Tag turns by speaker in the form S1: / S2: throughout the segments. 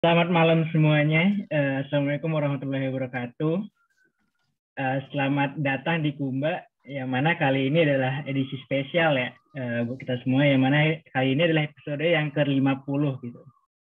S1: Selamat malam semuanya. Assalamualaikum warahmatullahi wabarakatuh. Selamat datang di Kumba, yang mana kali ini adalah edisi spesial ya buat kita semua, yang mana kali ini adalah episode yang ke-50 gitu.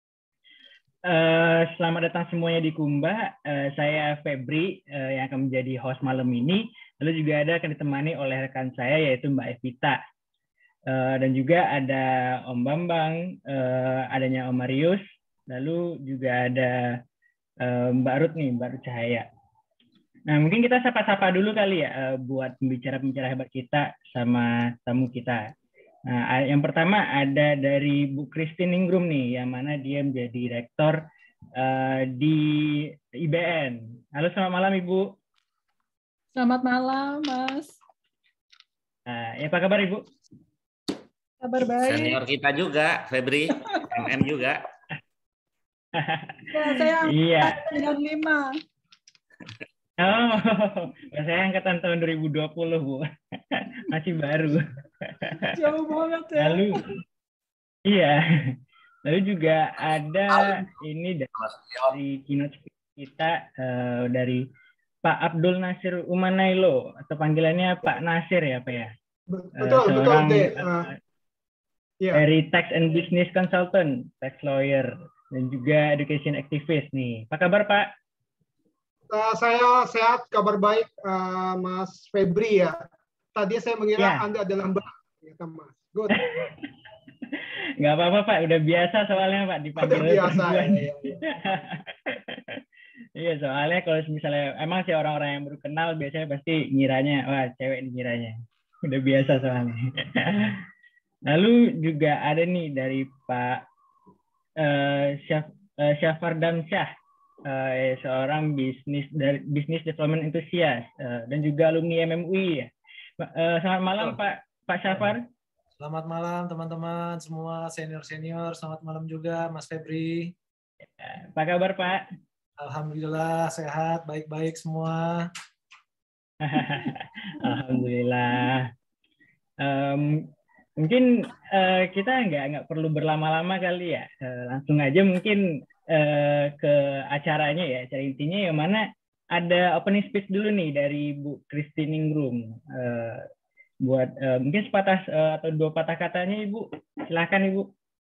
S1: Selamat datang semuanya di Kumba. Saya Febri yang akan menjadi host malam ini. Lalu juga akan ditemani oleh rekan saya yaitu Mbak Evita. Dan juga ada Om Bambang, adanya Om Marius, lalu juga ada Mbak Ruth nih, Mbak Ruth Cahaya. Nah, mungkin kita sapa-sapa dulu kali ya buat pembicara-pembicara hebat kita sama tamu kita. Nah, yang pertama ada dari Bu Christine Ningrum nih, yang mana dia menjadi direktur di IBN. Halo, selamat malam Ibu.
S2: Selamat malam, Mas.
S1: Ya, apa kabar Ibu?
S2: Kabar baik.
S3: Senior kita juga, Febri, MM juga.
S2: Ya, saya angkatan 95.
S1: Oh, saya angkatan tahun 2020, Bu. Masih baru.
S2: Jauh banget ya.
S1: Lalu, iya. Lalu juga ada ini dari keynote kita dari Pak Abdul Nasir Umanailo, atau panggilannya Pak Nasir ya, Pak ya?
S4: Betul,
S1: dari Tax and Business Consultant, tax lawyer, dan juga education activist nih. Apa kabar, Pak?
S4: Saya sehat, kabar baik, Mas Febri ya. Tadi saya mengira Anda adalah Mbak, ya, Mas. Good.
S1: Nggak apa-apa, Pak. Udah biasa soalnya, Pak, dipanggil
S4: biasa.
S1: Iya, soalnya kalau misalnya emang sih orang-orang yang baru kenal biasanya pasti ngiranya, wah cewek ngiranya. Udah biasa soalnya. Lalu juga ada nih dari Pak Syafardam Syah, seorang bisnis development enthusiast dan juga alumni MMUI ya. Selamat malam Pak Syafar.
S5: Selamat malam teman-teman semua, senior-senior. Selamat malam juga Mas Febri.
S1: Apa kabar Pak?
S5: Alhamdulillah sehat, baik-baik semua.
S1: Alhamdulillah. Mungkin kita nggak perlu berlama-lama kali ya, langsung aja mungkin ke acaranya ya. Acara intinya yang mana ada opening speech dulu nih dari Bu Christine Ningrum. Buat mungkin sepatah atau dua patah katanya Ibu. Silakan Ibu.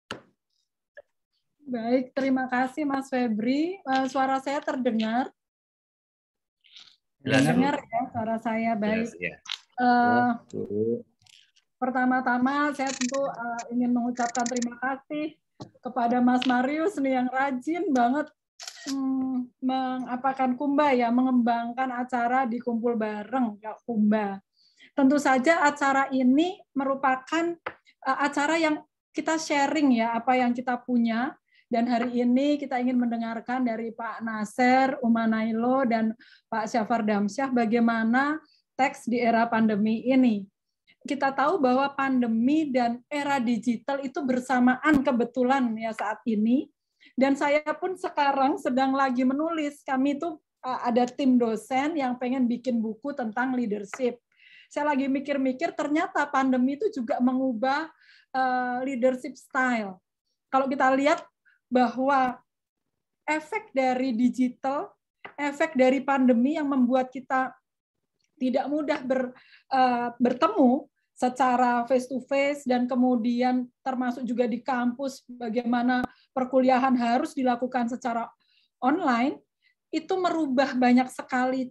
S2: Baik, terima kasih Mas Febri. Suara saya terdengar? Terdengar ya, suara saya baik. Pertama-tama saya tentu ingin mengucapkan terima kasih kepada Mas Marius nih yang rajin banget mengapakan Kumba ya, mengembangkan acara di Kumpul Bareng ya, Kumba. Tentu saja acara ini merupakan acara yang kita sharing ya apa yang kita punya, dan hari ini kita ingin mendengarkan dari Pak Nasir Umanailo dan Pak Syafardam Syah bagaimana teks di era pandemi ini. Kita tahu bahwa pandemi dan era digital itu bersamaan kebetulan ya saat ini. Dan saya pun sekarang sedang lagi menulis. Kami itu ada tim dosen yang pengen bikin buku tentang leadership. Saya lagi mikir-mikir ternyata pandemi itu juga mengubah leadership style. Kalau kita lihat bahwa efek dari digital, efek dari pandemi yang membuat kita tidak mudah bertemu secara face to face, dan kemudian termasuk juga di kampus bagaimana perkuliahan harus dilakukan secara online, itu merubah banyak sekali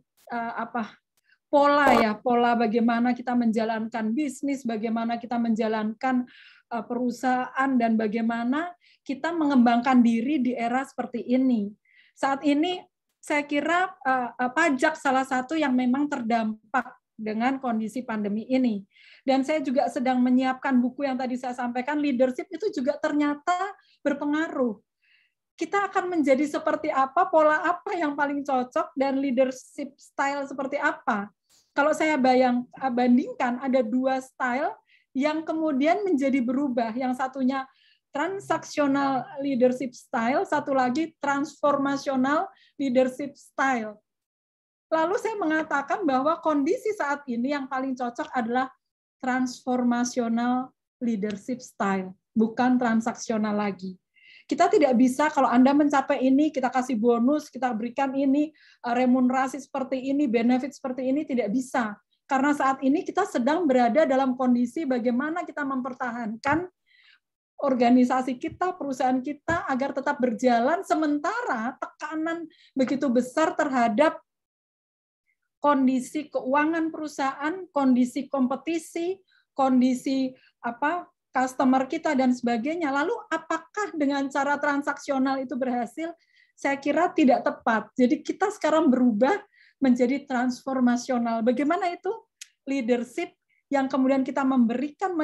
S2: pola bagaimana kita menjalankan bisnis, bagaimana kita menjalankan perusahaan, dan bagaimana kita mengembangkan diri di era seperti ini. Saat ini saya kira pajak salah satu yang memang terdampak dengan kondisi pandemi ini. Dan saya juga sedang menyiapkan buku yang tadi saya sampaikan, leadership itu juga ternyata berpengaruh. Kita akan menjadi seperti apa, pola apa yang paling cocok, dan leadership style seperti apa. Kalau saya bandingkan, ada dua style yang kemudian menjadi berubah. Yang satunya transaksional leadership style, satu lagi transformasional leadership style. Lalu saya mengatakan bahwa kondisi saat ini yang paling cocok adalah transformasional leadership style, bukan transaksional lagi. Kita tidak bisa kalau Anda mencapai ini, kita kasih bonus, kita berikan ini, remunerasi seperti ini, benefit seperti ini, tidak bisa. Karena saat ini kita sedang berada dalam kondisi bagaimana kita mempertahankan organisasi kita, perusahaan kita agar tetap berjalan, sementara tekanan begitu besar terhadap kondisi keuangan perusahaan, kondisi kompetisi, kondisi customer kita dan sebagainya. Lalu apakah dengan cara transaksional itu berhasil? Saya kira tidak tepat. Jadi kita sekarang berubah menjadi transformasional. Bagaimana itu leadership yang kemudian kita memberikan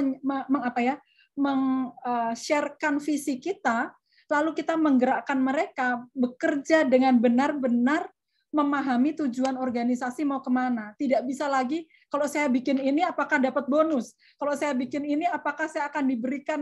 S2: sharekan visi kita, lalu kita menggerakkan mereka bekerja dengan benar-benar memahami tujuan organisasi mau kemana. Tidak bisa lagi, kalau saya bikin ini apakah dapat bonus? Kalau saya bikin ini apakah saya akan diberikan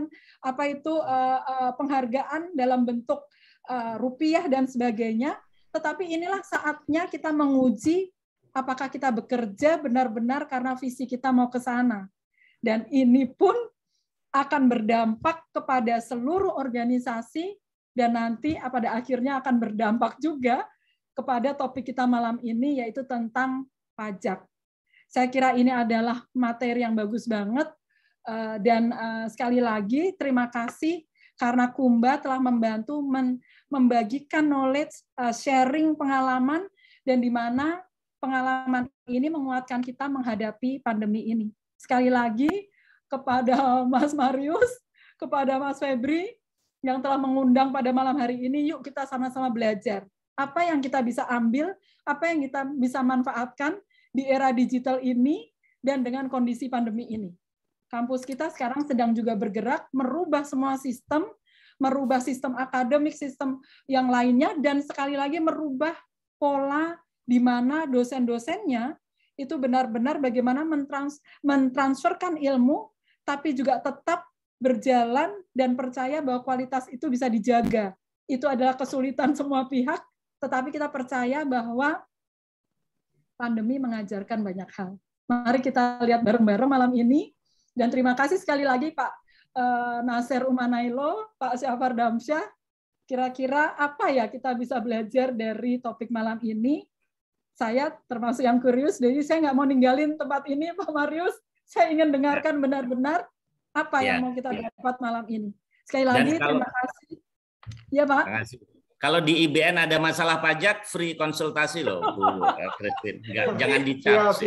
S2: penghargaan dalam bentuk rupiah dan sebagainya? Tetapi inilah saatnya kita menguji apakah kita bekerja benar-benar karena visi kita mau ke sana. Dan ini pun akan berdampak kepada seluruh organisasi dan nanti pada akhirnya akan berdampak juga kepada topik kita malam ini, yaitu tentang pajak. Saya kira ini adalah materi yang bagus banget, dan sekali lagi terima kasih karena Kumba telah membantu membagikan knowledge, sharing pengalaman, dan di mana pengalaman ini menguatkan kita menghadapi pandemi ini. Sekali lagi kepada Mas Marius, kepada Mas Febri yang telah mengundang pada malam hari ini, yuk kita sama-sama belajar. Apa yang kita bisa ambil, apa yang kita bisa manfaatkan di era digital ini dan dengan kondisi pandemi ini. Kampus kita sekarang sedang juga bergerak, merubah semua sistem, merubah sistem akademik, sistem yang lainnya, dan sekali lagi merubah pola di mana dosen-dosennya itu benar-benar bagaimana mentransferkan ilmu, tapi juga tetap berjalan dan percaya bahwa kualitas itu bisa dijaga. Itu adalah kesulitan semua pihak, tetapi kita percaya bahwa pandemi mengajarkan banyak hal. Mari kita lihat bareng-bareng malam ini, dan terima kasih sekali lagi Pak Nasir Umanailo, Pak Syafar Damsyah. Kira-kira apa ya kita bisa belajar dari topik malam ini? Saya termasuk yang kurius, jadi saya nggak mau ninggalin tempat ini, Pak Marius. Saya ingin dengarkan benar-benar apa yang mau kita dapat malam ini. Sekali lagi, terima kasih. Ya, Pak.
S3: Terima kasih. Kalau di IBN ada masalah pajak, free konsultasi loh, Bu Christine. Jangan dicap.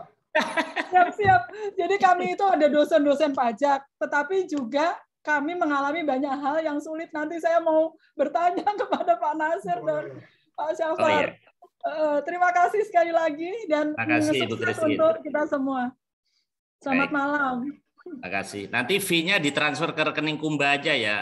S2: Siap. Jadi kami itu ada dosen-dosen pajak, tetapi juga kami mengalami banyak hal yang sulit. Nanti saya mau bertanya kepada Pak Nasir dan Pak Syafar.
S3: Oh, iya.
S2: Terima kasih sekali lagi dan
S3: sukses
S2: untuk kita semua. Selamat malam.
S3: Terima kasih. Nanti fee-nya ditransfer ke rekening Kumba aja ya.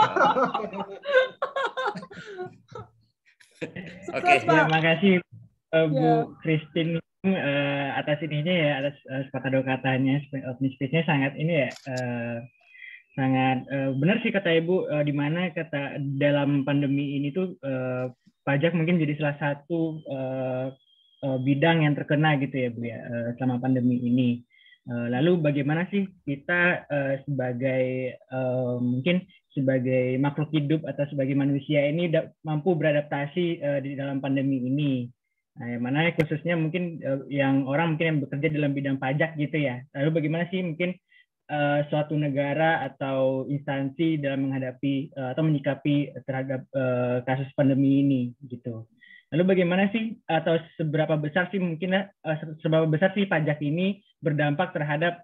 S2: Oke.
S1: Terima kasih Bu Christine atas ininya ya, atas kata-katanya, speech-nya sangat ini ya. Sangat benar sih kata Ibu, di mana kata dalam pandemi ini tuh pajak mungkin jadi salah satu bidang yang terkena gitu ya Bu ya, selama pandemi ini. Lalu bagaimana sih kita sebagai mungkin sebagai makhluk hidup atau sebagai manusia ini mampu beradaptasi di dalam pandemi ini. Nah, yang mana khususnya mungkin yang orang mungkin yang bekerja dalam bidang pajak gitu ya. Lalu bagaimana sih mungkin suatu negara atau instansi dalam menghadapi atau menyikapi terhadap kasus pandemi ini gitu. Lalu bagaimana sih atau seberapa besar sih mungkin seberapa besar sih pajak ini berdampak terhadap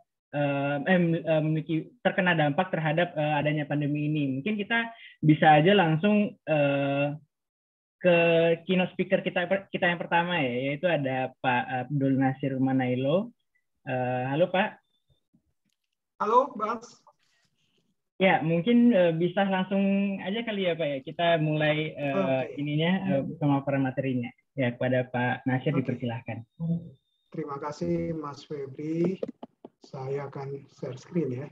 S1: terkena dampak terhadap adanya pandemi ini? Mungkin kita bisa aja langsung ke keynote speaker kita yang pertama ya, yaitu ada Pak Abdul Nasir Umanailo. Halo Pak.
S4: Halo, Bang.
S1: Ya, mungkin bisa langsung aja kali ya Pak ya. Kita mulai pemaparan materinya. Ya, kepada Pak Nasir dipersilahkan.
S4: Terima kasih Mas Febri. Saya akan share screen ya.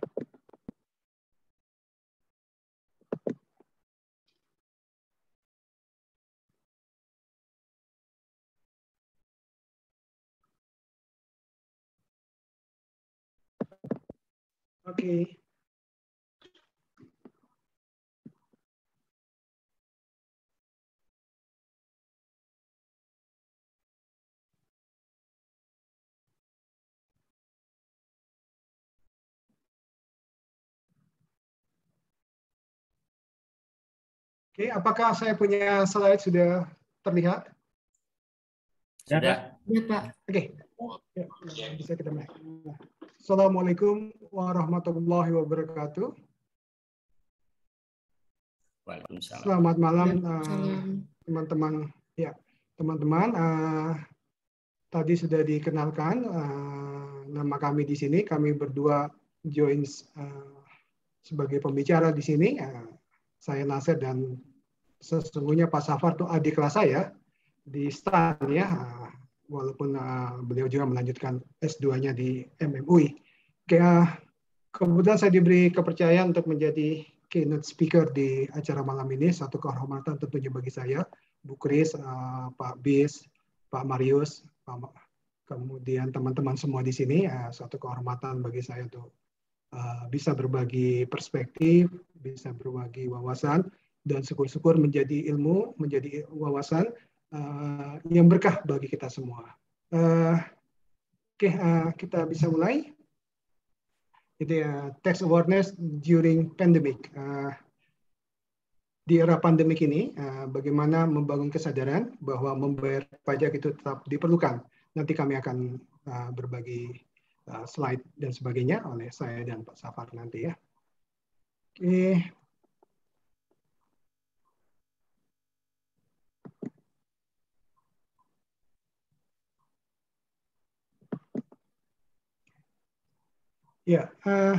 S4: Oke. Oke, apakah saya punya slide sudah terlihat?
S3: Sudah.
S6: Ya, Pak.
S4: Oke. Ya, bisa kita mulai. Assalamualaikum warahmatullahi wabarakatuh.
S3: Waalaikumsalam.
S4: Selamat malam
S6: Salam.
S4: teman-teman. Ya, teman-teman. Tadi sudah dikenalkan nama kami di sini. Kami berdua join sebagai pembicara di sini. Saya Nasir dan sesungguhnya Pak Safar itu adik kelas saya di STAN ya. Walaupun beliau juga melanjutkan S2-nya di MMUI. Kebetulan saya diberi kepercayaan untuk menjadi keynote speaker di acara malam ini. Satu kehormatan tentunya bagi saya, Bu Kris, Pak Bis, Pak Marius, kemudian teman-teman semua di sini. Suatu kehormatan bagi saya untuk bisa berbagi perspektif, bisa berbagi wawasan, dan syukur-syukur menjadi ilmu, menjadi wawasan yang berkah bagi kita semua. Oke, kita bisa mulai. Jadi tax awareness during pandemic. Di era pandemik ini, bagaimana membangun kesadaran bahwa membayar pajak itu tetap diperlukan. Nanti kami akan berbagi slide dan sebagainya oleh saya dan Pak Safar nanti ya. Oke. Ya,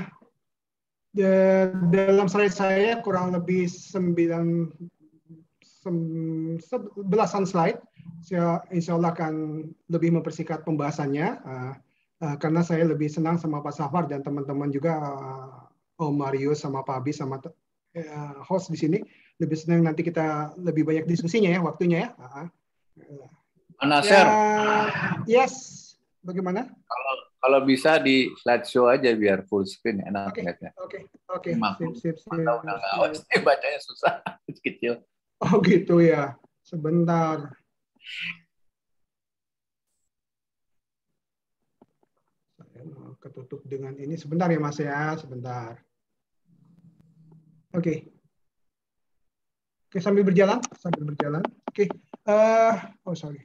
S4: dalam slide saya kurang lebih belasan slide. Saya insya Allah akan lebih mempersingkat pembahasannya karena saya lebih senang sama Pak Safar dan teman-teman juga Om Mario sama Pak Abi sama host di sini. Lebih senang nanti kita lebih banyak diskusinya ya waktunya ya.
S7: Nasir.
S4: Yes, bagaimana?
S7: Kalau bisa di slideshow aja biar full screen enak lihatnya.
S4: Oke. Sip.
S7: Bacanya susah, kecil.
S4: Oh gitu ya. Sebentar. Saya mau ketutup dengan ini. Sebentar ya Mas ya, sebentar. Oke, sambil berjalan. Oke. Sorry.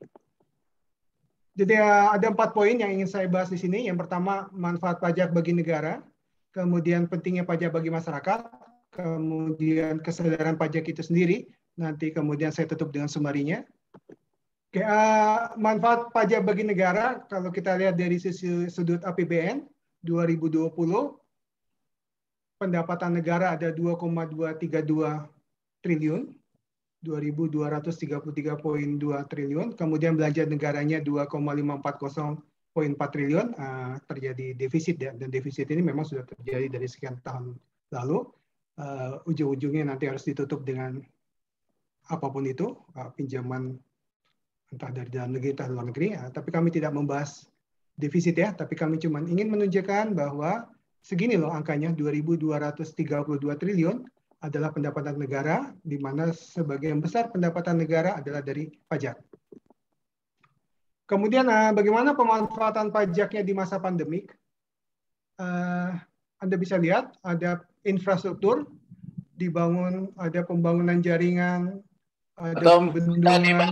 S4: Jadi ada 4 poin yang ingin saya bahas di sini. Yang pertama, manfaat pajak bagi negara, kemudian pentingnya pajak bagi masyarakat, kemudian kesadaran pajak itu sendiri, nanti kemudian saya tutup dengan sumarinya. Oke, manfaat pajak bagi negara, kalau kita lihat dari sisi sudut APBN 2020, pendapatan negara ada 2,232 triliun. 2.233,2 triliun, kemudian belanja negaranya 2,540,4 triliun, terjadi defisit ya, dan defisit ini memang sudah terjadi dari sekian tahun lalu. Ujung-ujungnya nanti harus ditutup dengan apapun itu, pinjaman entah dari dalam negeri entah luar negeri. Tapi kami tidak membahas defisit ya, tapi kami cuma ingin menunjukkan bahwa segini loh angkanya, 2.232 triliun. Adalah pendapatan negara, di mana sebagian besar pendapatan negara adalah dari pajak. Kemudian bagaimana pemanfaatan pajaknya di masa pandemik? Anda bisa lihat ada infrastruktur dibangun, ada pembangunan jaringan, ada bendungan.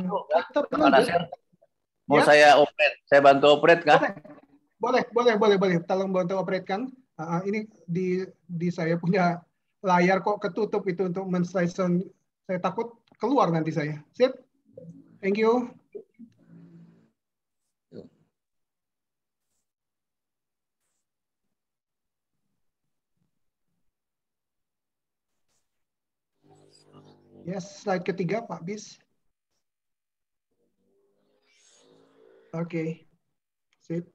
S7: Mau saya operate, saya bantu operate kah?
S4: Boleh. Tolong bantu operate kan. Ini di saya punya layar kok ketutup itu untuk men-slide sound. Saya takut keluar nanti saya. Sip. Thank you. Yes, slide ketiga Pak Bis. Oke. Sip.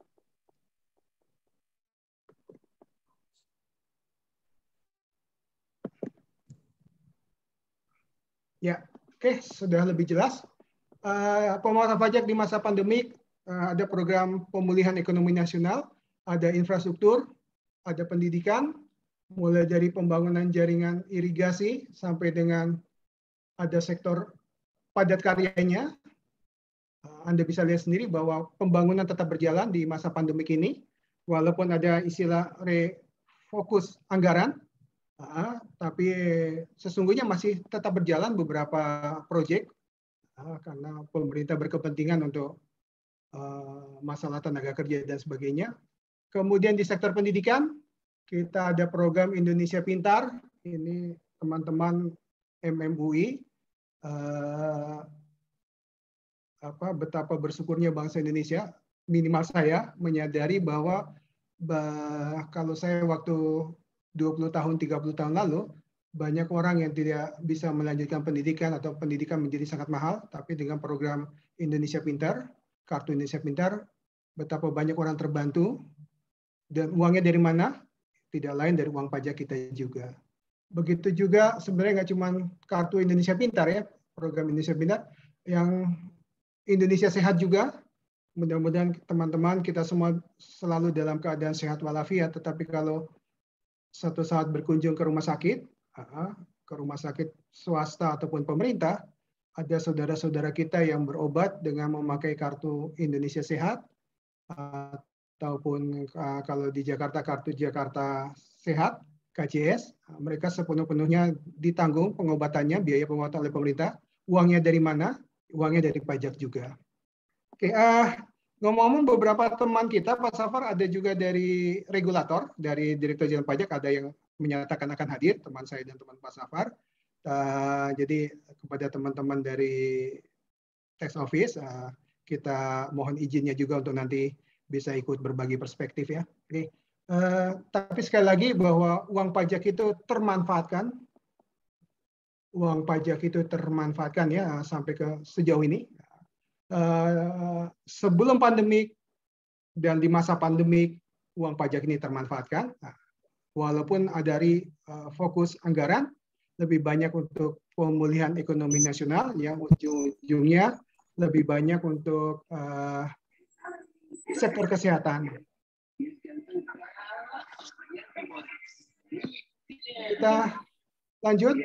S4: Ya, oke, sudah lebih jelas. Pemotongan pajak di masa pandemik, ada program pemulihan ekonomi nasional, ada infrastruktur, ada pendidikan, mulai dari pembangunan jaringan irigasi sampai dengan ada sektor padat karyanya. Anda bisa lihat sendiri bahwa pembangunan tetap berjalan di masa pandemik ini, walaupun ada istilah refokus anggaran, Tapi sesungguhnya masih tetap berjalan beberapa proyek karena pemerintah berkepentingan untuk masalah tenaga kerja dan sebagainya. Kemudian di sektor pendidikan, kita ada program Indonesia Pintar. Ini teman-teman MMUI, betapa bersyukurnya bangsa Indonesia, minimal saya, menyadari bahwa kalau saya waktu 20 tahun, 30 tahun lalu, banyak orang yang tidak bisa melanjutkan pendidikan atau pendidikan menjadi sangat mahal, tapi dengan program Indonesia Pintar, Kartu Indonesia Pintar, betapa banyak orang terbantu, dan uangnya dari mana? Tidak lain dari uang pajak kita juga. Begitu juga sebenarnya nggak cuma Kartu Indonesia Pintar ya, program Indonesia Pintar, yang Indonesia Sehat juga. Mudah-mudahan teman-teman kita semua selalu dalam keadaan sehat walafiat, tetapi kalau suatu saat berkunjung ke rumah sakit swasta ataupun pemerintah, ada saudara-saudara kita yang berobat dengan memakai kartu Indonesia Sehat, ataupun kalau di Jakarta kartu Jakarta Sehat, KJS, mereka sepenuh-penuhnya ditanggung pengobatannya, biaya pengobatan oleh pemerintah. Uangnya dari mana? Uangnya dari pajak juga. Oke, ngomong-ngomong beberapa teman kita, Pak Safar, ada juga dari regulator, dari Direktur Jenderal Pajak, ada yang menyatakan akan hadir, teman saya dan teman Pak Safar. Jadi kepada teman-teman dari Tax Office, kita mohon izinnya juga untuk nanti bisa ikut berbagi perspektif ya. Oke. Tapi sekali lagi bahwa uang pajak itu termanfaatkan, ya sampai ke sejauh ini. Sebelum pandemik dan di masa pandemik, uang pajak ini termanfaatkan. Walaupun dari fokus anggaran lebih banyak untuk pemulihan ekonomi nasional, yang ujung-ujungnya lebih banyak untuk sektor kesehatan. Kita lanjut.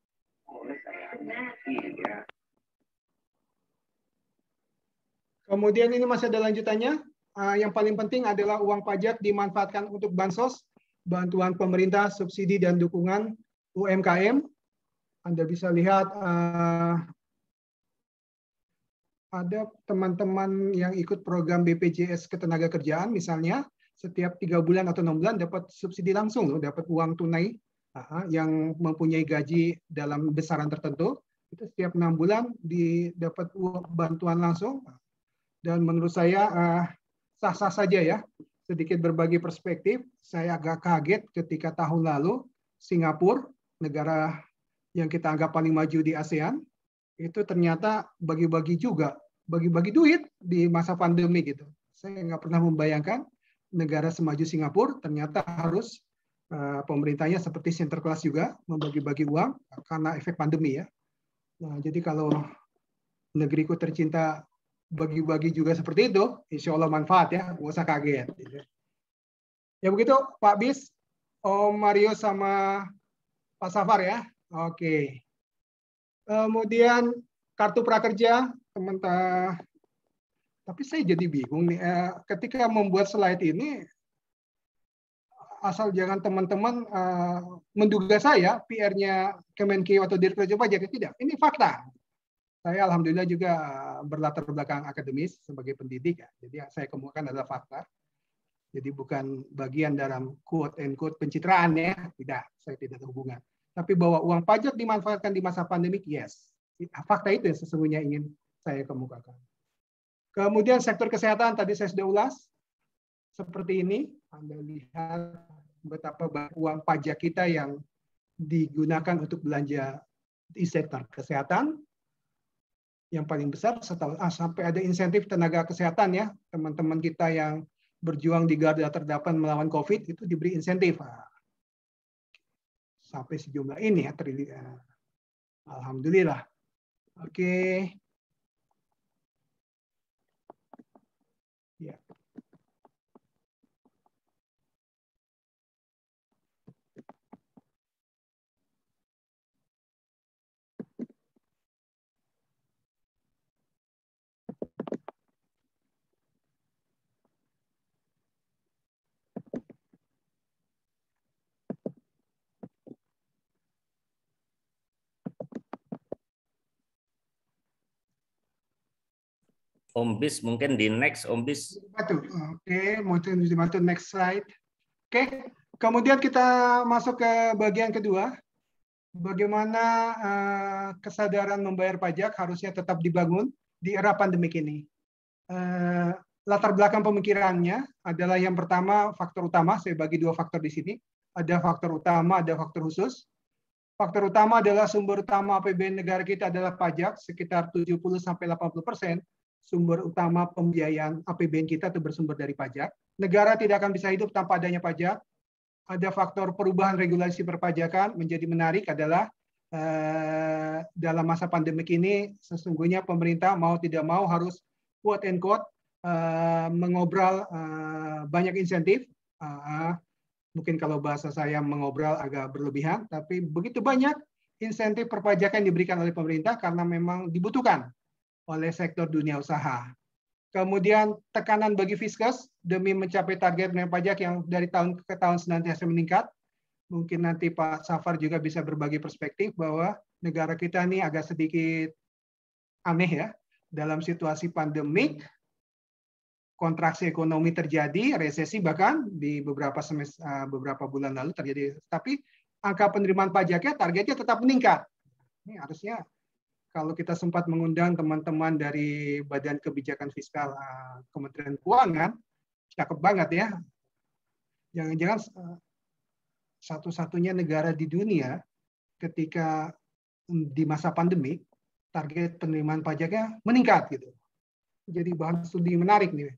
S4: Kemudian ini masih ada lanjutannya. Yang paling penting adalah uang pajak dimanfaatkan untuk bansos, bantuan pemerintah, subsidi dan dukungan UMKM. Anda bisa lihat ada teman-teman yang ikut program BPJS Ketenagakerjaan misalnya, setiap 3 bulan atau 6 bulan dapat subsidi langsung loh, dapat uang tunai yang mempunyai gaji dalam besaran tertentu. Itu setiap 6 bulan dapat bantuan langsung. Dan menurut saya sah-sah saja ya. Sedikit berbagi perspektif, saya agak kaget ketika tahun lalu Singapura, negara yang kita anggap paling maju di ASEAN, itu ternyata bagi-bagi duit di masa pandemi gitu. Saya nggak pernah membayangkan negara semaju Singapura ternyata harus pemerintahnya seperti Sinterklas juga membagi-bagi uang karena efek pandemi ya. Nah, jadi kalau negeriku tercinta bagi-bagi juga seperti itu, insya Allah manfaat ya, nggak usah kaget. Ya begitu Pak Bis, Om Mario sama Pak Safar ya. Oke. Kemudian kartu prakerja, teman-teman. Tapi saya jadi bingung nih, ketika membuat slide ini, asal jangan teman-teman menduga saya PR-nya Kemenkeu atau Direktur Jenderal Pajak, tidak. Ini fakta. Saya alhamdulillah juga berlatar belakang akademis sebagai pendidik, ya. Jadi yang saya kemukakan adalah fakta. Jadi bukan bagian dalam quote and quote pencitraan ya, tidak. Saya tidak ada hubungan. Tapi bahwa uang pajak dimanfaatkan di masa pandemik, yes. Fakta itu yang sesungguhnya ingin saya kemukakan. Kemudian sektor kesehatan tadi saya sudah ulas. Seperti ini, Anda lihat betapa banyak uang pajak kita yang digunakan untuk belanja di sektor kesehatan. Yang paling besar sampai ada insentif tenaga kesehatan ya, teman-teman kita yang berjuang di garda terdepan melawan COVID itu diberi insentif sampai sejumlah ini ya, alhamdulillah. Oke. Ya.
S3: Om Bis mungkin di next, Om Bis.
S4: Oke, mungkin dibantu next slide. Oke, kemudian kita masuk ke bagian kedua. Bagaimana kesadaran membayar pajak harusnya tetap dibangun di era pandemik ini. Latar belakang pemikirannya adalah yang pertama, faktor utama, saya bagi dua faktor di sini. Ada faktor utama, ada faktor khusus. Faktor utama adalah sumber utama APBN negara kita adalah pajak, sekitar 70-80% sumber utama pembiayaan APBN kita itu bersumber dari pajak. Negara tidak akan bisa hidup tanpa adanya pajak. Ada faktor perubahan regulasi perpajakan, menjadi menarik adalah dalam masa pandemik ini sesungguhnya pemerintah mau tidak mau harus quote and quote mengobrol banyak insentif. Mungkin kalau bahasa saya mengobrol agak berlebihan, tapi begitu banyak insentif perpajakan yang diberikan oleh pemerintah karena memang dibutuhkan oleh sektor dunia usaha. Kemudian tekanan bagi Fiskus demi mencapai target penerimaan pajak yang dari tahun ke tahun senantiasa meningkat. Mungkin nanti Pak Safar juga bisa berbagi perspektif bahwa negara kita ini agak sedikit aneh ya. Dalam situasi pandemik, kontraksi ekonomi terjadi, resesi bahkan di beberapa bulan lalu terjadi. Tapi angka penerimaan pajaknya targetnya tetap meningkat. Ini harusnya kalau kita sempat mengundang teman-teman dari Badan Kebijakan Fiskal Kementerian Keuangan, cakep banget ya. Jangan-jangan satu-satunya negara di dunia ketika di masa pandemi target penerimaan pajaknya meningkat gitu. Jadi bahan studi menarik nih.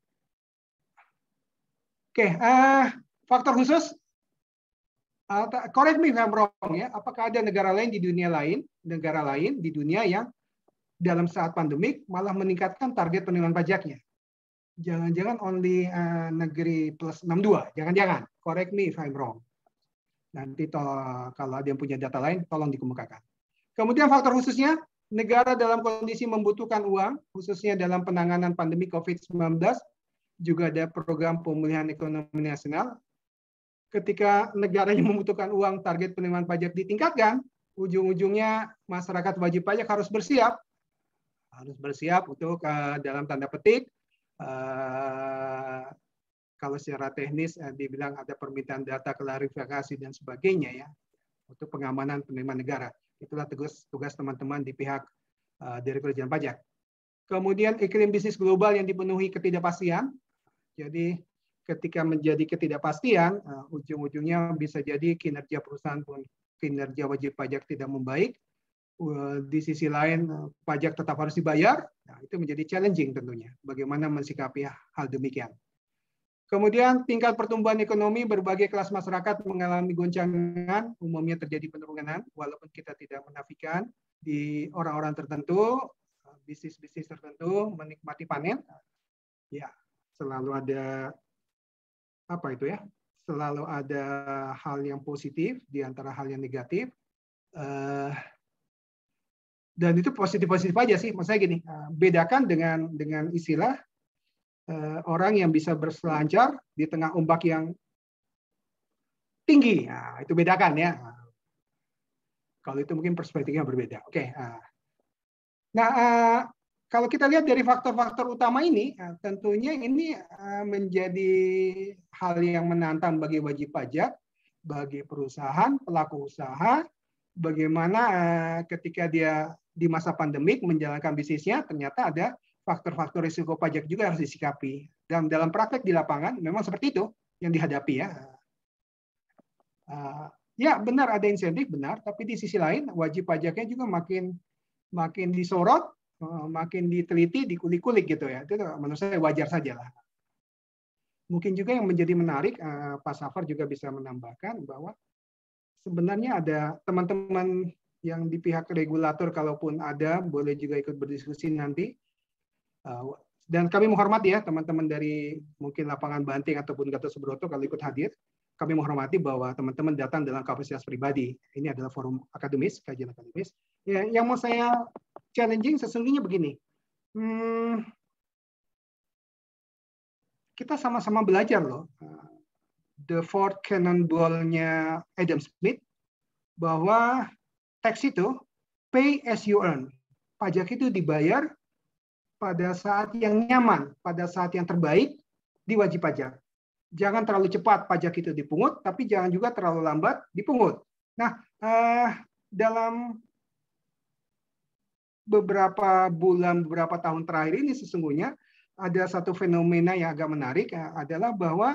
S4: Oke, faktor khusus, correct me if I'm wrong ya. Apakah ada negara lain di dunia yang dalam saat pandemik malah meningkatkan target penerimaan pajaknya? Jangan-jangan only negeri plus 62, jangan-jangan. Correct me if I'm wrong. Nanti kalau ada yang punya data lain, tolong dikemukakan. Kemudian faktor khususnya, negara dalam kondisi membutuhkan uang, khususnya dalam penanganan pandemi COVID-19, juga ada program pemulihan ekonomi nasional. Ketika negaranya membutuhkan uang, target penerimaan pajak ditingkatkan, ujung-ujungnya masyarakat wajib pajak harus bersiap. Harus bersiap untuk dalam tanda petik, kalau secara teknis dibilang ada permintaan data klarifikasi dan sebagainya ya, untuk pengamanan penerimaan negara. Itulah tugas teman-teman di pihak Direktorat Jenderal Pajak. Kemudian iklim bisnis global yang dipenuhi ketidakpastian. Jadi ketika menjadi ketidakpastian, ujung-ujungnya bisa jadi kinerja perusahaan pun kinerja wajib pajak tidak membaik. Di sisi lain pajak tetap harus dibayar. Nah, itu menjadi challenging tentunya. Bagaimana mensikapi hal demikian. Kemudian tingkat pertumbuhan ekonomi berbagai kelas masyarakat mengalami goncangan, umumnya terjadi penurunan, walaupun kita tidak menafikan di orang-orang tertentu, bisnis-bisnis tertentu menikmati panen. Ya, selalu ada apa itu ya? Selalu ada hal yang positif di antara hal yang negatif. Dan itu positif-positif aja sih. Maksudnya gini, bedakan dengan istilah orang yang bisa berselancar di tengah ombak yang tinggi. Nah, itu bedakan ya. Kalau itu mungkin perspektifnya berbeda. Oke. Nah, kalau kita lihat dari faktor-faktor utama ini, tentunya ini menjadi hal yang menantang bagi wajib pajak, bagi perusahaan, pelaku usaha, bagaimana ketika dia di masa pandemik menjalankan bisnisnya, ternyata ada faktor-faktor risiko pajak juga harus disikapi. Dan dalam praktek di lapangan, memang seperti itu yang dihadapi ya. Ya benar ada insentif, benar, tapi di sisi lain wajib pajaknya juga makin disorot, makin diteliti, dikulik-kulik gitu ya. Itu menurut saya wajar saja lah. Mungkin juga yang menjadi menarik, Pak Safar juga bisa menambahkan bahwa sebenarnya ada teman-teman yang di pihak regulator, kalaupun ada, boleh juga ikut berdiskusi nanti. Dan kami menghormati ya teman-teman dari mungkin lapangan Banting ataupun Gatot Subroto kalau ikut hadir. Kami menghormati bahwa teman-teman datang dalam kapasitas pribadi. Ini adalah forum akademis, kajian akademis. Ya, yang mau saya challenging sesungguhnya begini. Kita sama-sama belajar loh. The Fourth Cannonball-nya Adam Smith, bahwa tax itu pay as you earn. Pajak itu dibayar pada saat yang nyaman, pada saat yang terbaik di wajib pajak. Jangan terlalu cepat pajak itu dipungut, tapi jangan juga terlalu lambat dipungut. Nah, dalam beberapa bulan, beberapa tahun terakhir ini sesungguhnya ada satu fenomena yang agak menarik, adalah bahwa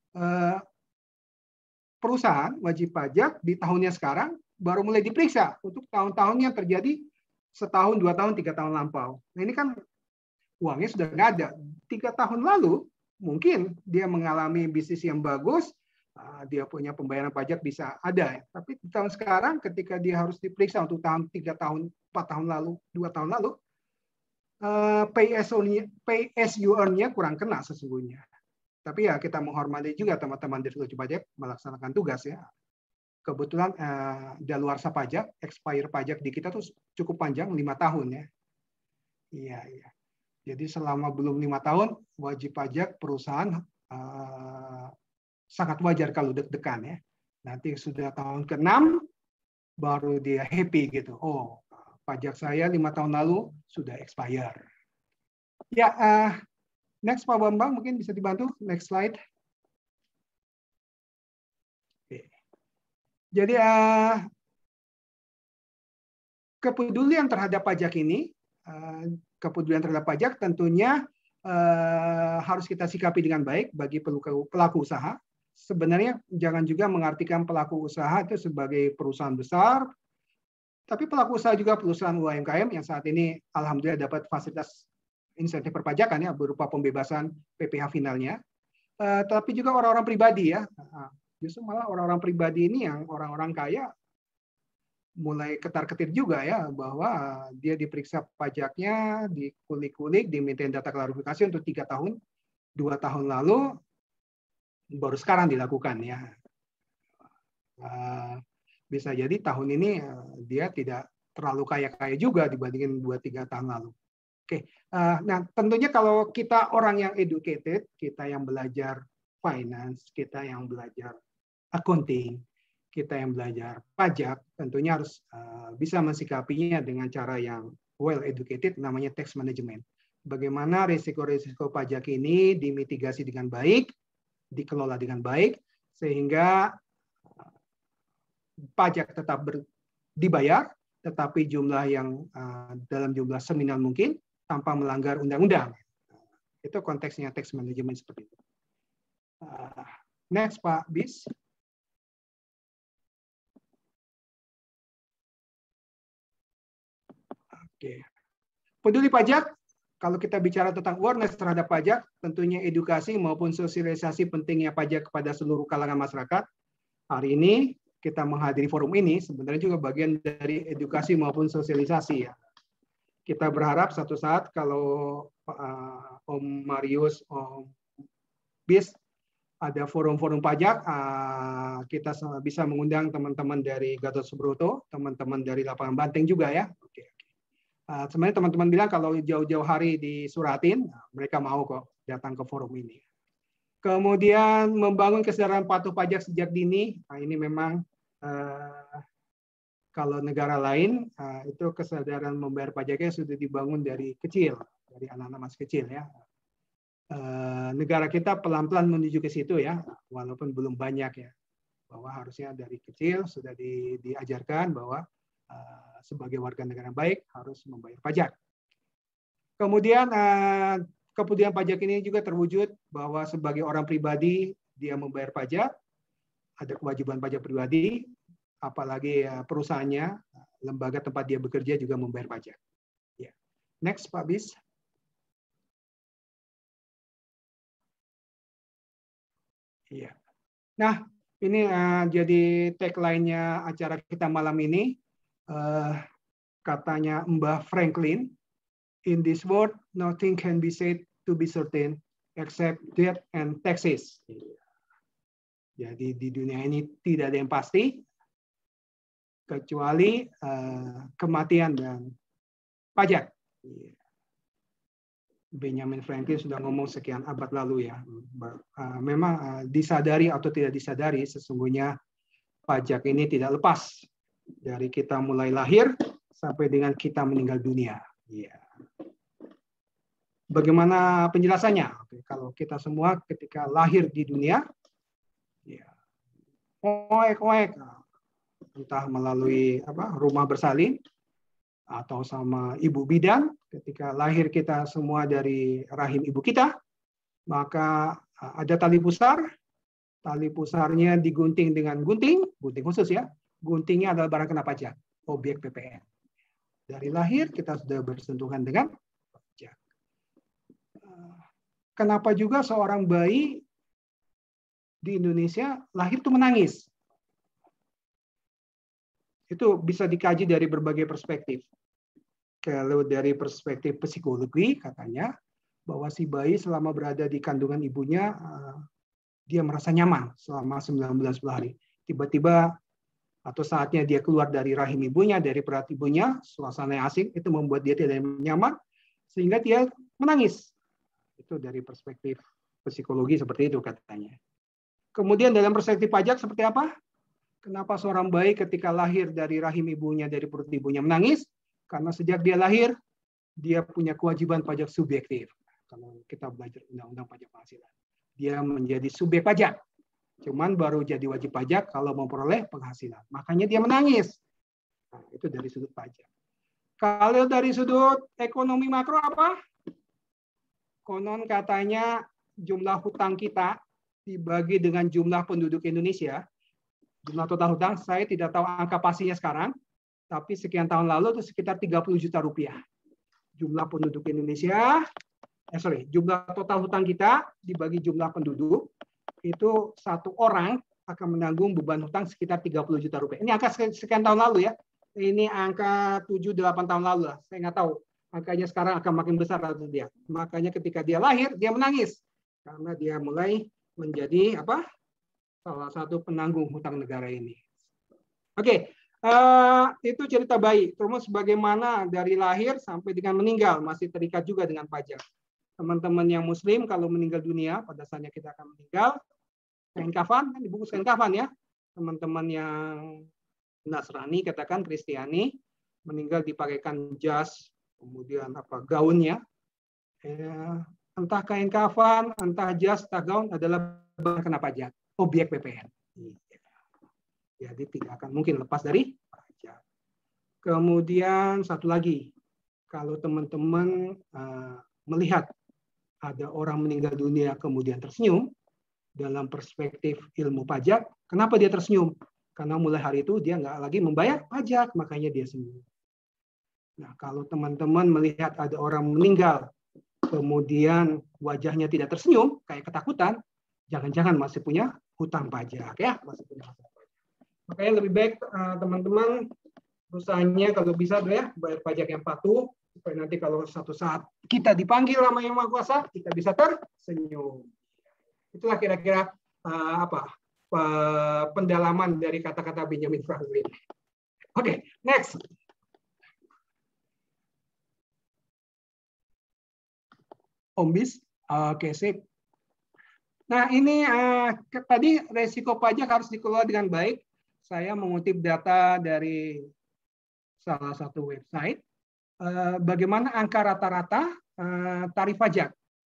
S4: perusahaan wajib pajak di tahunnya sekarang baru mulai diperiksa untuk tahun-tahun yang terjadi setahun, 2 tahun, 3 tahun lampau. Nah ini kan uangnya sudah nggak ada. 3 tahun lalu mungkin dia mengalami bisnis yang bagus, dia punya pembayaran pajak bisa ada. Tapi di tahun sekarang ketika dia harus diperiksa untuk tahun 3 tahun, 4 tahun lalu, 2 tahun lalu, pay as you earn-nya kurang kena sesungguhnya. Tapi ya kita menghormati juga teman-teman dari wajib pajak melaksanakan tugas ya. Kebetulan daluarsa pajak, expire pajak di kita tuh cukup panjang, 5 tahun ya. Iya, iya. Jadi selama belum 5 tahun, wajib pajak perusahaan sangat wajar kalau deg-degan ya. Nanti sudah tahun ke-6, baru dia happy gitu. Oh, pajak saya 5 tahun lalu sudah expire. Ya, next Pak Bambang mungkin bisa dibantu. Next slide. Oke. Jadi kepedulian terhadap pajak ini, kepedulian terhadap pajak tentunya harus kita sikapi dengan baik bagi pelaku usaha. Sebenarnya jangan juga mengartikan pelaku usaha itu sebagai perusahaan besar, tapi pelaku usaha juga perusahaan UMKM yang saat ini alhamdulillah dapat fasilitas insentif perpajakan ya berupa pembebasan PPh finalnya. Tapi juga orang-orang pribadi ya. Justru malah orang-orang pribadi ini yang orang-orang kaya mulai ketar-ketir juga ya bahwa dia diperiksa pajaknya, dikulik-kulik, dimintain data klarifikasi untuk 3 tahun, 2 tahun lalu, baru sekarang dilakukan ya. Bisa jadi tahun ini dia tidak terlalu kaya-kaya juga dibandingin 2-3 tahun lalu. Oke, nah tentunya kalau kita orang yang educated, kita yang belajar finance, kita yang belajar accounting, kita yang belajar pajak, tentunya harus bisa mensikapinya dengan cara yang well educated, namanya tax management. Bagaimana risiko-risiko pajak ini dimitigasi dengan baik, dikelola dengan baik, sehingga pajak tetap dibayar, tetapi jumlah yang dalam jumlah seminimal mungkin, tanpa melanggar undang-undang. Itu konteksnya tax management seperti itu. Next, Pak Bis. Oke. Peduli pajak, kalau kita bicara tentang awareness terhadap pajak, tentunya edukasi maupun sosialisasi pentingnya pajak kepada seluruh kalangan masyarakat. Hari ini kita menghadiri forum ini sebenarnya juga bagian dari edukasi maupun sosialisasi ya. Kita berharap satu saat kalau Om Marius, Om Bis ada forum-forum pajak, kita bisa mengundang teman-teman dari Gatot Subroto, teman-teman dari Lapangan Banteng juga ya. Oke. Sebenarnya teman-teman bilang kalau jauh-jauh hari disuratin, mereka mau kok datang ke forum ini. Kemudian membangun kesadaran patuh pajak sejak dini. Nah, ini memang kalau negara lain itu kesadaran membayar pajaknya sudah dibangun dari kecil, dari anak-anak masih kecil ya. Negara kita pelan-pelan menuju ke situ ya, walaupun belum banyak ya. Bahwa harusnya dari kecil sudah diajarkan bahwa sebagai warga negara baik harus membayar pajak. Kemudian kemudian pajak ini juga terwujud bahwa sebagai orang pribadi dia membayar pajak, ada kewajiban pajak pribadi, apalagi perusahaannya, lembaga tempat dia bekerja juga membayar pajak. Ya. Next, Pak Bis. Iya. Nah, ini jadi tagline-nya acara kita malam ini. Katanya Mbah Franklin, in this world nothing can be said to be certain except death and taxes. Jadi di dunia ini tidak ada yang pasti kecuali kematian dan pajak. Benjamin Franklin sudah ngomong sekian abad lalu ya. Memang disadari atau tidak disadari sesungguhnya pajak ini tidak lepas dari kita mulai lahir sampai dengan kita meninggal dunia. Ya. Bagaimana penjelasannya? Oke, kalau kita semua ketika lahir di dunia, ya, oek, entah melalui rumah bersalin atau sama ibu bidan, ketika lahir kita semua dari rahim ibu kita, maka ada tali pusar. Tali pusarnya digunting dengan gunting khusus ya. Guntingnya adalah barang kena pajak, objek PPN. Dari lahir kita sudah bersentuhan dengan pajak. Kenapa juga seorang bayi di Indonesia lahir itu menangis? Itu bisa dikaji dari berbagai perspektif. Kalau dari perspektif psikologi katanya bahwa si bayi selama berada di kandungan ibunya dia merasa nyaman selama 19 hari. Tiba-tiba atau saatnya dia keluar dari rahim ibunya, dari perut ibunya, suasana yang asing itu membuat dia tidak nyaman sehingga dia menangis. Itu dari perspektif psikologi seperti itu katanya. Kemudian dalam perspektif pajak seperti apa? Kenapa seorang bayi ketika lahir dari rahim ibunya, dari perut ibunya menangis? Karena sejak dia lahir, dia punya kewajiban pajak subjektif. Kalau kita belajar undang-undang pajak penghasilan, dia menjadi subjek pajak. Cuman baru jadi wajib pajak kalau memperoleh penghasilan. Makanya dia menangis. Nah, itu dari sudut pajak. Kalau dari sudut ekonomi makro apa? Konon katanya jumlah hutang kita dibagi dengan jumlah penduduk Indonesia. Jumlah total hutang, saya tidak tahu angka pastinya sekarang, tapi sekian tahun lalu itu sekitar 30 juta rupiah. Jumlah penduduk Indonesia, jumlah total hutang kita dibagi jumlah penduduk, itu satu orang akan menanggung beban hutang sekitar 30 juta rupiah. Ini angka sekian tahun lalu ya. Ini angka 7-8 tahun lalu lah. Saya nggak tahu. Angkanya sekarang akan makin besar atau dia. Makanya ketika dia lahir, dia menangis. Karena dia mulai menjadi salah satu penanggung hutang negara ini. Oke, itu cerita bayi. Terus bagaimana dari lahir sampai dengan meninggal masih terikat juga dengan pajak. Teman-teman yang Muslim kalau meninggal dunia pada saatnya kita akan meninggal, kain kafan kan dibungkus kain kafan ya. Teman-teman yang Nasrani katakan Kristiani meninggal dipakaikan jas, kemudian gaunnya. Entah kain kafan, entah jas, entah gaun adalah barang kena pajak, objek PPN. Jadi tidak akan mungkin lepas dari pajak. Kemudian satu lagi, kalau teman-teman melihat ada orang meninggal dunia kemudian tersenyum, dalam perspektif ilmu pajak, kenapa dia tersenyum? Karena mulai hari itu dia nggak lagi membayar pajak, makanya dia senyum. Nah, kalau teman-teman melihat ada orang meninggal, kemudian wajahnya tidak tersenyum, kayak ketakutan, jangan-jangan masih punya hutang pajak ya, masih punya hutang pajak. Makanya lebih baik teman-teman perusahaannya kalau bisa ya bayar pajak yang patuh, supaya nanti kalau suatu saat kita dipanggil sama Yang Maha Kuasa, kita bisa tersenyum. Itulah kira-kira pendalaman dari kata-kata Benjamin Franklin. Oke, next. Ombis, oke sip. Nah ini tadi resiko pajak harus dikelola dengan baik. Saya mengutip data dari salah satu website. Bagaimana angka rata-rata tarif pajak.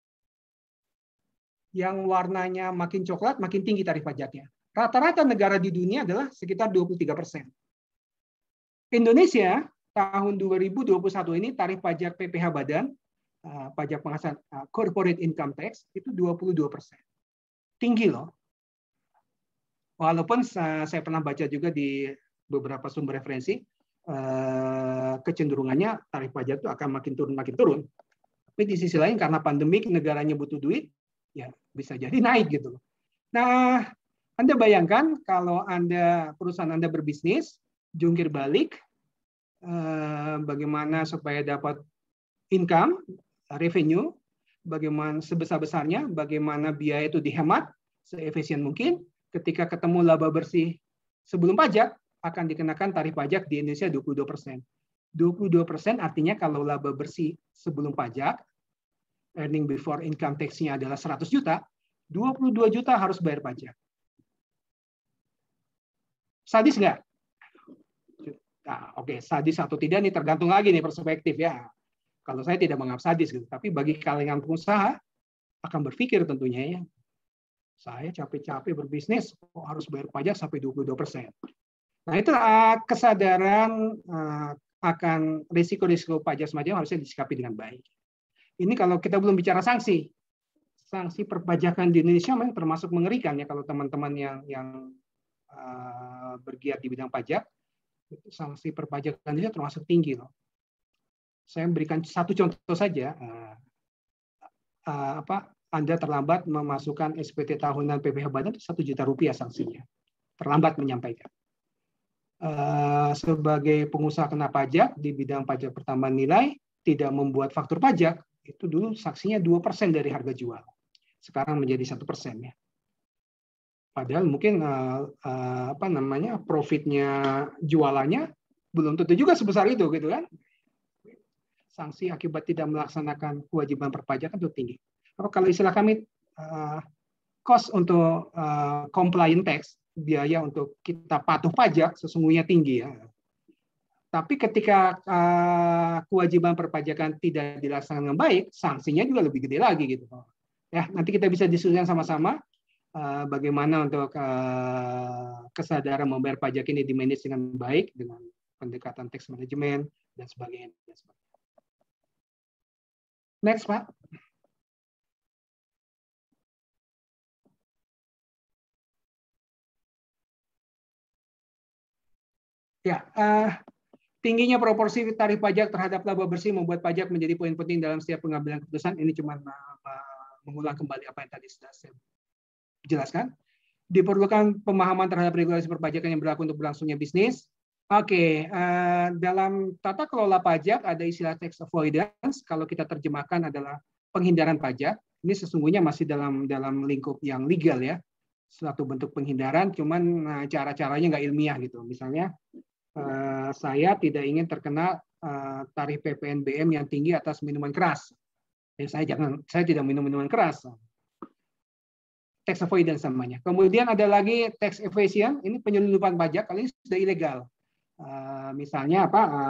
S4: Yang warnanya makin coklat, makin tinggi tarif pajaknya. Rata-rata negara di dunia adalah sekitar 23%. Indonesia tahun 2021 ini tarif pajak PPh Badan, pajak penghasilan corporate income tax itu 22%. Tinggi loh. Walaupun saya pernah baca juga di beberapa sumber referensi, kecenderungannya tarif pajak itu akan makin turun. Tapi di sisi lain karena pandemik negaranya butuh duit, ya bisa jadi naik gitu. Nah, Anda bayangkan kalau perusahaan Anda berbisnis, jungkir balik, bagaimana supaya dapat income, revenue, bagaimana sebesar-besarnya, bagaimana biaya itu dihemat seefisien mungkin, ketika ketemu laba bersih sebelum pajak, akan dikenakan tarif pajak di Indonesia 22%. 22% artinya kalau laba bersih sebelum pajak, earning before income tax-nya adalah 100 juta, 22 juta harus bayar pajak. Sadis nggak? Nah, oke, sadis atau tidak ini tergantung lagi nih perspektif ya. Kalau saya tidak menganggap sadis, gitu. Tapi bagi kalangan pengusaha akan berpikir tentunya ya, saya capek-capek berbisnis, kok harus bayar pajak sampai 22%. Nah itu kesadaran akan risiko-risiko pajak semacam harusnya disikapi dengan baik. Ini kalau kita belum bicara sanksi. Sanksi perpajakan di Indonesia memang termasuk mengerikan ya kalau teman-teman yang bergiat di bidang pajak, sanksi perpajakan itu termasuk tinggi loh. Saya memberikan satu contoh saja. Anda terlambat memasukkan SPT tahunan PPh Badan, 1 juta rupiah sanksinya. Terlambat menyampaikan. Sebagai pengusaha kena pajak di bidang pajak pertambahan nilai, tidak membuat faktur pajak, itu dulu sanksinya 2% dari harga jual. Sekarang menjadi 1% ya. Padahal mungkin profitnya jualannya belum tentu juga sebesar itu gitu kan. Sanksi akibat tidak melaksanakan kewajiban perpajakan itu tinggi. Kalau istilah kami cost untuk compliant tax, biaya untuk kita patuh pajak sesungguhnya tinggi ya. Tapi ketika kewajiban perpajakan tidak dilaksanakan dengan baik, sanksinya juga lebih gede lagi gitu. Ya, nanti kita bisa diskusikan sama-sama bagaimana untuk kesadaran membayar pajak ini dimanage dengan baik dengan pendekatan tax management dan sebagainya. Next, Pak. Ya, tingginya proporsi tarif pajak terhadap laba bersih membuat pajak menjadi poin penting dalam setiap pengambilan keputusan. Ini cuma mengulang kembali apa yang tadi sudah saya jelaskan. Diperlukan pemahaman terhadap regulasi perpajakan yang berlaku untuk berlangsungnya bisnis. Oke, dalam tata kelola pajak ada istilah tax avoidance. Kalau kita terjemahkan adalah penghindaran pajak. Ini sesungguhnya masih dalam lingkup yang legal ya. Suatu bentuk penghindaran, cuman cara-caranya nggak ilmiah gitu. Misalnya, saya tidak ingin terkena tarif PPNBM yang tinggi atas minuman keras. Saya tidak minum minuman keras. Tax avoidance namanya. Kemudian ada lagi tax evasion. Ini penyelundupan pajak. Kali ini sudah ilegal. Misalnya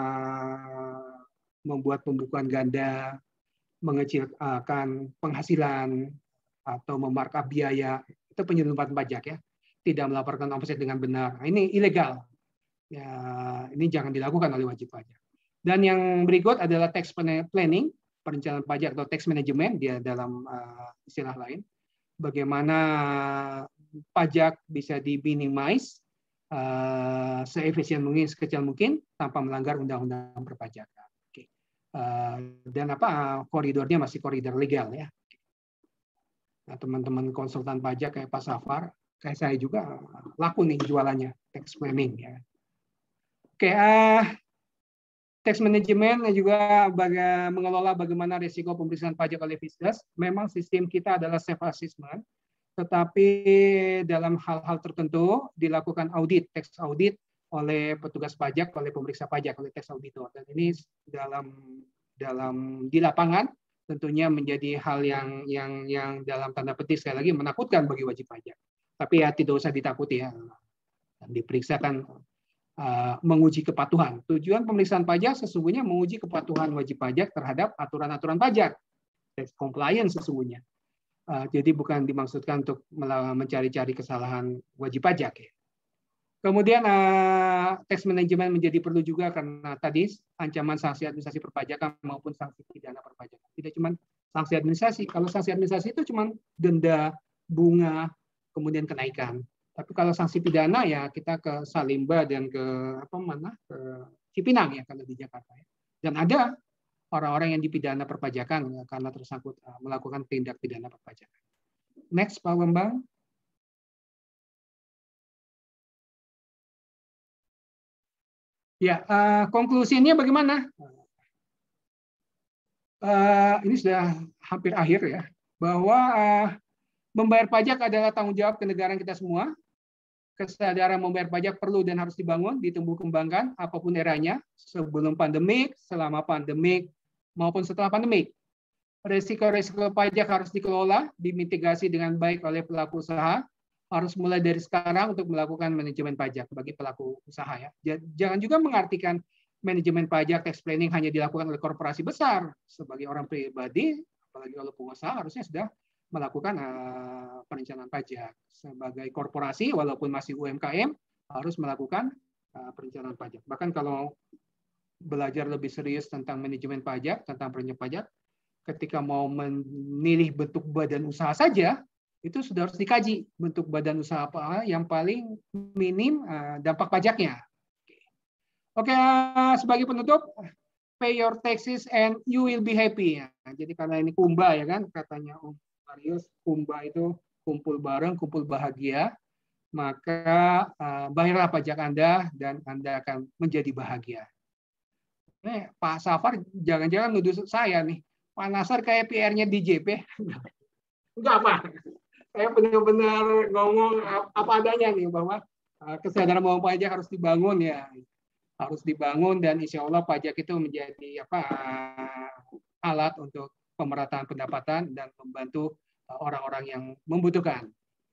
S4: membuat pembukuan ganda, mengecilkan penghasilan atau memarkup biaya, itu penyelundupan pajak ya. Tidak melaporkan omset dengan benar. Nah, ini ilegal. Ya, ini jangan dilakukan oleh wajib pajak. Dan yang berikut adalah tax planning, perencanaan pajak atau tax management dia dalam istilah lain. Bagaimana pajak bisa diminimize seefisien mungkin, sekecil mungkin tanpa melanggar undang-undang perpajakan. Oke. Dan koridornya masih koridor legal ya. Nah, teman-teman konsultan pajak kayak Pak Safar, kayak saya juga laku nih jualannya tax planning ya. Oke, tax management juga mengelola bagaimana risiko pemeriksaan pajak oleh Fisdes. Memang sistem kita adalah self assessment. Tetapi dalam hal-hal tertentu dilakukan audit, tax audit oleh petugas pajak, oleh pemeriksa pajak, oleh tax auditor. Dan ini di lapangan tentunya menjadi hal yang dalam tanda petik sekali lagi menakutkan bagi wajib pajak. Tapi ya tidak usah ditakuti ya. Dan diperiksakan menguji kepatuhan. Tujuan pemeriksaan pajak sesungguhnya menguji kepatuhan wajib pajak terhadap aturan-aturan pajak. Tax compliance sesungguhnya. Jadi bukan dimaksudkan untuk mencari-cari kesalahan wajib pajak. Ya. Kemudian tax management menjadi perlu juga karena tadi ancaman sanksi administrasi perpajakan maupun sanksi pidana perpajakan. Tidak cuma sanksi administrasi. Kalau sanksi administrasi itu cuma denda, bunga, kemudian kenaikan. Tapi kalau sanksi pidana ya kita ke Salimba dan ke ke Cipinang ya kalau di Jakarta. Ya. Dan ada orang-orang yang dipidana perpajakan karena tersangkut melakukan tindak pidana perpajakan. Next, Pak Bambang. Ya, konklusinya bagaimana? Ini sudah hampir akhir ya, bahwa membayar pajak adalah tanggung jawab kenegaraan kita semua. Kesadaran membayar pajak perlu dan harus dibangun, ditumbuh kembangkan apapun eranya, sebelum pandemik, selama pandemik, maupun setelah pandemik. Risiko-risiko pajak harus dikelola, dimitigasi dengan baik oleh pelaku usaha, harus mulai dari sekarang untuk melakukan manajemen pajak bagi pelaku usaha. Ya. Jangan juga mengartikan manajemen pajak tax planning hanya dilakukan oleh korporasi besar. Sebagai orang pribadi, apalagi kalau pengusaha, harusnya sudah melakukan perencanaan pajak. Sebagai korporasi, walaupun masih UMKM, harus melakukan perencanaan pajak. Bahkan kalau belajar lebih serius tentang manajemen pajak, tentang perencanaan pajak, ketika mau memilih bentuk badan usaha saja, itu sudah harus dikaji bentuk badan usaha apa yang paling minim dampak pajaknya. Oke, sebagai penutup, pay your taxes and you will be happy. Jadi karena ini Kumba ya kan, katanya Om Marius, Kumba itu kumpul bareng, kumpul bahagia, maka bayarlah pajak Anda dan Anda akan menjadi bahagia. Pak Safar jangan-jangan nuduh saya nih, Pak Nasar kayak PR-nya di JP. Enggak, Pak. Saya benar-benar ngomong apa adanya nih, bahwa kesadaran bahwa pajak harus dibangun ya. Harus dibangun, dan insya Allah pajak itu menjadi alat untuk pemerataan pendapatan dan membantu orang-orang yang membutuhkan.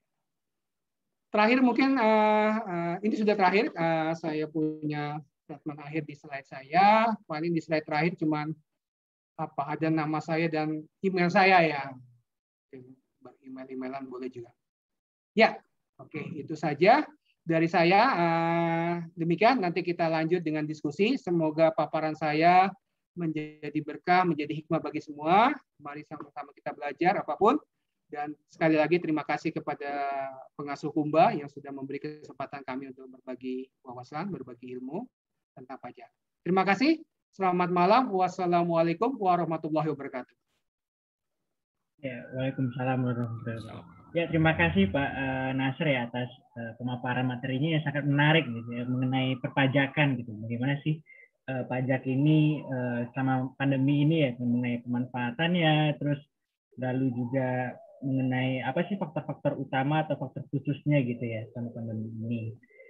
S4: Terakhir mungkin, ini sudah terakhir, saya punya statement akhir di slide saya. Paling di slide terakhir cuman ada nama saya dan email saya ya. Email-emailan boleh juga. Ya, oke, itu saja dari saya. Demikian, nanti kita lanjut dengan diskusi. Semoga paparan saya menjadi berkah, menjadi hikmah bagi semua. Mari sama-sama kita belajar apapun. Dan sekali lagi terima kasih kepada pengasuh Kumba yang sudah memberi kesempatan kami untuk berbagi wawasan, berbagi ilmu tentang pajak. Terima kasih. Selamat malam. Wassalamualaikum warahmatullahi wabarakatuh.
S1: Ya, waalaikumsalam warahmatullahi wabarakatuh. Ya, terima kasih Pak Nasr ya atas pemaparan materinya yang sangat menarik gitu ya, mengenai perpajakan gitu. Bagaimana sih pajak ini selama pandemi ini ya, mengenai pemanfaatannya, terus lalu juga mengenai apa sih faktor-faktor utama atau faktor khususnya gitu ya selama pandemi ini.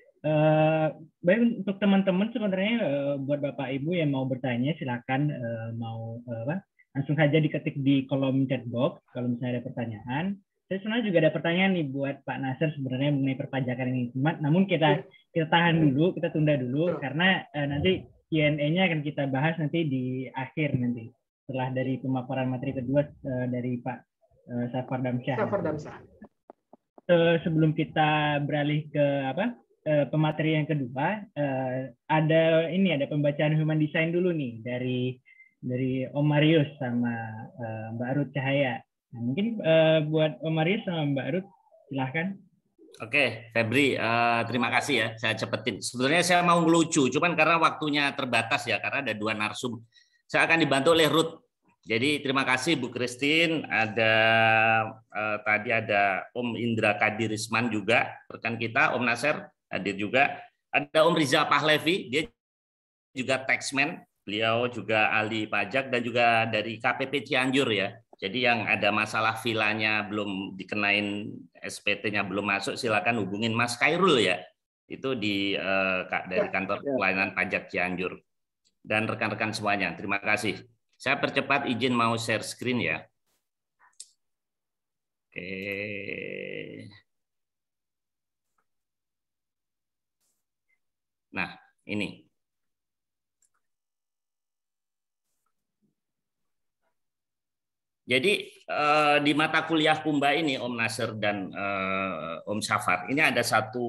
S1: Baik, untuk teman-teman sebenarnya buat Bapak Ibu yang mau bertanya silakan langsung saja diketik di kolom chat box kalau misalnya ada pertanyaan. Saya sebenarnya juga ada pertanyaan nih buat Pak Nasr sebenarnya mengenai perpajakan ini. Namun kita tahan dulu, kita tunda dulu karena nanti Q&A-nya akan kita bahas nanti di akhir nanti setelah dari pemaparan materi kedua dari Pak Safar Damsyah. Sebelum kita beralih ke pemateri yang kedua, ada pembacaan human design dulu nih dari Om Marius sama Mbak Ruth Cahaya. Nah, mungkin buat Om Marius sama Mbak Ruth, silahkan.
S3: Oke, Febri, terima kasih ya. Saya cepetin. Sebenarnya saya mau ngelucu, cuman karena waktunya terbatas ya, karena ada 2 narsum. Saya akan dibantu oleh Ruth. Jadi terima kasih Bu Christine. Tadi ada Om Indra Kadirisman juga, rekan kita. Om Nasir hadir juga. Ada Om Riza Pahlevi, dia juga taxman. Beliau juga ahli pajak dan juga dari KPP Cianjur ya. Jadi yang ada masalah vilanya belum dikenain, SPT-nya belum masuk, silakan hubungin Mas Khairul ya. Itu dari kantor pelayanan pajak Cianjur. Dan rekan-rekan semuanya, terima kasih. Saya percepat izin mau share screen ya. Oke. Nah, ini. Jadi di mata kuliah Kumba ini Om Nasr dan Om Safar ini ada satu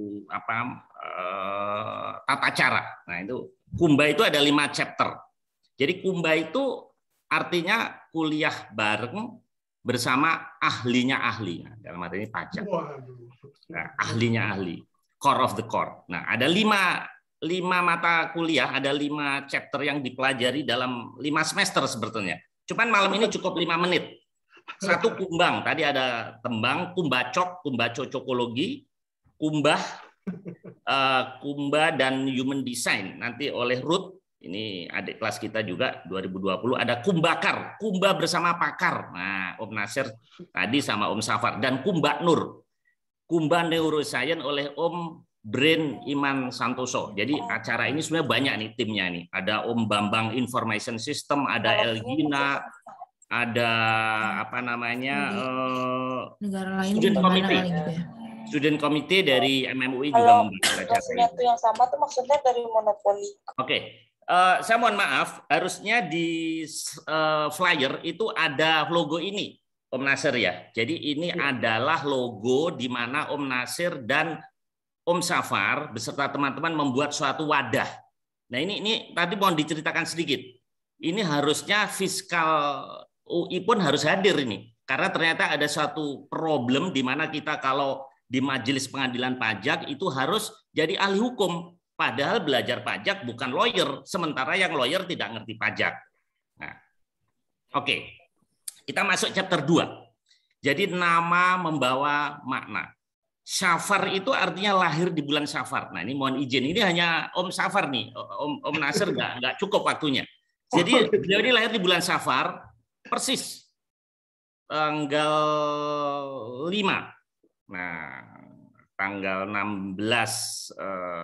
S3: tata cara. Nah itu Kumba itu ada 5 chapter. Jadi Kumba itu artinya kuliah bareng bersama ahlinya ahli. Nah, dalam arti ini pajak. Nah, ahlinya ahli, core of the core. Nah ada 5 mata kuliah, ada 5 chapter yang dipelajari dalam 5 semester sebetulnya. Cuman malam ini cukup 5 menit. 1 kumbang, tadi ada tembang, kumbacok, kumbacocokologi, kumbah, kumba dan human design. Nanti oleh Ruth, ini adik kelas kita juga 2020, ada kumbakar, kumba bersama pakar. Nah, Om Nasir tadi sama Om Safar. Dan kumba nur, kumba neuroscience oleh Om Brain Iman Santoso. Jadi acara ini sebenarnya banyak nih timnya nih. Ada Om Bambang Information System, ada Elgina, ada
S6: negara lain
S3: student committee.
S6: gitu ya.
S3: Student committee dari MMUI juga membuat acara ini.
S8: Yang sama tuh maksudnya dari monopoli.
S3: Oke. Saya mohon maaf, harusnya di flyer itu ada logo ini, Om Nasir ya. Jadi ini adalah logo di mana Om Nasir dan Om Safar beserta teman-teman membuat suatu wadah. Nah ini tadi mohon diceritakan sedikit. Ini harusnya fiskal UI pun harus hadir ini, karena ternyata ada suatu problem di mana kita kalau di majelis pengadilan pajak itu harus jadi ahli hukum. Padahal belajar pajak bukan lawyer, sementara yang lawyer tidak ngerti pajak. Nah, oke. Kita masuk chapter 2. Jadi nama membawa makna. Safar itu artinya lahir di bulan Safar. Nah, ini mohon izin. Ini hanya Om Safar nih. Om Nasir nggak cukup waktunya. Jadi beliau ini lahir di bulan Safar, persis tanggal 5. Nah, tanggal 16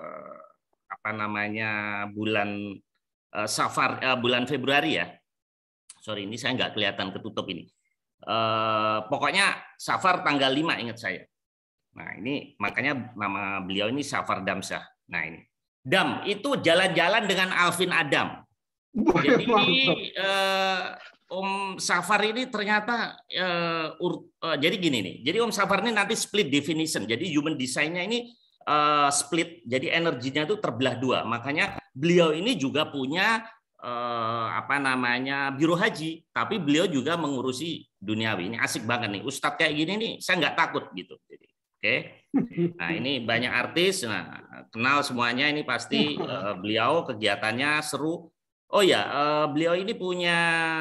S3: bulan Safar, bulan Februari ya. Sorry, ini saya nggak kelihatan, ketutup ini. Pokoknya Safar tanggal 5 ingat saya. Nah ini makanya nama beliau ini Safar Damsyah. Nah ini Dam itu jalan-jalan dengan Alvin Adam. Jadi Om Safar ini ternyata jadi gini nih. Jadi Om Safar ini nanti split definition. Jadi human design-nya ini split, jadi energinya itu terbelah dua. Makanya beliau ini juga punya biro haji, tapi beliau juga mengurusi duniawi. Ini asik banget nih, Ustadz kayak gini nih, saya nggak takut gitu. Jadi, oke. Nah ini banyak artis, nah kenal semuanya ini pasti beliau kegiatannya seru. Oh ya, beliau ini punya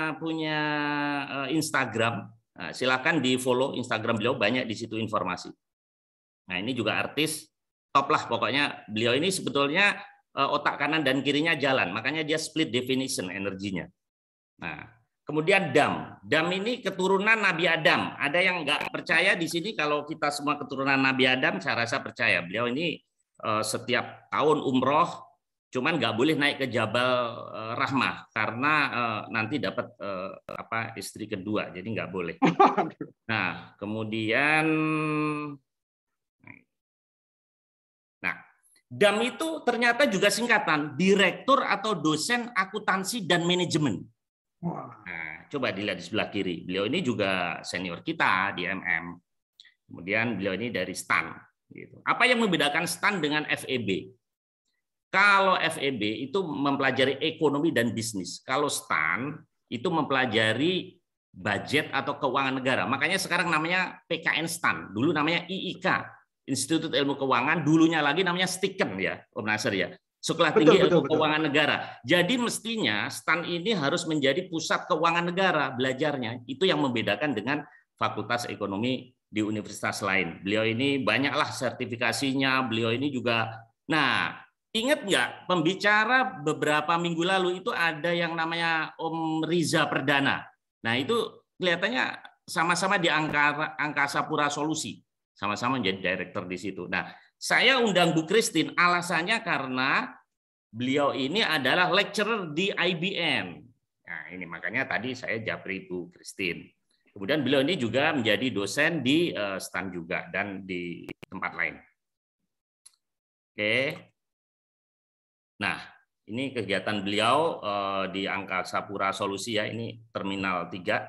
S3: Instagram. Nah, silakan di follow Instagram beliau, banyak di situ informasi. Nah ini juga artis. Top lah pokoknya, beliau ini sebetulnya otak kanan dan kirinya jalan, makanya dia split definition energinya. Nah, kemudian Dam ini keturunan Nabi Adam. Ada yang nggak percaya di sini kalau kita semua keturunan Nabi Adam? Saya rasa percaya. Beliau ini setiap tahun umroh, cuman nggak boleh naik ke Jabal Rahmah karena nanti dapat istri kedua, jadi nggak boleh. Nah, kemudian DAM itu ternyata juga singkatan Direktur atau Dosen Akuntansi dan Manajemen. Nah, coba dilihat di sebelah kiri. Beliau ini juga senior kita di MM. Kemudian beliau ini dari STAN. Gitu. Apa yang membedakan STAN dengan FEB? Kalau FEB itu mempelajari ekonomi dan bisnis. Kalau STAN itu mempelajari budget atau keuangan negara. Makanya sekarang namanya PKN STAN. Dulu namanya IIK. Institut Ilmu Keuangan, dulunya lagi namanya STIKEN ya, Om Nasir ya. Sekolah Tinggi Ilmu Keuangan Negara. Jadi mestinya STAN ini harus menjadi pusat keuangan negara belajarnya. Itu yang membedakan dengan Fakultas Ekonomi di universitas lain. Beliau ini banyaklah sertifikasinya, beliau ini juga. Nah, ingat nggak pembicara beberapa minggu lalu itu ada yang namanya Om Riza Perdana. Nah, itu kelihatannya sama-sama di Angkasa Pura Solusi. Sama-sama menjadi direktur di situ. Nah, saya undang Bu Christine alasannya karena beliau ini adalah lecturer di IBM. Nah, ini makanya tadi saya japri Bu Christine. Kemudian beliau ini juga menjadi dosen di STAN juga dan di tempat lain. Oke. Nah, ini kegiatan beliau di Angkasa Pura Solusi ya, ini Terminal 3.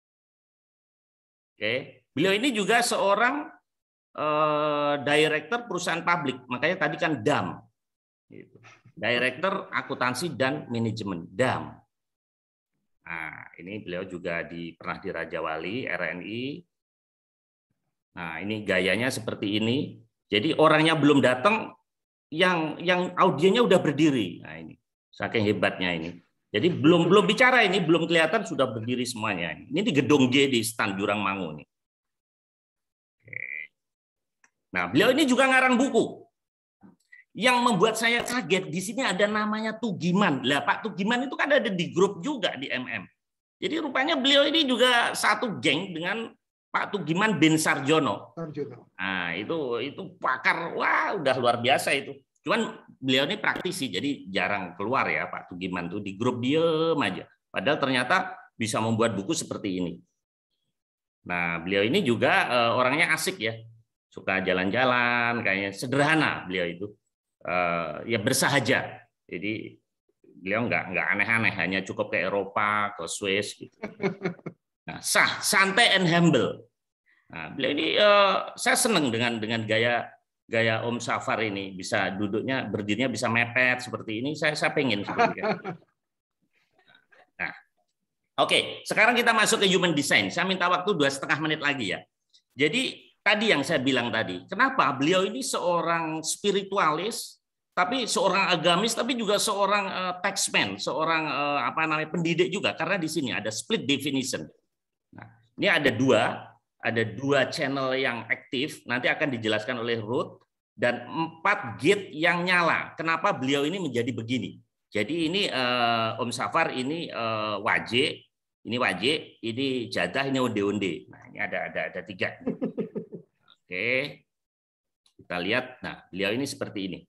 S3: Oke. Beliau ini juga seorang Director perusahaan publik, makanya tadi kan DAM, Director Akuntansi dan Manajemen DAM. Nah, ini beliau juga pernah di Raja Wali RNI. Nah, ini gayanya seperti ini. Jadi orangnya belum datang, yang audiennya udah berdiri. Nah, ini saking hebatnya ini. Jadi belum bicara ini, belum kelihatan sudah berdiri semuanya. Ini di Gedung G di Stan Jurang Mangu nih. Nah, beliau ini juga ngarang buku. Yang membuat saya kaget, di sini ada namanya Tugiman. Lah, Pak Tugiman itu kan ada di grup juga di MM. Jadi rupanya beliau ini juga satu geng dengan Pak Tugiman bin Sarjono. Nah, itu pakar, wah udah luar biasa itu. Cuman beliau ini praktisi, jadi jarang keluar ya Pak Tugiman tuh, di grup diem aja. Padahal ternyata bisa membuat buku seperti ini. Nah, beliau ini juga orangnya asik ya. Suka jalan-jalan, kayaknya sederhana beliau itu, ya bersahaja. Jadi Beliau nggak aneh-aneh, hanya cukup ke Eropa, ke Swiss gitu. Nah, santai and humble. Nah, beliau ini saya senang dengan gaya Om Safar ini, bisa duduknya berdirinya bisa mepet seperti ini. Saya pengen seperti itu. Nah, oke, sekarang kita masuk ke human design. Saya minta waktu 2,5 menit lagi ya. Jadi tadi yang saya bilang tadi, kenapa beliau ini seorang spiritualis, tapi seorang agamis, tapi juga seorang taxman, seorang pendidik juga, karena di sini ada split definition. Nah, ini ada dua channel yang aktif, nanti akan dijelaskan oleh Ruth, dan 4 gate yang nyala. Kenapa beliau ini menjadi begini? Jadi ini Om Safar ini wajib. Ini wajib, ini jadah, ini onde-onde. Nah, ini ada 3. Oke, kita lihat. Nah, beliau ini seperti ini.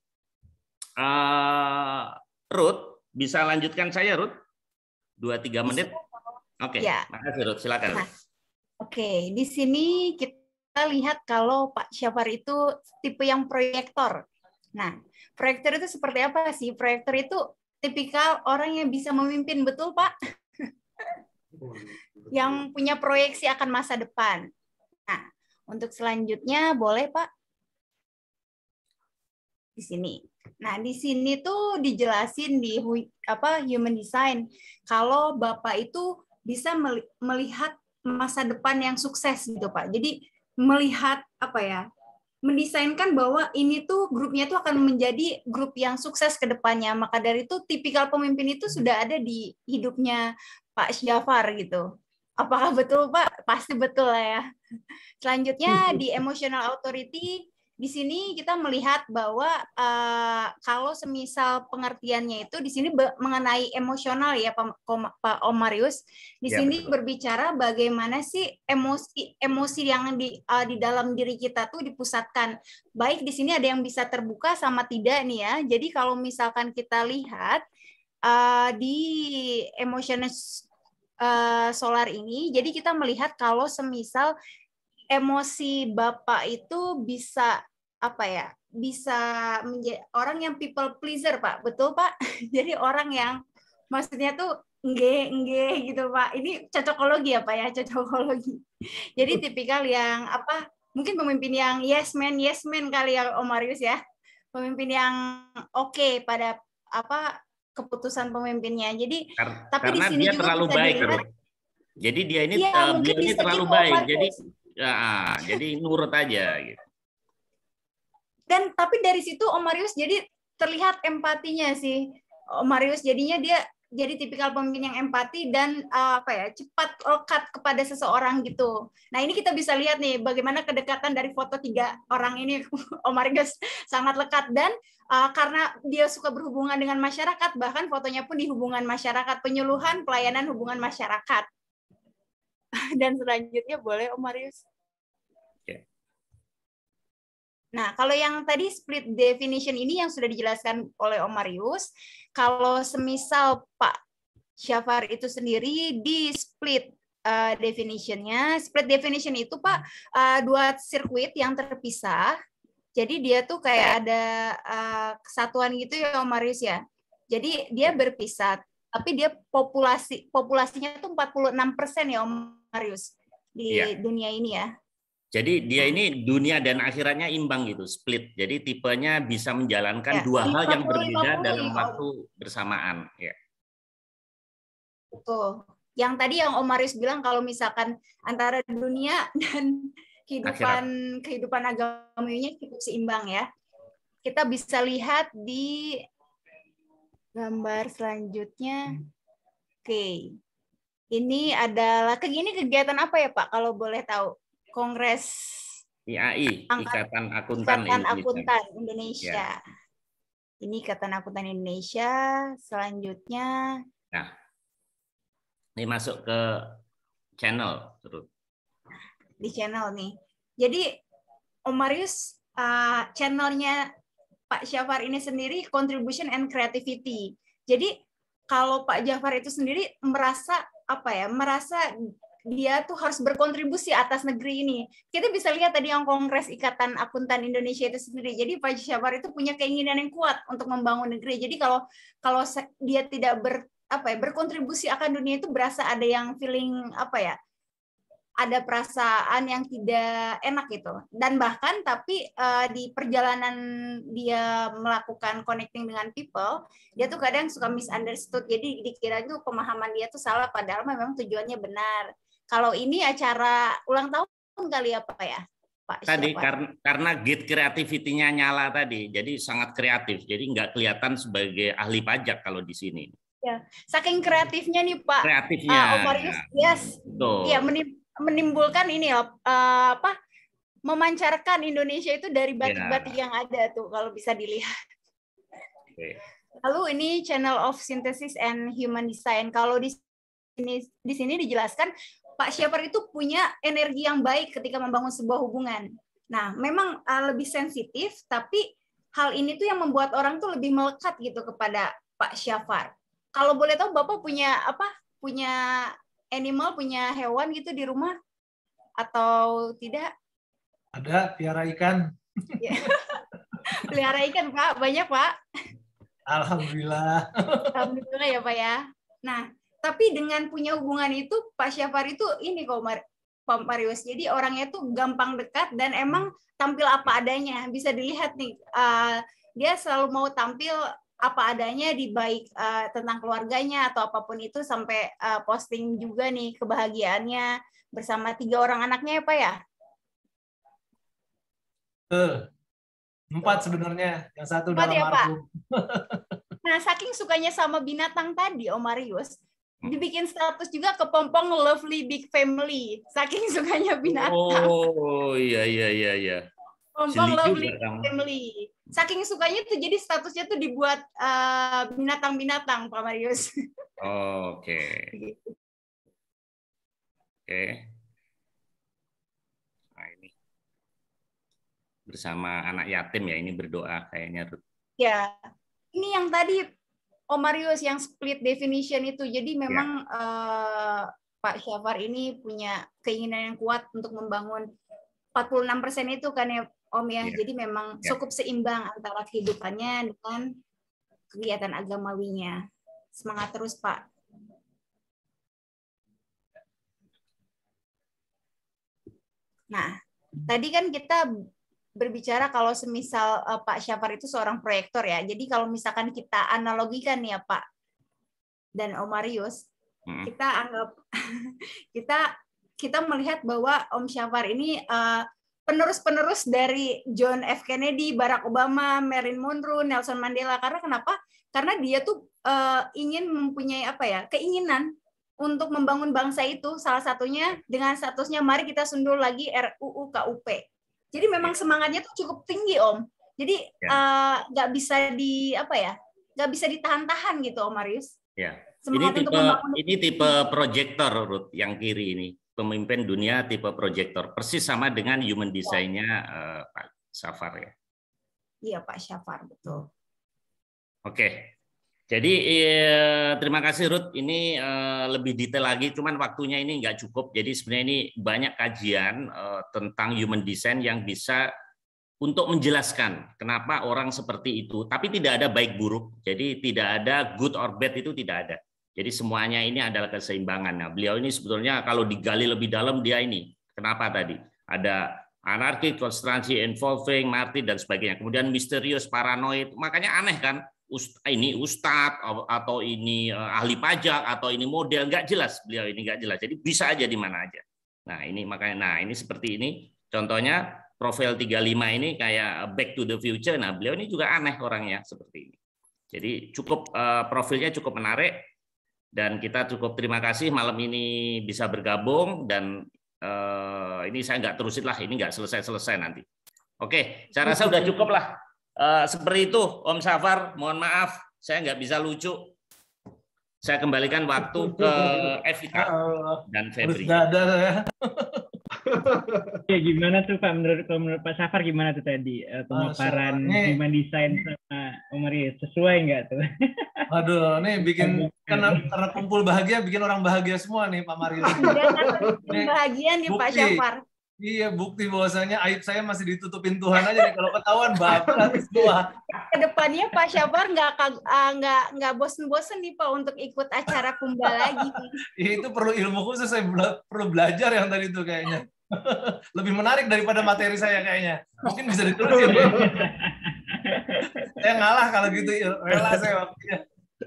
S3: Ruth, bisa lanjutkan saya, Ruth? 2-3 menit. Oke,
S6: ya.
S3: Makasih, Ruth. Silakan.
S6: Nah, oke, di sini kita lihat kalau Pak Syafar itu tipe yang proyektor. Nah, proyektor itu seperti apa sih? Proyektor itu tipikal orang yang bisa memimpin, betul Pak? Yang punya proyeksi akan masa depan. Nah, untuk selanjutnya boleh Pak? Di sini. Nah, di sini tuh dijelasin di human design kalau Bapak itu bisa melihat masa depan yang sukses gitu Pak. Jadi melihat mendesainkan bahwa ini tuh grupnya tuh akan menjadi grup yang sukses ke depannya. Maka dari itu tipikal pemimpin itu sudah ada di hidupnya Pak Syafar gitu. Apakah betul Pak? Pasti betul lah ya. Selanjutnya di emotional authority, di sini kita melihat bahwa kalau semisal pengertiannya itu di sini mengenai emosional ya Pak Om Marius. Di sini berbicara bagaimana sih emosi yang di dalam diri kita tuh dipusatkan. Baik di sini ada yang bisa terbuka sama tidak nih ya. Jadi kalau misalkan kita lihat di emotional solar ini, jadi kita melihat kalau semisal emosi Bapak itu bisa bisa menjadi orang yang people pleaser Pak, betul Pak? Jadi orang yang maksudnya tuh enggak gitu Pak. Ini cocokologi ya Pak ya, cocokologi. Jadi tipikal yang mungkin pemimpin yang yes man kali ya Om Marius ya. Pemimpin yang oke pada keputusan pemimpinnya. Jadi tapi di sini
S3: dia
S6: juga
S3: terlalu
S6: bisa
S3: baik.
S6: dilihat,
S3: jadi dia ini
S6: mungkin
S3: beliau ini terlalu baik. Jadi nurut aja gitu.
S6: Dan tapi dari situ Om Marius jadi terlihat empatinya sih. Om Marius jadinya dia jadi tipikal pemimpin yang empati dan cepat lekat kepada seseorang gitu. Nah, ini kita bisa lihat nih bagaimana kedekatan dari foto 3 orang ini Om Marius sangat lekat dan karena dia suka berhubungan dengan masyarakat, bahkan fotonya pun di hubungan masyarakat, penyuluhan pelayanan hubungan masyarakat. Dan selanjutnya boleh Om Marius. Nah, kalau yang tadi split definition ini yang sudah dijelaskan oleh Om Marius, kalau semisal Pak Syafar itu sendiri di split definition-nya, split definition itu Pak 2 sirkuit yang terpisah. Jadi dia tuh kayak ada kesatuan gitu ya Om Marius ya. Jadi dia berpisah, tapi dia populasinya tuh 46% ya Om Marius di dunia ini ya.
S3: Jadi dia ini dunia dan akhiratnya imbang gitu, split. Jadi tipenya bisa menjalankan 2 hal yang berbeda dalam waktu bersamaan. Ya.
S6: Betul. Yang tadi yang Om Marius bilang kalau misalkan antara dunia dan kehidupan agamanya cukup seimbang ya. Kita bisa lihat di gambar selanjutnya. Oke. Ini adalah kegiatan apa ya Pak kalau boleh tahu? Kongres
S3: IAI, Ikatan Akuntan
S6: Indonesia. Ya. Ini Ikatan Akuntan Indonesia. Selanjutnya.
S3: Nah, ini masuk ke channel terus.
S6: Di channel nih. Jadi Om Marius, channelnya Pak Syafar ini sendiri contribution and creativity. Jadi kalau Pak Syafar itu sendiri merasa dia tuh harus berkontribusi atas negeri ini. Kita bisa lihat tadi yang Kongres Ikatan Akuntan Indonesia itu sendiri. Jadi Pak Syafar itu punya keinginan yang kuat untuk membangun negeri. Jadi kalau dia tidak berkontribusi akan dunia itu berasa ada yang feeling ada perasaan yang tidak enak gitu. Dan bahkan tapi di perjalanan dia melakukan connecting dengan people, dia tuh kadang suka misunderstood. Jadi dikira itu pemahaman dia tuh salah, padahal memang tujuannya benar. Kalau ini acara ulang tahun kali apa ya, Pak?
S3: Tadi karena gate creativity-nya nyala tadi, jadi sangat kreatif. Jadi nggak kelihatan sebagai ahli pajak kalau di sini.
S6: Ya, saking kreatifnya nih Pak.
S3: Kreatifnya.
S6: Om Marius, yes. Iya, menimbulkan ini memancarkan Indonesia itu dari batik-batik yang ada tuh kalau bisa dilihat. Lalu ini Channel of Synthesis and Human Design. Kalau di sini dijelaskan Pak Syafar itu punya energi yang baik ketika membangun sebuah hubungan. Nah, memang lebih sensitif, tapi hal ini tuh yang membuat orang tuh lebih melekat gitu kepada Pak Syafar. Kalau boleh tahu Bapak punya animal, punya hewan gitu di rumah atau tidak?
S5: Ada, piara ikan.
S6: Pelihara ikan Pak, banyak Pak.
S5: Alhamdulillah.
S6: Alhamdulillah ya Pak ya. Nah, tapi dengan punya hubungan itu Pak Syafar itu ini kok Pak Marius. Jadi orangnya tuh gampang dekat dan emang tampil apa adanya. Bisa dilihat nih, dia selalu mau tampil apa adanya di baik tentang keluarganya atau apapun itu, sampai posting juga nih kebahagiaannya bersama 3 orang anaknya ya Pak ya?
S5: 4 sebenarnya, yang 1 dalam
S6: ya, Pak?
S5: album.
S6: Nah, saking sukanya sama binatang tadi Om Marius, dibikin status juga kepompong Lovely Big Family. Saking sukanya binatang.
S3: Oh, iya.
S6: Pompong Lovely Big Family. Saking sukanya tuh jadi statusnya tuh dibuat binatang-binatang Pak Marius.
S3: Oke. Nah, ini bersama anak yatim ya, ini berdoa kayaknya Ruth.
S6: Ya, ini yang tadi Om Marius yang split definition itu. Jadi memang Pak Syafar ini punya keinginan yang kuat untuk membangun 46% itu kan ya Om ya. Jadi memang cukup seimbang antara kehidupannya dengan kegiatan agamawinya. Semangat terus Pak. Nah, tadi kan kita berbicara kalau semisal Pak Syafar itu seorang proyektor ya. Jadi kalau misalkan kita analogikan ya Pak dan Om Marius, kita anggap kita melihat bahwa Om Syafar ini penerus-penerus dari John F. Kennedy, Barack Obama, Marilyn Monroe, Nelson Mandela. Karena kenapa? Karena dia tuh ingin mempunyai keinginan untuk membangun bangsa itu, salah satunya dengan statusnya mari kita sundul lagi RUU KUP. Jadi memang semangatnya tuh cukup tinggi Om. Jadi nggak bisa nggak bisa ditahan-tahan gitu Om Marius.
S3: Ya. Ini tipe proyektor Ruth yang kiri ini. Pemimpin dunia tipe proyektor, persis sama dengan human design-nya Pak Syafar ya.
S6: Iya Pak Syafar, betul.
S3: Oke, jadi terima kasih Ruth. Ini lebih detail lagi, cuman waktunya ini nggak cukup. Jadi sebenarnya ini banyak kajian tentang human design yang bisa untuk menjelaskan kenapa orang seperti itu. Tapi tidak ada baik buruk, jadi tidak ada good or bad, itu tidak ada. Jadi semuanya ini adalah keseimbangan. Nah, beliau ini sebetulnya kalau digali lebih dalam dia ini. Kenapa tadi? Ada anarki, konsentrasi, involving, martir, dan sebagainya. Kemudian misterius, paranoid. Makanya aneh kan? Ini ustadz, atau ini ahli pajak, atau ini model. Nggak jelas. Beliau ini nggak jelas. Jadi bisa aja di mana aja. Nah, ini makanya. Nah, ini seperti ini. Contohnya, profil 35 ini kayak Back to the Future. Nah, beliau ini juga aneh orangnya seperti ini. Jadi cukup profilnya cukup menarik. Dan kita cukup terima kasih malam ini bisa bergabung, dan ini saya nggak terusin lah, ini nggak selesai nanti. Oke, saya rasa udah cukup lah. Seperti itu Om Syafar, mohon maaf saya nggak bisa lucu. Saya kembalikan waktu ke Evita dan Febri.
S1: Ya, gimana tuh Pak, menurut Pak Syafar gimana tuh tadi pemaparan human design sama Om Marius? Sesuai nggak tuh?
S5: Waduh, nih bikin karena kumpul bahagia bikin orang bahagia semua nih Pak Marius.
S6: Bikin bahagia nih Pak Syafar.
S5: Iya, bukti bahwasanya aib saya masih ditutupin Tuhan aja nih. Kalau ketahuan baper semua.
S6: Kedepannya Pak Syafar nggak bosen-bosen nih Pak untuk ikut acara Kumba lagi.
S5: Itu perlu ilmu khusus, saya perlu belajar yang tadi itu kayaknya. Lebih menarik daripada materi saya kayaknya. Mungkin bisa diterusin. Ya. Saya ngalah kalau gitu, rela saya waktunya.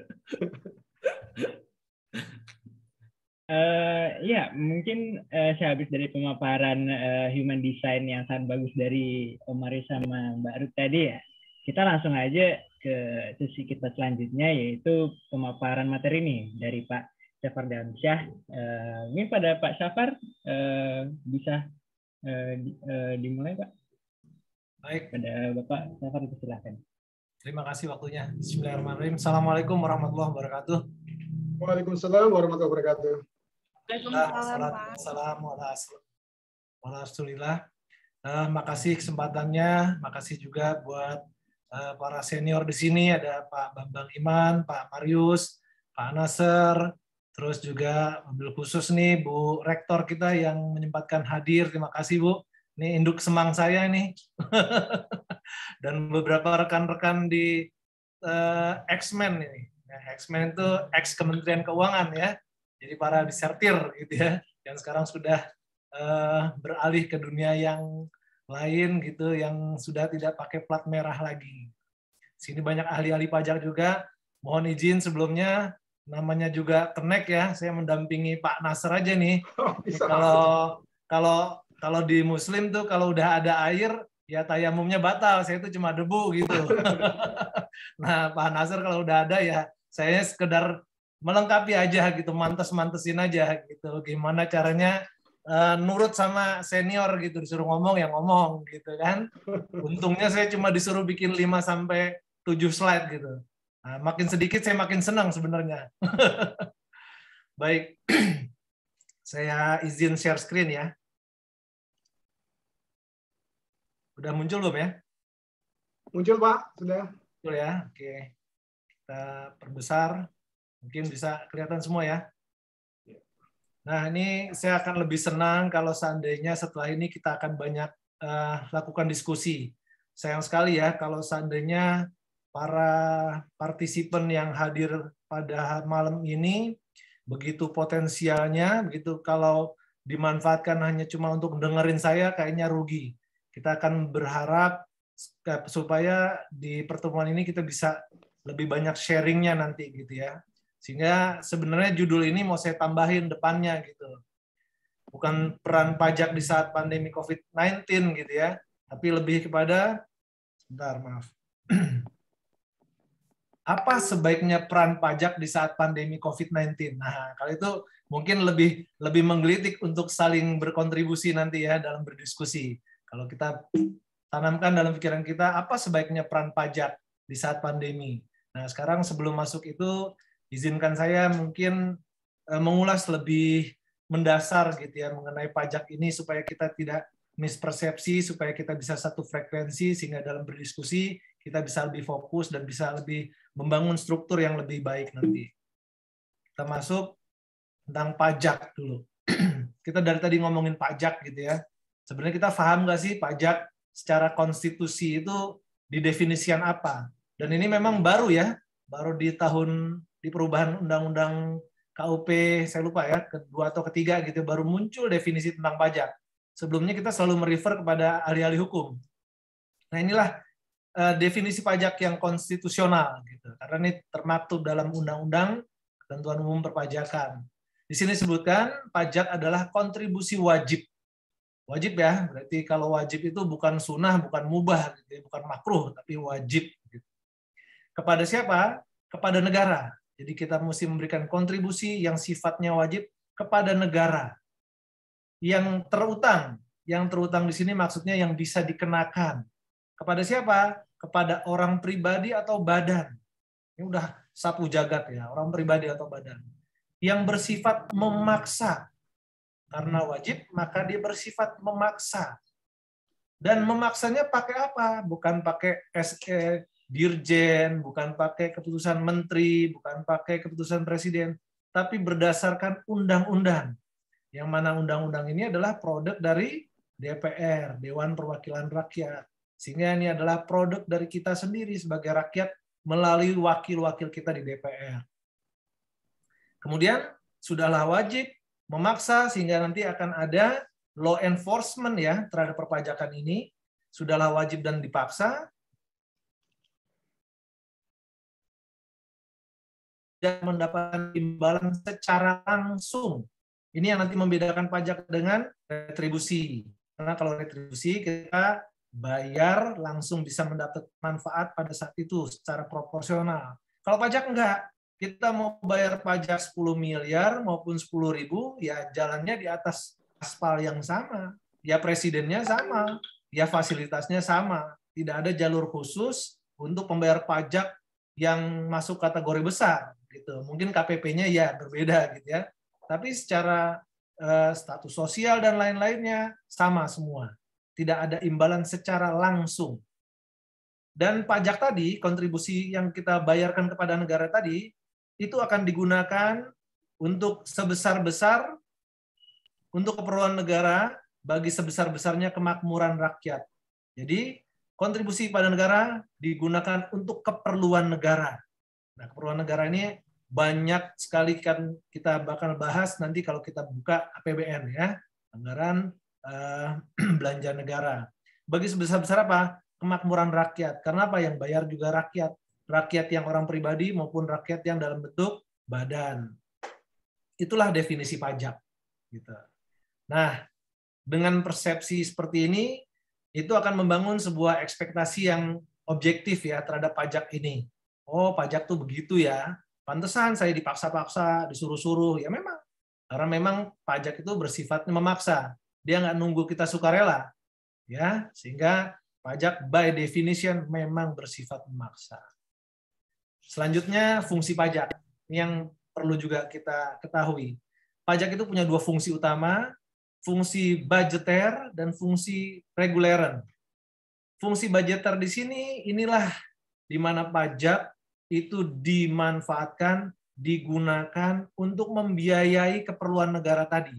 S1: Ya, mungkin saya habis dari pemaparan human design yang sangat bagus dari Om Marius sama Mbak Ruth tadi ya. Kita langsung aja ke sesi kita selanjutnya, yaitu pemaparan materi nih dari Pak Syafar Diansyah. Ini pada Pak Syafar bisa dimulai Pak.
S5: Baik.
S1: Pada Bapak Syafar dipersilakan.
S5: Terima kasih waktunya. Bismillahirrahmanirrahim. Assalamualaikum warahmatullahi wabarakatuh.
S4: Waalaikumsalam warahmatullahi wabarakatuh.
S5: Alhamdulillah. Makasih kesempatannya, makasih juga buat para senior di sini, ada Pak Bambang Iman, Pak Marius, Pak Nasir, terus juga mobil khusus nih Bu Rektor kita yang menyempatkan hadir. Terima kasih Bu. Ini induk semang saya nih. Dan beberapa rekan-rekan di X-Men ini. X-Men itu ex Kementerian Keuangan ya. Jadi para disertir gitu ya. Yang sekarang sudah beralih ke dunia yang lain gitu, yang sudah tidak pakai plat merah lagi. Sini banyak ahli-ahli pajak juga. Mohon izin sebelumnya, namanya juga Kenek ya. Saya mendampingi Pak Nasir aja nih. Kalau di Muslim tuh kalau udah ada air ya tayamumnya batal. Saya itu cuma debu gitu. Nah Pak Nasir kalau udah ada ya saya sekedar melengkapi aja gitu, mantesin aja gitu. Gimana caranya nurut sama senior gitu, disuruh ngomong ya ngomong gitu kan. Untungnya saya cuma disuruh bikin 5-7 slide gitu. Nah, makin sedikit saya makin senang sebenarnya. Baik, saya izin share screen ya. Udah muncul belum ya?
S4: Muncul Pak, sudah.
S5: Muncul ya, oke. Kita perbesar, mungkin bisa kelihatan semua ya. Nah, ini saya akan lebih senang kalau seandainya setelah ini kita akan banyak lakukan diskusi. Sayang sekali ya kalau seandainya para partisipan yang hadir pada malam ini begitu potensialnya, begitu kalau dimanfaatkan hanya cuma untuk dengerin saya kayaknya rugi. Kita akan berharap supaya di pertemuan ini kita bisa lebih banyak sharingnya nanti gitu ya. Sehingga sebenarnya judul ini mau saya tambahin depannya gitu. Bukan peran pajak di saat pandemi COVID-19 gitu ya, tapi lebih kepada, sebentar maaf. Apa sebaiknya peran pajak di saat pandemi COVID-19? Nah, kalau itu mungkin lebih menggelitik untuk saling berkontribusi nanti ya dalam berdiskusi. Kalau kita tanamkan dalam pikiran kita, apa sebaiknya peran pajak di saat pandemi? Nah, sekarang sebelum masuk itu, izinkan saya mungkin mengulas lebih mendasar gitu ya mengenai pajak ini supaya kita tidak mispersepsi, supaya kita bisa satu frekuensi sehingga dalam berdiskusi kita bisa lebih fokus dan bisa lebih membangun struktur yang lebih baik nanti. Kita masuk tentang pajak dulu. Kita dari tadi ngomongin pajak gitu ya. Sebenarnya kita paham nggak sih pajak secara konstitusi itu didefinisikan apa? Dan ini memang baru ya, baru di perubahan undang-undang KUP, saya lupa ya, kedua atau ketiga gitu, baru muncul definisi tentang pajak. Sebelumnya kita selalu merefer kepada ahli-ahli hukum. Nah inilah definisi pajak yang konstitusional, gitu. Karena ini termaktub dalam Undang-Undang Ketentuan Umum Perpajakan. Di sini disebutkan pajak adalah kontribusi wajib. Wajib ya, berarti kalau wajib itu bukan sunnah, bukan mubah, gitu, bukan makruh, tapi wajib. Gitu. Kepada siapa? Kepada negara. Jadi kita mesti memberikan kontribusi yang sifatnya wajib kepada negara. Yang terutang di sini maksudnya yang bisa dikenakan. Kepada siapa? Kepada orang pribadi atau badan. Ini udah sapu jagat ya, orang pribadi atau badan. Yang bersifat memaksa. Karena wajib, maka dia bersifat memaksa. Dan memaksanya pakai apa? Bukan pakai dirjen, bukan pakai keputusan menteri, bukan pakai keputusan presiden, tapi berdasarkan undang-undang. Yang mana undang-undang ini adalah produk dari DPR, Dewan Perwakilan Rakyat. Sehingga ini adalah produk dari kita sendiri sebagai rakyat melalui wakil-wakil kita di DPR. Kemudian sudahlah wajib memaksa sehingga nanti akan ada law enforcement ya terhadap perpajakan ini. Sudahlah wajib dan dipaksa. Dan mendapatkan imbalan secara langsung. Ini yang nanti membedakan pajak dengan retribusi. Karena kalau retribusi kita bayar langsung bisa mendapat manfaat pada saat itu secara proporsional. Kalau pajak enggak, kita mau bayar pajak 10 miliar maupun 10.000, ya jalannya di atas aspal yang sama. Ya presidennya sama, ya fasilitasnya sama. Tidak ada jalur khusus untuk pembayar pajak yang masuk kategori besar. Gitu. Mungkin KPP-nya ya berbeda gitu ya. Tapi secara status sosial dan lain-lainnya sama semua. Tidak ada imbalan secara langsung. Dan pajak tadi, kontribusi yang kita bayarkan kepada negara tadi, itu akan digunakan untuk sebesar-besar, untuk keperluan negara, bagi sebesar-besarnya kemakmuran rakyat. Jadi, kontribusi pada negara digunakan untuk keperluan negara. Nah, keperluan negara ini banyak sekali kan kita bakal bahas nanti kalau kita buka APBN ya, anggaran belanja negara. Bagi sebesar-besar apa? Kemakmuran rakyat. Karena apa? Yang bayar juga rakyat. Rakyat yang orang pribadi maupun rakyat yang dalam bentuk badan. Itulah definisi pajak. Gitu. Nah, dengan persepsi seperti ini, itu akan membangun sebuah ekspektasi yang objektif ya terhadap pajak ini. Oh, pajak tuh begitu ya. Pantesan saya dipaksa-paksa, disuruh-suruh. Ya memang. Karena memang pajak itu bersifatnya memaksa. Dia nggak nunggu kita sukarela. Ya, sehingga pajak by definition memang bersifat memaksa. Selanjutnya, fungsi pajak. Ini yang perlu juga kita ketahui. Pajak itu punya dua fungsi utama, fungsi budgeter dan fungsi reguleran. Fungsi budgeter di sini, inilah di mana pajak itu dimanfaatkan, digunakan untuk membiayai keperluan negara tadi.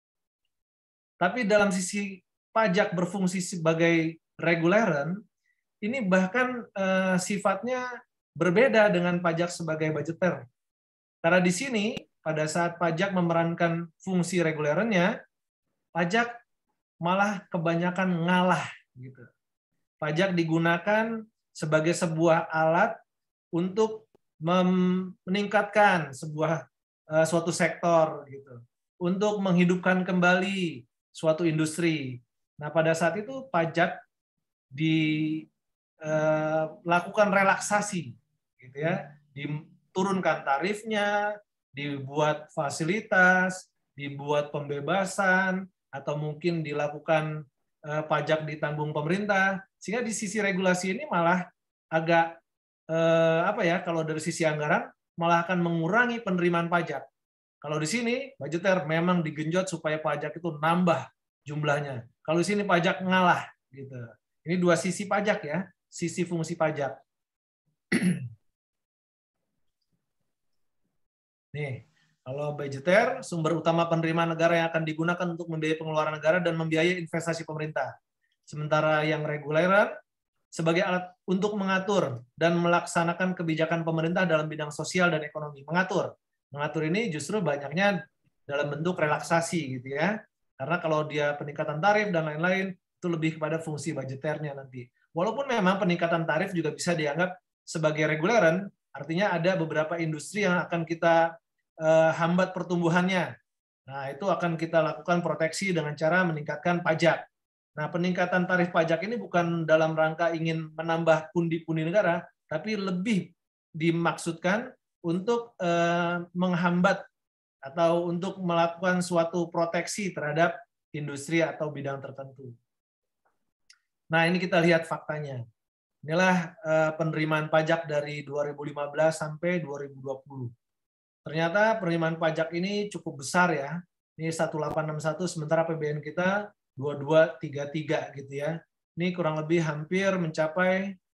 S5: Tapi dalam sisi pajak berfungsi sebagai reguleran, ini bahkan sifatnya berbeda dengan pajak sebagai budgeter. Karena di sini, pada saat pajak memerankan fungsi regulerannya, pajak malah kebanyakan ngalah. Gitu. Pajak digunakan sebagai sebuah alat untuk meningkatkan suatu sektor, gitu, untuk menghidupkan kembali suatu industri. Nah, pada saat itu pajak dilakukan relaksasi, gitu ya, diturunkan tarifnya, dibuat fasilitas, dibuat pembebasan, atau mungkin dilakukan pajak ditanggung pemerintah, sehingga di sisi regulasi ini malah agak kalau dari sisi anggaran malah akan mengurangi penerimaan pajak. Kalau di sini budgeter memang digenjot supaya pajak itu nambah jumlahnya. Kalau di sini pajak ngalah gitu. Ini dua sisi pajak ya, sisi fungsi pajak. Nih, kalau budgeter sumber utama penerimaan negara yang akan digunakan untuk membiayai pengeluaran negara dan membiayai investasi pemerintah. Sementara yang reguleran sebagai alat untuk mengatur dan melaksanakan kebijakan pemerintah dalam bidang sosial dan ekonomi. Mengatur ini justru banyaknya dalam bentuk relaksasi gitu ya. Karena kalau dia peningkatan tarif dan lain-lain itu lebih kepada fungsi budgeternya nanti. Walaupun memang peningkatan tarif juga bisa dianggap sebagai reguleran, artinya ada beberapa industri yang akan kita hambat pertumbuhannya. Nah, itu akan kita lakukan proteksi dengan cara meningkatkan pajak. Nah, peningkatan tarif pajak ini bukan dalam rangka ingin menambah pundi-pundi negara, tapi lebih dimaksudkan untuk menghambat atau untuk melakukan suatu proteksi terhadap industri atau bidang tertentu. Nah, ini kita lihat faktanya. Inilah penerimaan pajak dari 2015 sampai 2020. Ternyata penerimaan pajak ini cukup besar ya. Ini 1861, sementara APBN kita 2233 gitu ya. Ini kurang lebih hampir mencapai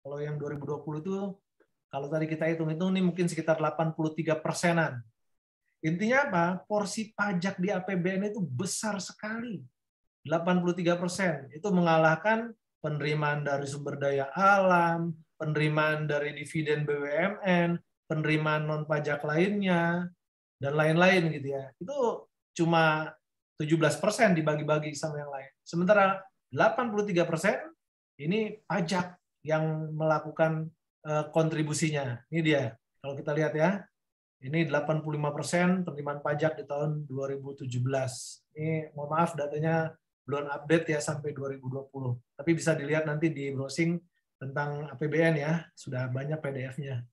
S5: Kalau yang 2020 itu, kalau tadi kita hitung-hitung ini mungkin sekitar 83%-an. Intinya apa? Porsi pajak di APBN itu besar sekali. 83%. Itu mengalahkan penerimaan dari sumber daya alam, penerimaan dari dividen BUMN, penerimaan non-pajak lainnya, dan lain-lain gitu ya. Itu cuma 17% dibagi-bagi sama yang lain. Sementara 83% ini pajak yang melakukan kontribusinya. Ini dia. Kalau kita lihat ya, ini 85% penerimaan pajak di tahun 2017. Ini mohon maaf datanya belum update ya sampai 2020. Tapi bisa dilihat nanti di browsing tentang APBN ya, sudah banyak PDF-nya.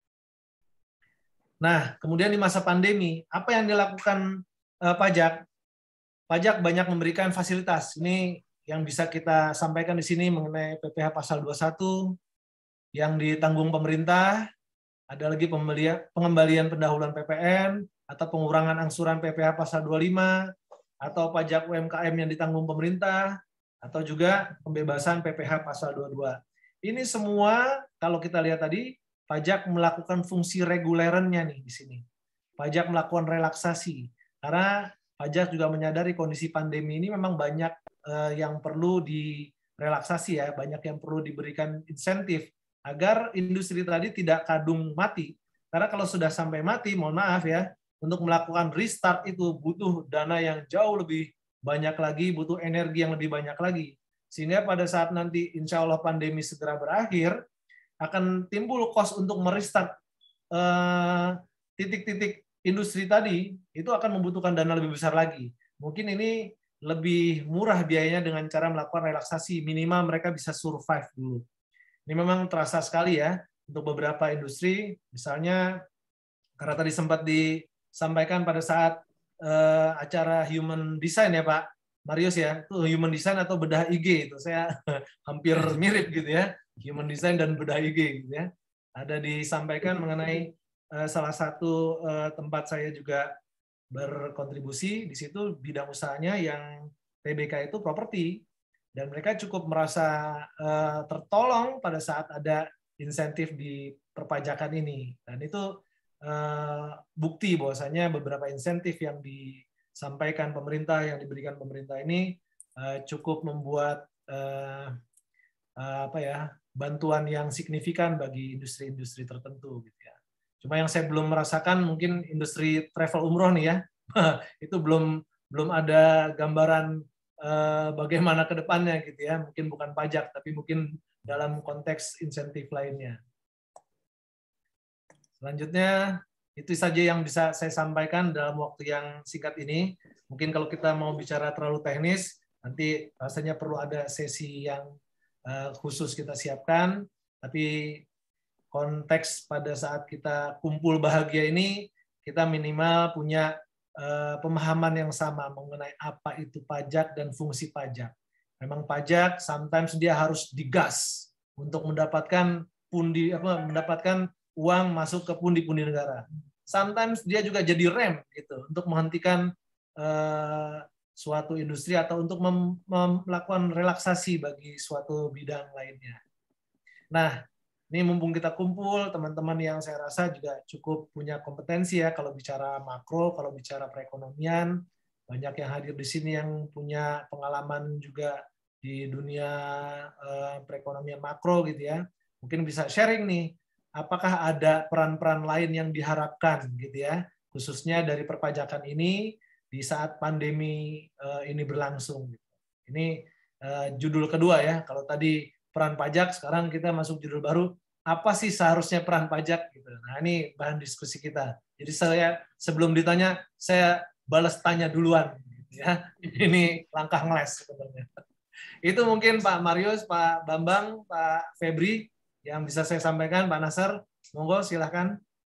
S5: Nah, kemudian di masa pandemi, apa yang dilakukan pajak? Pajak banyak memberikan fasilitas. Ini yang bisa kita sampaikan di sini mengenai PPh pasal 21 yang ditanggung pemerintah, ada lagi pengembalian pendahuluan PPN atau pengurangan angsuran PPh pasal 25 atau pajak UMKM yang ditanggung pemerintah atau juga pembebasan PPh pasal 22. Ini semua kalau kita lihat tadi pajak melakukan fungsi regulerannya nih di sini. Pajak melakukan relaksasi karena pajak juga menyadari kondisi pandemi ini memang banyak yang perlu direlaksasi ya, banyak yang perlu diberikan insentif agar industri tadi tidak kadung mati. Karena kalau sudah sampai mati, mohon maaf ya, untuk melakukan restart itu butuh dana yang jauh lebih banyak lagi, butuh energi yang lebih banyak lagi. Sehingga pada saat nanti insya Allah pandemi segera berakhir, akan timbul cost untuk merestart titik-titik industri tadi, itu akan membutuhkan dana lebih besar lagi. Mungkin ini lebih murah biayanya dengan cara melakukan relaksasi, minimal mereka bisa survive dulu. Ini memang terasa sekali ya, untuk beberapa industri, misalnya, karena tadi sempat disampaikan pada saat acara Human Design ya Pak Marius ya, itu Human Design atau bedah IG, itu saya hampir mirip gitu ya, Human Design dan bedah IG gitu ya. Ada disampaikan mengenai salah satu tempat saya juga berkontribusi, di situ bidang usahanya yang TBK itu properti, dan mereka cukup merasa tertolong pada saat ada insentif di perpajakan ini. Dan itu bukti bahwasanya beberapa insentif yang disampaikan pemerintah, yang diberikan pemerintah ini cukup membuat bantuan yang signifikan bagi industri-industri tertentu gitu ya. Cuma yang saya belum merasakan mungkin industri travel umroh nih ya, itu belum ada gambaran bagaimana ke depannya gitu ya. Mungkin bukan pajak, tapi mungkin dalam konteks insentif lainnya. Selanjutnya, itu saja yang bisa saya sampaikan dalam waktu yang singkat ini. Mungkin kalau kita mau bicara terlalu teknis, nanti rasanya perlu ada sesi yang khusus kita siapkan. Tapi konteks pada saat kita kumpul bahagia ini, kita minimal punya pemahaman yang sama mengenai apa itu pajak dan fungsi pajak. Memang pajak sometimes dia harus digas untuk mendapatkan mendapatkan uang masuk ke pundi-pundi negara. Sometimes dia juga jadi rem gitu untuk menghentikan suatu industri atau untuk melakukan relaksasi bagi suatu bidang lainnya. Nah, ini mumpung kita kumpul, teman-teman yang saya rasa juga cukup punya kompetensi ya kalau bicara makro, kalau bicara perekonomian, banyak yang hadir di sini yang punya pengalaman juga di dunia perekonomian makro gitu ya. Mungkin bisa sharing nih, apakah ada peran-peran lain yang diharapkan gitu ya, khususnya dari perpajakan ini di saat pandemi ini berlangsung. Ini judul kedua ya, kalau tadi peran pajak, sekarang kita masuk judul baru, apa sih seharusnya peran pajak? Gitu. Nah, ini bahan diskusi kita. Jadi saya sebelum ditanya, saya balas tanya duluan. Ya, ini langkah ngeles sebenarnya. Itu mungkin Pak Marius, Pak Bambang, Pak Febri yang bisa saya sampaikan. Pak Nasar, monggo silahkan.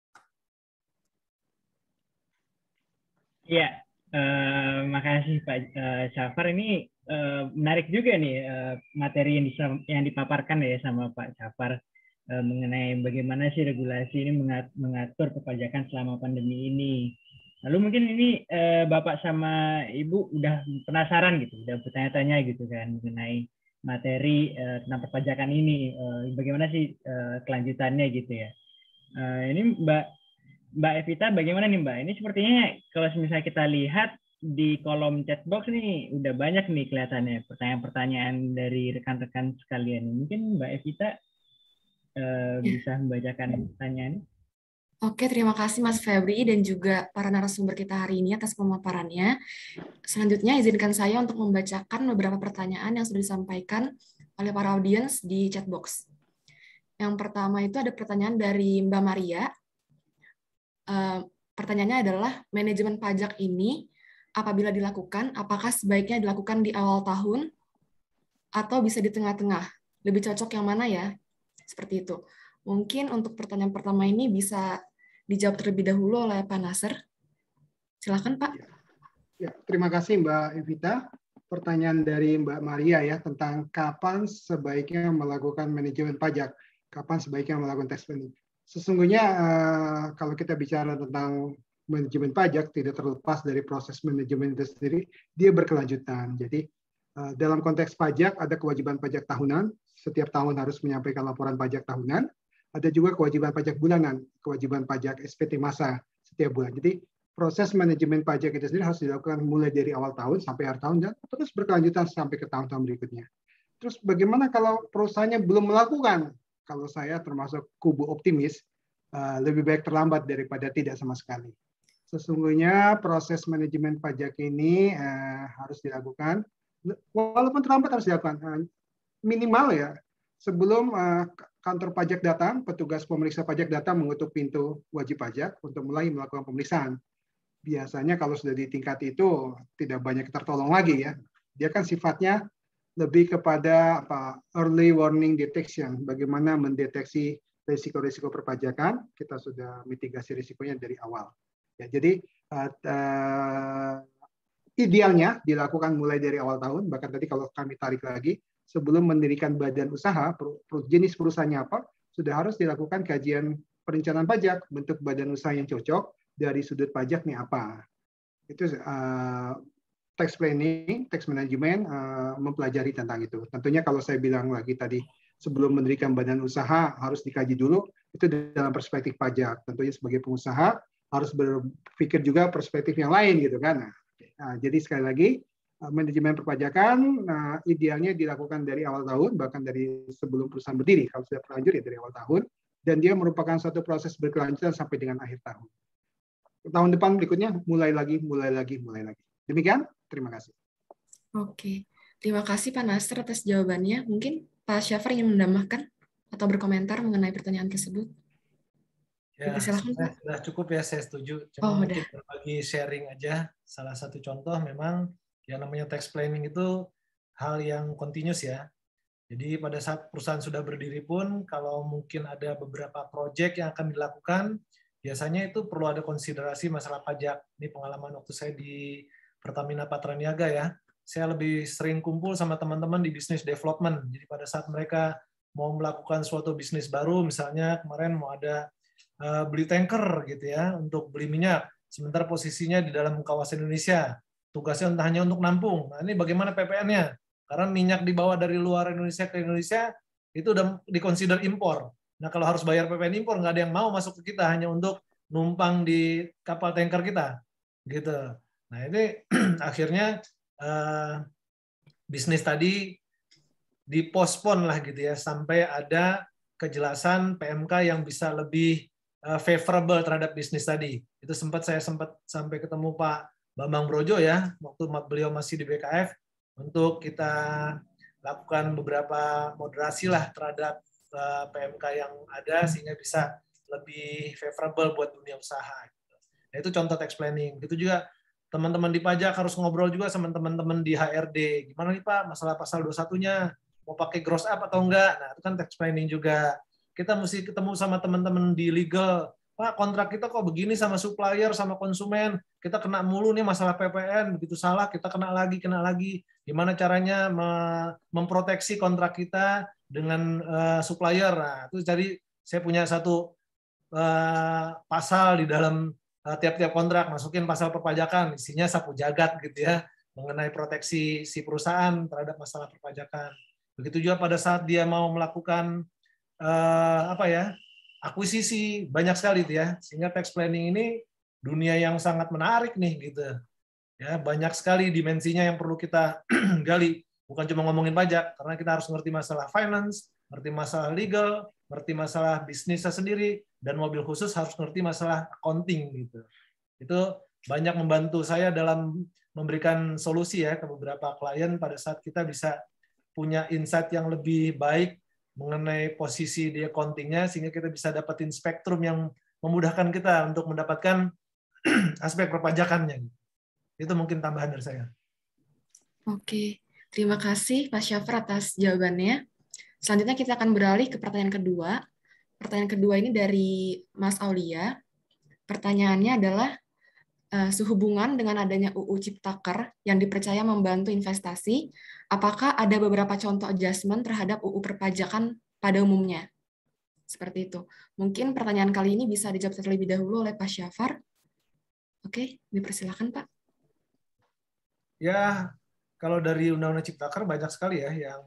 S1: Iya, makasih Pak Syafar. Ini menarik juga nih materi yang dipaparkan ya sama Pak Syafar mengenai bagaimana sih regulasi ini mengatur perpajakan selama pandemi ini. Lalu mungkin ini Bapak sama Ibu udah penasaran gitu, udah bertanya-tanya gitu kan mengenai materi tentang perpajakan ini. Bagaimana sih kelanjutannya gitu ya. Ini Mbak Evita bagaimana nih Mbak? Ini sepertinya kalau misalnya kita lihat di kolom chat box nih udah banyak nih kelihatannya pertanyaan-pertanyaan dari rekan-rekan sekalian. Mungkin Mbak Evita bisa membacakan pertanyaan.
S8: Oke, terima kasih Mas Febri dan juga para narasumber kita hari ini atas pemaparannya. Selanjutnya izinkan saya untuk membacakan beberapa pertanyaan yang sudah disampaikan oleh para audiens di chat box. Yang pertama itu ada pertanyaan dari Mbak Maria. Pertanyaannya adalah, manajemen pajak ini apabila dilakukan, apakah sebaiknya dilakukan di awal tahun atau bisa di tengah-tengah? Lebih cocok yang mana ya? Seperti itu. Mungkin untuk pertanyaan pertama ini bisa dijawab terlebih dahulu oleh Pak Nasr. Silakan Pak.
S4: Ya, terima kasih Mbak Evita. Pertanyaan dari Mbak Maria ya tentang kapan sebaiknya melakukan manajemen pajak, kapan sebaiknya melakukan tax planning. Sesungguhnya kalau kita bicara tentang manajemen pajak tidak terlepas dari proses manajemen itu sendiri, dia berkelanjutan. Jadi dalam konteks pajak ada kewajiban pajak tahunan, setiap tahun harus menyampaikan laporan pajak tahunan. Ada juga kewajiban pajak bulanan, kewajiban pajak SPT masa setiap bulan. Jadi proses manajemen pajak itu sendiri harus dilakukan mulai dari awal tahun sampai akhir tahun dan terus berkelanjutan sampai ke tahun-tahun berikutnya. Terus bagaimana kalau perusahaannya belum melakukan? Kalau saya termasuk kubu optimis, lebih baik terlambat daripada tidak sama sekali. Sesungguhnya proses manajemen pajak ini harus dilakukan, walaupun terlambat harus dilakukan. Minimal ya, sebelum kantor pajak datang, petugas pemeriksa pajak datang mengetuk pintu wajib pajak untuk mulai melakukan pemeriksaan. Biasanya kalau sudah di tingkat itu tidak banyak tertolong lagi ya. Dia kan sifatnya lebih kepada early warning detection, bagaimana mendeteksi risiko-risiko perpajakan, kita sudah mitigasi risikonya dari awal. Ya, jadi idealnya dilakukan mulai dari awal tahun, bahkan tadi kalau kami tarik lagi, sebelum mendirikan badan usaha, jenis perusahaannya apa, sudah harus dilakukan kajian perencanaan pajak, bentuk badan usaha yang cocok, dari sudut pajak nih apa. Itu tax planning, tax management mempelajari tentang itu. Tentunya kalau saya bilang lagi tadi, sebelum mendirikan badan usaha harus dikaji dulu, itu dalam perspektif pajak. Tentunya sebagai pengusaha harus berpikir juga perspektif yang lain gitu kan. Jadi sekali lagi, manajemen perpajakan idealnya dilakukan dari awal tahun, bahkan dari sebelum perusahaan berdiri. Kalau sudah terlanjur ya dari awal tahun, dan dia merupakan suatu proses berkelanjutan sampai dengan akhir tahun. Tahun depan berikutnya mulai lagi. Demikian, terima kasih.
S8: Oke, terima kasih Pak Nasr atas jawabannya. Mungkin Pak Syafar ingin menambahkan atau berkomentar mengenai pertanyaan tersebut?
S5: Ya, sudah cukup ya, saya setuju. Cuma mungkin berbagi sharing aja. Salah satu contoh memang yang namanya tax planning itu hal yang continuous ya. Jadi pada saat perusahaan sudah berdiri pun, kalau mungkin ada beberapa proyek yang akan dilakukan, biasanya itu perlu ada konsiderasi masalah pajak. Ini pengalaman waktu saya di Pertamina Patraniaga ya. Saya lebih sering kumpul sama teman-teman di business development. Jadi pada saat mereka mau melakukan suatu bisnis baru, misalnya kemarin mau ada beli tanker gitu ya, untuk beli minyak. Sementara posisinya di dalam kawasan Indonesia. Tugasnya hanya untuk nampung. Nah ini bagaimana PPN-nya? Karena minyak dibawa dari luar Indonesia ke Indonesia, itu udah dikonsider impor. Nah kalau harus bayar PPN impor, nggak ada yang mau masuk ke kita, hanya untuk numpang di kapal tanker kita. Gitu. Nah ini akhirnya bisnis tadi dipospon lah gitu ya, sampai ada kejelasan PMK yang bisa lebih favorable terhadap bisnis tadi. Itu saya sempat sampai ketemu Pak Bambang Brojo ya, waktu beliau masih di BKF, untuk kita lakukan beberapa moderasi lah terhadap PMK yang ada sehingga bisa lebih favorable buat dunia usaha. Nah, itu contoh tax planning. Itu juga teman-teman di pajak harus ngobrol juga sama teman-teman di HRD. Gimana nih Pak masalah pasal 21-nya? Mau pakai gross up atau enggak? Nah, itu kan tax planning juga. Kita mesti ketemu sama teman-teman di legal. Pak, kontrak kita kok begini sama supplier, sama konsumen. Kita kena mulu nih masalah PPN. Begitu salah, kita kena lagi. Gimana caranya memproteksi kontrak kita dengan supplier. Nah, itu jadi saya punya satu pasal di dalam tiap-tiap kontrak. Masukin pasal perpajakan. Isinya sapu jagat gitu ya. Mengenai proteksi si perusahaan terhadap masalah perpajakan. Begitu juga pada saat dia mau melakukan akuisisi, banyak sekali itu ya. Sehingga tax planning ini dunia yang sangat menarik nih gitu. Ya, banyak sekali dimensinya yang perlu kita gali. Bukan cuma ngomongin pajak, karena kita harus ngerti masalah finance, ngerti masalah legal, ngerti masalah bisnisnya sendiri, dan mobil khusus harus ngerti masalah accounting gitu. Itu banyak membantu saya dalam memberikan solusi ya ke beberapa klien pada saat kita bisa punya insight yang lebih baik mengenai posisi di accounting-nya, sehingga kita bisa dapetin spektrum yang memudahkan kita untuk mendapatkan aspek perpajakannya. Itu mungkin tambahan dari saya.
S8: Oke, terima kasih Pak Syafar atas jawabannya. Selanjutnya kita akan beralih ke pertanyaan kedua. Pertanyaan kedua ini dari Mas Aulia. Pertanyaannya adalah, sehubungan dengan adanya UU Ciptaker yang dipercaya membantu investasi, apakah ada beberapa contoh adjustment terhadap UU perpajakan pada umumnya? Seperti itu. Mungkin pertanyaan kali ini bisa dijawab terlebih dahulu oleh Pak Syafar. Oke, dipersilakan Pak.
S5: Ya, kalau dari Undang-Undang Ciptaker banyak sekali ya yang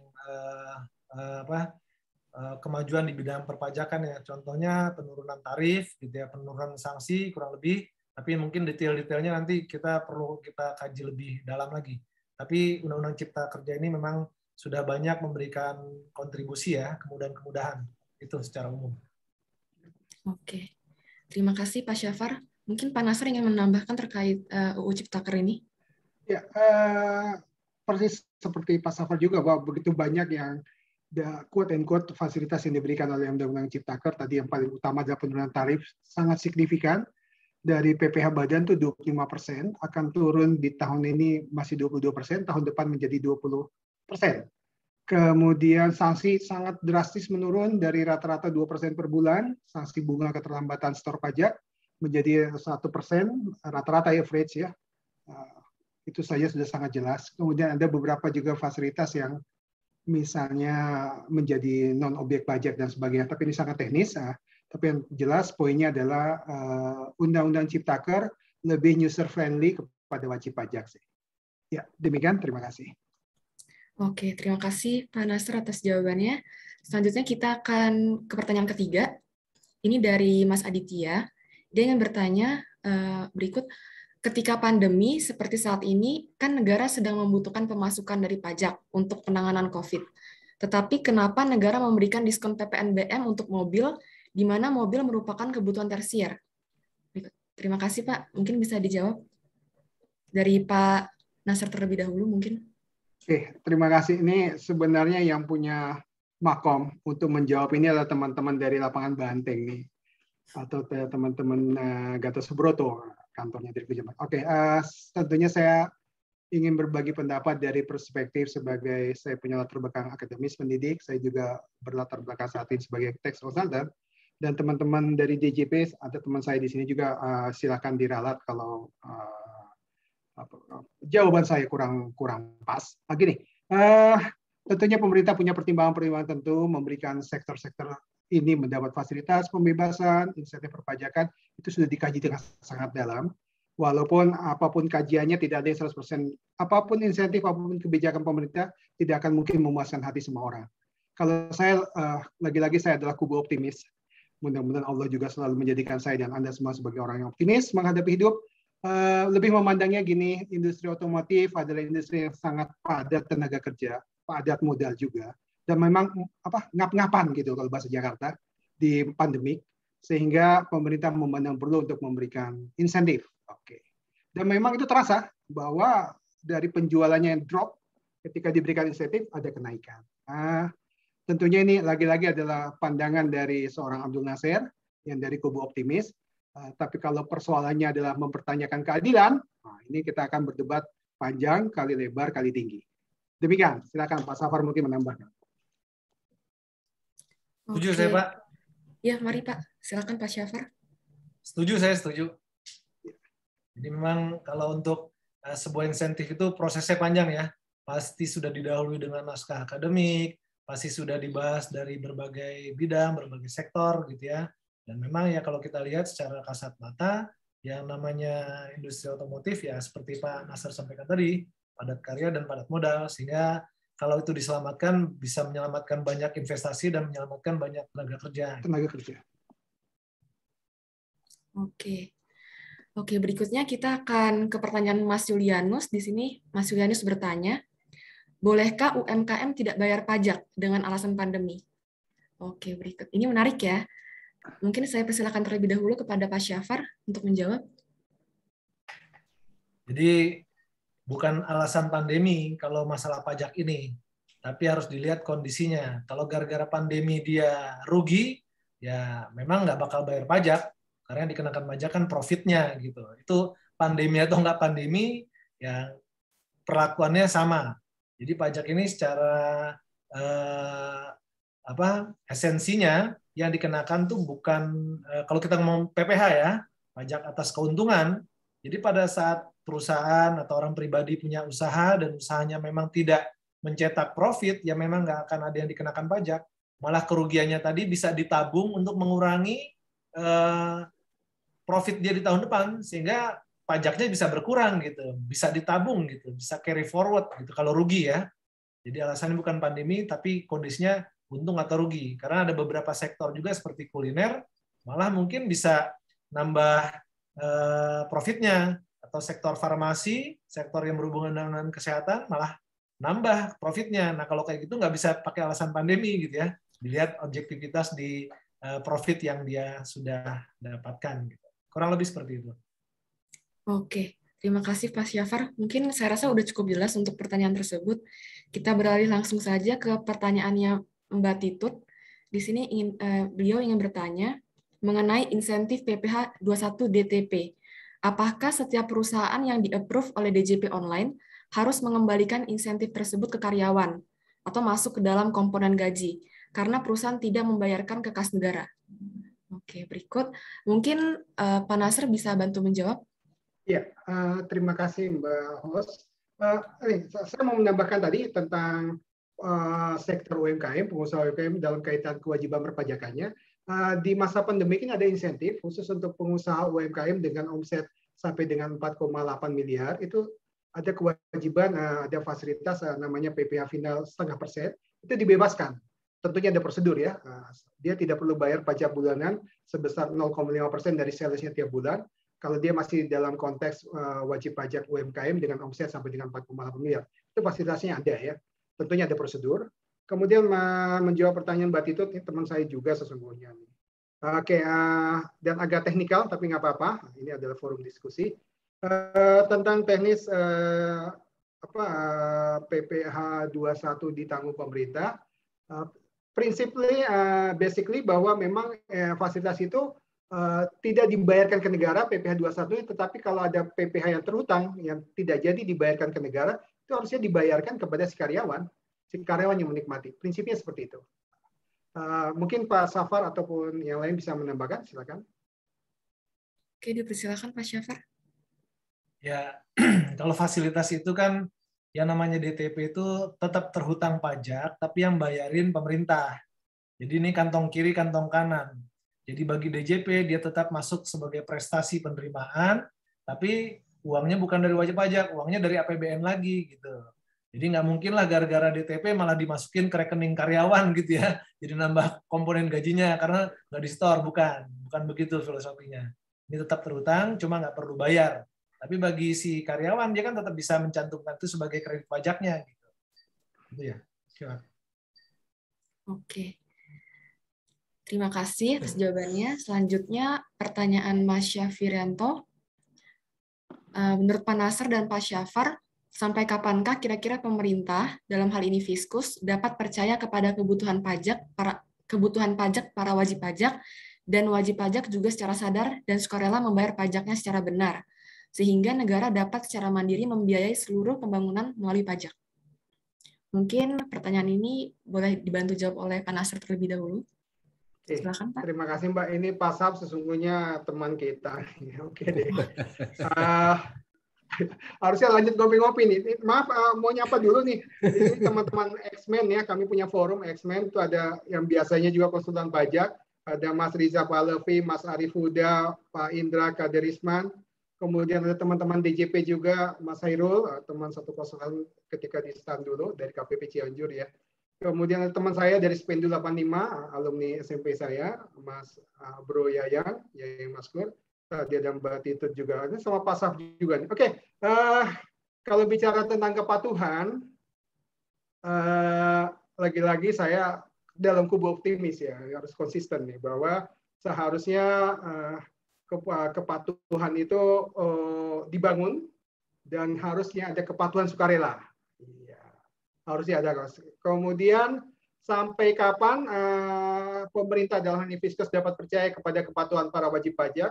S5: kemajuan di bidang perpajakan ya. Contohnya penurunan tarif, gitu ya, penurunan sanksi kurang lebih. Tapi mungkin detail-detailnya nanti kita perlu kita kaji lebih dalam lagi. Tapi Undang-Undang Cipta Kerja ini memang sudah banyak memberikan kontribusi ya, kemudahan-kemudahan. Itu secara umum.
S8: Oke, terima kasih Pak Syafar. Mungkin Pak Nasr ingin menambahkan terkait UU Ciptaker ini?
S4: Ya, persis seperti Pak Syafar juga, bahwa begitu banyak yang quote-unquote fasilitas yang diberikan oleh Undang-Undang Ciptaker. Tadi yang paling utama adalah penurunan tarif sangat signifikan. Dari PPh Badan itu 25%, akan turun di tahun ini masih 22%, tahun depan menjadi 20%. Kemudian sanksi sangat drastis menurun dari rata-rata 2% per bulan, sanksi bunga keterlambatan setor pajak menjadi 1%, rata-rata average ya. Itu saja sudah sangat jelas. Kemudian ada beberapa juga fasilitas yang misalnya menjadi non-objek pajak dan sebagainya, tapi ini sangat teknis. Tapi yang jelas poinnya adalah Undang-Undang Ciptaker lebih user-friendly kepada wajib pajak sih. Ya, demikian. Terima kasih.
S8: Oke, terima kasih Pak Nasr atas jawabannya. Selanjutnya kita akan ke pertanyaan ketiga. Ini dari Mas Aditya. Dia ingin bertanya berikut, ketika pandemi seperti saat ini, kan negara sedang membutuhkan pemasukan dari pajak untuk penanganan COVID. Tetapi kenapa negara memberikan diskon PPNBM untuk mobil, di mana mobil merupakan kebutuhan tersier? Terima kasih Pak. Mungkin bisa dijawab dari Pak Nasr terlebih dahulu mungkin.
S4: Oke, terima kasih. Ini sebenarnya yang punya makom untuk menjawab ini adalah teman-teman dari lapangan Banteng nih, atau teman-teman Gatot Subroto, kantornya dari Pejabat. Oke, tentunya saya ingin berbagi pendapat dari perspektif sebagai saya punya latar belakang akademis pendidik, saya juga berlatar belakang saat ini sebagai tax consultant, dan teman-teman dari DJP, ada teman saya di sini juga, silakan diralat kalau jawaban saya kurang pas. Gini, tentunya pemerintah punya pertimbangan-pertimbangan tentu memberikan sektor-sektor ini mendapat fasilitas pembebasan, insentif perpajakan, itu sudah dikaji dengan sangat dalam. Walaupun apapun kajiannya tidak ada yang 100%, apapun insentif, apapun kebijakan pemerintah tidak akan mungkin memuaskan hati semua orang. Kalau saya, lagi-lagi saya adalah kubu optimis. Mudah-mudahan Allah juga selalu menjadikan saya dan Anda semua sebagai orang yang optimis menghadapi hidup. Lebih memandangnya gini, industri otomotif adalah industri yang sangat padat tenaga kerja, padat modal juga, dan memang ngap-ngapan gitu kalau bahasa Jakarta di pandemik, sehingga pemerintah memandang perlu untuk memberikan insentif. Oke. Dan memang itu terasa bahwa dari penjualannya yang drop ketika diberikan insentif ada kenaikan. Tentunya ini lagi-lagi adalah pandangan dari seorang Abdul Nasir yang dari kubu optimis. Tapi kalau persoalannya adalah mempertanyakan keadilan, ini kita akan berdebat panjang, kali lebar, kali tinggi. Demikian, silakan Pak Syafar mungkin menambahkan.
S5: Setuju saya Pak.
S8: Ya, mari Pak, silakan Pak Syafar.
S5: Setuju, saya setuju. Jadi memang kalau untuk sebuah insentif itu prosesnya panjang ya. Pasti sudah didahului dengan naskah akademik, pasti sudah dibahas dari berbagai bidang, berbagai sektor gitu ya. Dan memang ya kalau kita lihat secara kasat mata, yang namanya industri otomotif ya seperti Pak Nasr sampaikan tadi, padat karya dan padat modal, sehingga kalau itu diselamatkan bisa menyelamatkan banyak investasi dan menyelamatkan banyak tenaga kerja.
S8: Oke, berikutnya kita akan ke pertanyaan Mas Julianus. Di sini Mas Julianus bertanya, bolehkah UMKM tidak bayar pajak dengan alasan pandemi? Oke, berikut. Ini menarik ya. Mungkin saya persilakan terlebih dahulu kepada Pak Syafar untuk menjawab.
S5: Jadi bukan alasan pandemi kalau masalah pajak ini, tapi harus dilihat kondisinya. Kalau gara-gara pandemi dia rugi, ya memang nggak bakal bayar pajak, karena yang dikenakan pajak kan profitnya gitu. Itu pandemi atau nggak pandemi, ya perlakuannya sama. Jadi pajak ini secara esensinya yang dikenakan tuh bukan, kalau kita ngomong PPH ya, pajak atas keuntungan. Jadi pada saat perusahaan atau orang pribadi punya usaha dan usahanya memang tidak mencetak profit, ya memang nggak akan ada yang dikenakan pajak. Malah kerugiannya tadi bisa ditabung untuk mengurangi profit dia di tahun depan, sehingga pajaknya bisa berkurang gitu, bisa ditabung gitu, bisa carry forward gitu kalau rugi ya. Jadi alasannya bukan pandemi, tapi kondisinya untung atau rugi. Karena ada beberapa sektor juga seperti kuliner, malah mungkin bisa nambah profitnya. Atau sektor farmasi, sektor yang berhubungan dengan kesehatan, malah nambah profitnya. Nah kalau kayak gitu nggak bisa pakai alasan pandemi gitu ya. Dilihat objektivitas di profit yang dia sudah dapatkan. Gitu. Kurang lebih seperti itu.
S8: Oke. Terima kasih Pak Syafar. Mungkin saya rasa udah cukup jelas untuk pertanyaan tersebut. Kita beralih langsung saja ke pertanyaannya Mbak Titut. Di sini beliau ingin bertanya mengenai insentif PPh 21 DTP. Apakah setiap perusahaan yang di-approve oleh DJP Online harus mengembalikan insentif tersebut ke karyawan atau masuk ke dalam komponen gaji karena perusahaan tidak membayarkan ke kas negara? Oke, berikut. Mungkin Pak Nasr bisa bantu menjawab.
S4: Ya, terima kasih Mbak Host. Saya mau menambahkan tadi tentang sektor UMKM, pengusaha UMKM dalam kaitan kewajiban perpajakannya. Di masa pandemi ini ada insentif khusus untuk pengusaha UMKM dengan omset sampai dengan 4,8 miliar. Itu ada kewajiban, ada fasilitas namanya PPh final 0,5%. Itu dibebaskan. Tentunya ada prosedur ya. Dia tidak perlu bayar pajak bulanan sebesar 0,5% dari salesnya tiap bulan. Kalau dia masih dalam konteks wajib pajak UMKM dengan omset sampai dengan 4,8 miliar. Itu fasilitasnya ada ya. Tentunya ada prosedur. Kemudian menjawab pertanyaan Mbak Titut, ini teman saya juga sesungguhnya. Oke, dan agak teknikal, tapi nggak apa-apa. Ini adalah forum diskusi. Tentang teknis PPh 21 ditanggung pemerintah. Basically bahwa memang fasilitas itu tidak dibayarkan ke negara PPh 21, tetapi kalau ada PPh yang terhutang yang tidak jadi dibayarkan ke negara, itu harusnya dibayarkan kepada si karyawan yang menikmati. Prinsipnya seperti itu. Mungkin Pak Syafar ataupun yang lain bisa menambahkan, silakan.
S8: Oke, dipersilakan Pak Syafar.
S5: Ya, kalau fasilitas itu kan yang namanya DTP itu tetap terhutang pajak, tapi yang bayarin pemerintah. Jadi ini kantong kiri, kantong kanan. Jadi bagi DJP dia tetap masuk sebagai prestasi penerimaan, tapi uangnya bukan dari wajib pajak, uangnya dari APBN lagi gitu. Jadi nggak mungkin lah gara-gara DTP malah dimasukin ke rekening karyawan gitu ya. Jadi nambah komponen gajinya karena nggak di-store, bukan begitu filosofinya. Ini tetap terhutang, cuma nggak perlu bayar. Tapi bagi si karyawan dia kan tetap bisa mencantumkan itu sebagai kredit pajaknya gitu. Itu ya. Silakan.
S8: Oke. Terima kasih atas jawabannya. Selanjutnya pertanyaan Mas Syafirianto. Menurut Pak Nasr dan Pak Syafar, sampai kapankah kira-kira pemerintah, dalam hal ini Fiskus, dapat percaya kepada kebutuhan pajak para wajib pajak, dan wajib pajak juga secara sadar dan sukarela membayar pajaknya secara benar, sehingga negara dapat secara mandiri membiayai seluruh pembangunan melalui pajak? Mungkin pertanyaan ini boleh dibantu jawab oleh Pak Nasr terlebih dahulu. Silakan, Pak.
S4: Terima kasih Mbak. Ini Pak Sab sesungguhnya teman kita. Oke deh. Harusnya lanjut ngopi-ngopi nih. Maaf, mau nyapa dulu nih. Ini teman-teman X-Men ya. Kami punya forum X-Men. Itu ada yang biasanya juga konsultan pajak. Ada Mas Riza Pahlavi, Mas Arif Huda, Pak Indra Kaderisman, Kemudian ada teman-teman DJP juga, Mas Hairul, teman 101 ketika di stand dulu dari KPP Cianjur ya. Kemudian ada teman saya dari Spendu 85, alumni SMP saya, Mas Bro Yayang Maskur. Tadi ada Mbak Titut juga, sama Pak Saf juga. Oke, kalau bicara tentang kepatuhan, lagi-lagi saya dalam kubu optimis ya, harus konsisten nih, bahwa seharusnya kepatuhan itu dibangun dan harusnya ada kepatuhan sukarela. Ya, harusnya ada. Kemudian sampai kapan pemerintah dalam hal ini Fiskus dapat percaya kepada kepatuhan para wajib pajak?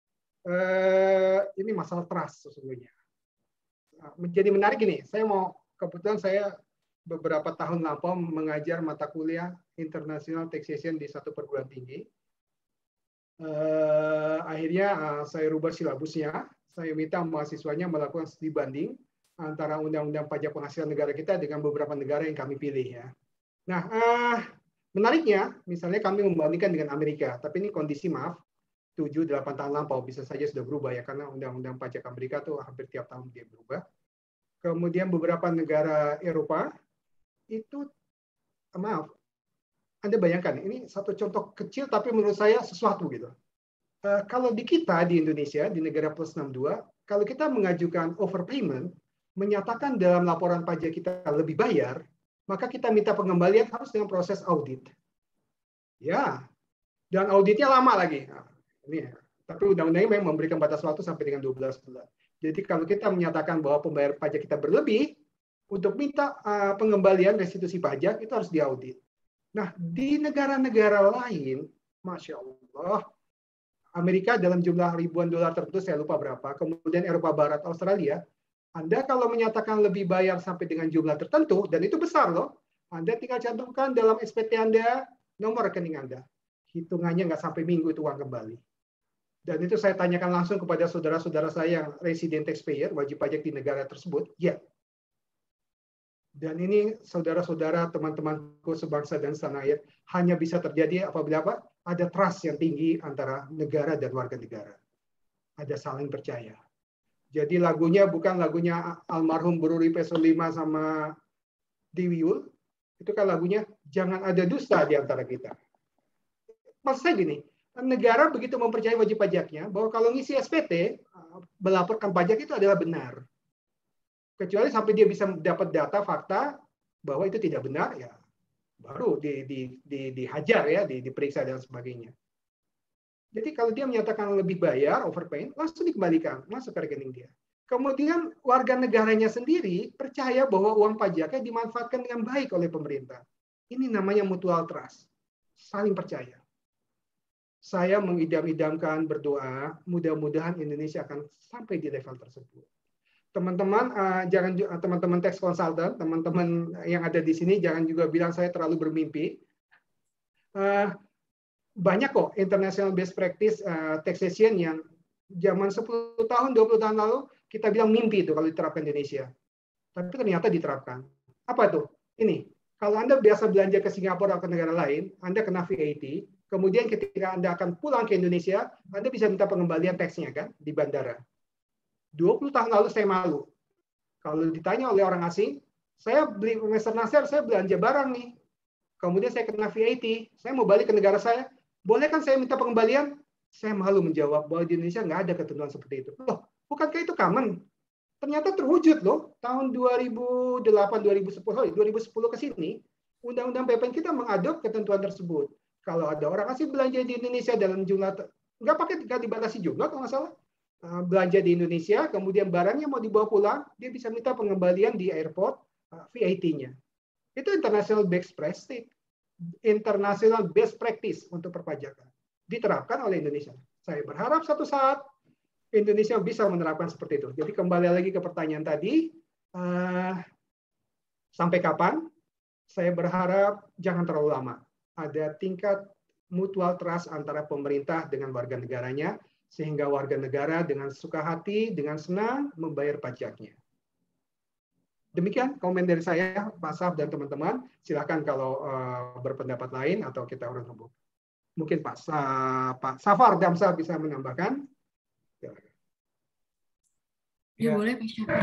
S4: Ini masalah trust sesungguhnya. Menjadi menarik ini. Kebetulan saya beberapa tahun lampau mengajar mata kuliah International Taxation di satu perguruan tinggi. Akhirnya saya rubah silabusnya. Saya minta mahasiswanya melakukan studi banding antara undang-undang pajak penghasilan negara kita dengan beberapa negara yang kami pilih ya. Nah, menariknya, misalnya kami membandingkan dengan Amerika, tapi ini kondisi maaf 7-8 tahun lampau bisa saja sudah berubah ya, karena undang-undang pajak Amerika tuh hampir tiap tahun dia berubah. Kemudian beberapa negara Eropa itu, maaf, Anda bayangkan, ini satu contoh kecil tapi menurut saya sesuatu gitu. Kalau di kita, di Indonesia, di negara plus 62, kalau kita mengajukan overpayment, menyatakan dalam laporan pajak kita lebih bayar, maka kita minta pengembalian harus dengan proses audit. Ya, dan auditnya lama lagi. Nah, ini, tapi undang-undangnya memang memberikan batas waktu sampai dengan 12 bulan. Jadi kalau kita menyatakan bahwa pembayar pajak kita berlebih, untuk minta pengembalian restitusi pajak, itu harus diaudit. Nah, di negara-negara lain, Masya Allah, Amerika dalam jumlah ribuan dolar tertentu, saya lupa berapa, kemudian Eropa Barat, Australia, Anda kalau menyatakan lebih bayar sampai dengan jumlah tertentu, dan itu besar loh, Anda tinggal cantumkan dalam SPT Anda, nomor rekening Anda. Hitungannya nggak sampai minggu itu uang kembali. Dan itu saya tanyakan langsung kepada saudara-saudara saya yang resident taxpayer, wajib pajak di negara tersebut, ya. Dan ini saudara-saudara, teman-temanku sebangsa dan setanah air, hanya bisa terjadi apabila apa? Ada trust yang tinggi antara negara dan warga negara. Ada saling percaya. Jadi lagunya bukan lagunya almarhum Bururi Peso 5 sama Dewi Yul. Itu kan lagunya jangan ada dusta di antara kita. Maksud saya gini, negara begitu mempercayai wajib pajaknya bahwa kalau ngisi SPT, melaporkan pajak itu adalah benar. Kecuali sampai dia bisa dapat data fakta bahwa itu tidak benar, ya baru dihajar ya, diperiksa dan sebagainya. Jadi kalau dia menyatakan lebih bayar, overpay, langsung dikembalikan, masuk ke rekening dia. Kemudian warga negaranya sendiri percaya bahwa uang pajaknya dimanfaatkan dengan baik oleh pemerintah. Ini namanya mutual trust, saling percaya. Saya mengidam-idamkan berdoa, mudah-mudahan Indonesia akan sampai di level tersebut. Teman-teman, jangan teman-teman tax consultant, teman-teman yang ada di sini jangan juga bilang saya terlalu bermimpi. Banyak kok international best practice taxation yang zaman 10 tahun, 20 tahun lalu kita bilang mimpi itu kalau diterapkan di Indonesia. Tapi ternyata diterapkan. Apa tuh? Ini, kalau Anda biasa belanja ke Singapura atau ke negara lain, Anda kena VAT, kemudian ketika Anda akan pulang ke Indonesia, Anda bisa minta pengembalian tax-nya kan di bandara. 20 tahun lalu saya malu. Kalau ditanya oleh orang asing, saya beli Western Nasir, saya belanja barang nih. Kemudian saya kena VAT, saya mau balik ke negara saya, boleh kan saya minta pengembalian? Saya malu menjawab bahwa di Indonesia nggak ada ketentuan seperti itu. Loh, bukankah itu common? Ternyata terwujud loh. Tahun 2008, 2010 ke sini, Undang-Undang PPN kita mengadop ketentuan tersebut. Kalau ada orang asing belanja di Indonesia dalam jumlah, nggak dibatasi jumlah kalau nggak salah, belanja di Indonesia, kemudian barangnya mau dibawa pulang, dia bisa minta pengembalian di airport VAT-nya. Itu international best practice untuk perpajakan. Diterapkan oleh Indonesia. Saya berharap suatu saat Indonesia bisa menerapkan seperti itu. Jadi kembali lagi ke pertanyaan tadi, sampai kapan? Saya berharap jangan terlalu lama. Ada tingkat mutual trust antara pemerintah dengan warga negaranya, sehingga warga negara dengan suka hati, dengan senang membayar pajaknya. Demikian komen dari saya, Pak Saf dan teman-teman. Silakan kalau berpendapat lain atau kita urut rembuk. Mungkin Pak Safar Damsa bisa menambahkan.
S8: Ya, boleh Pak Syafar.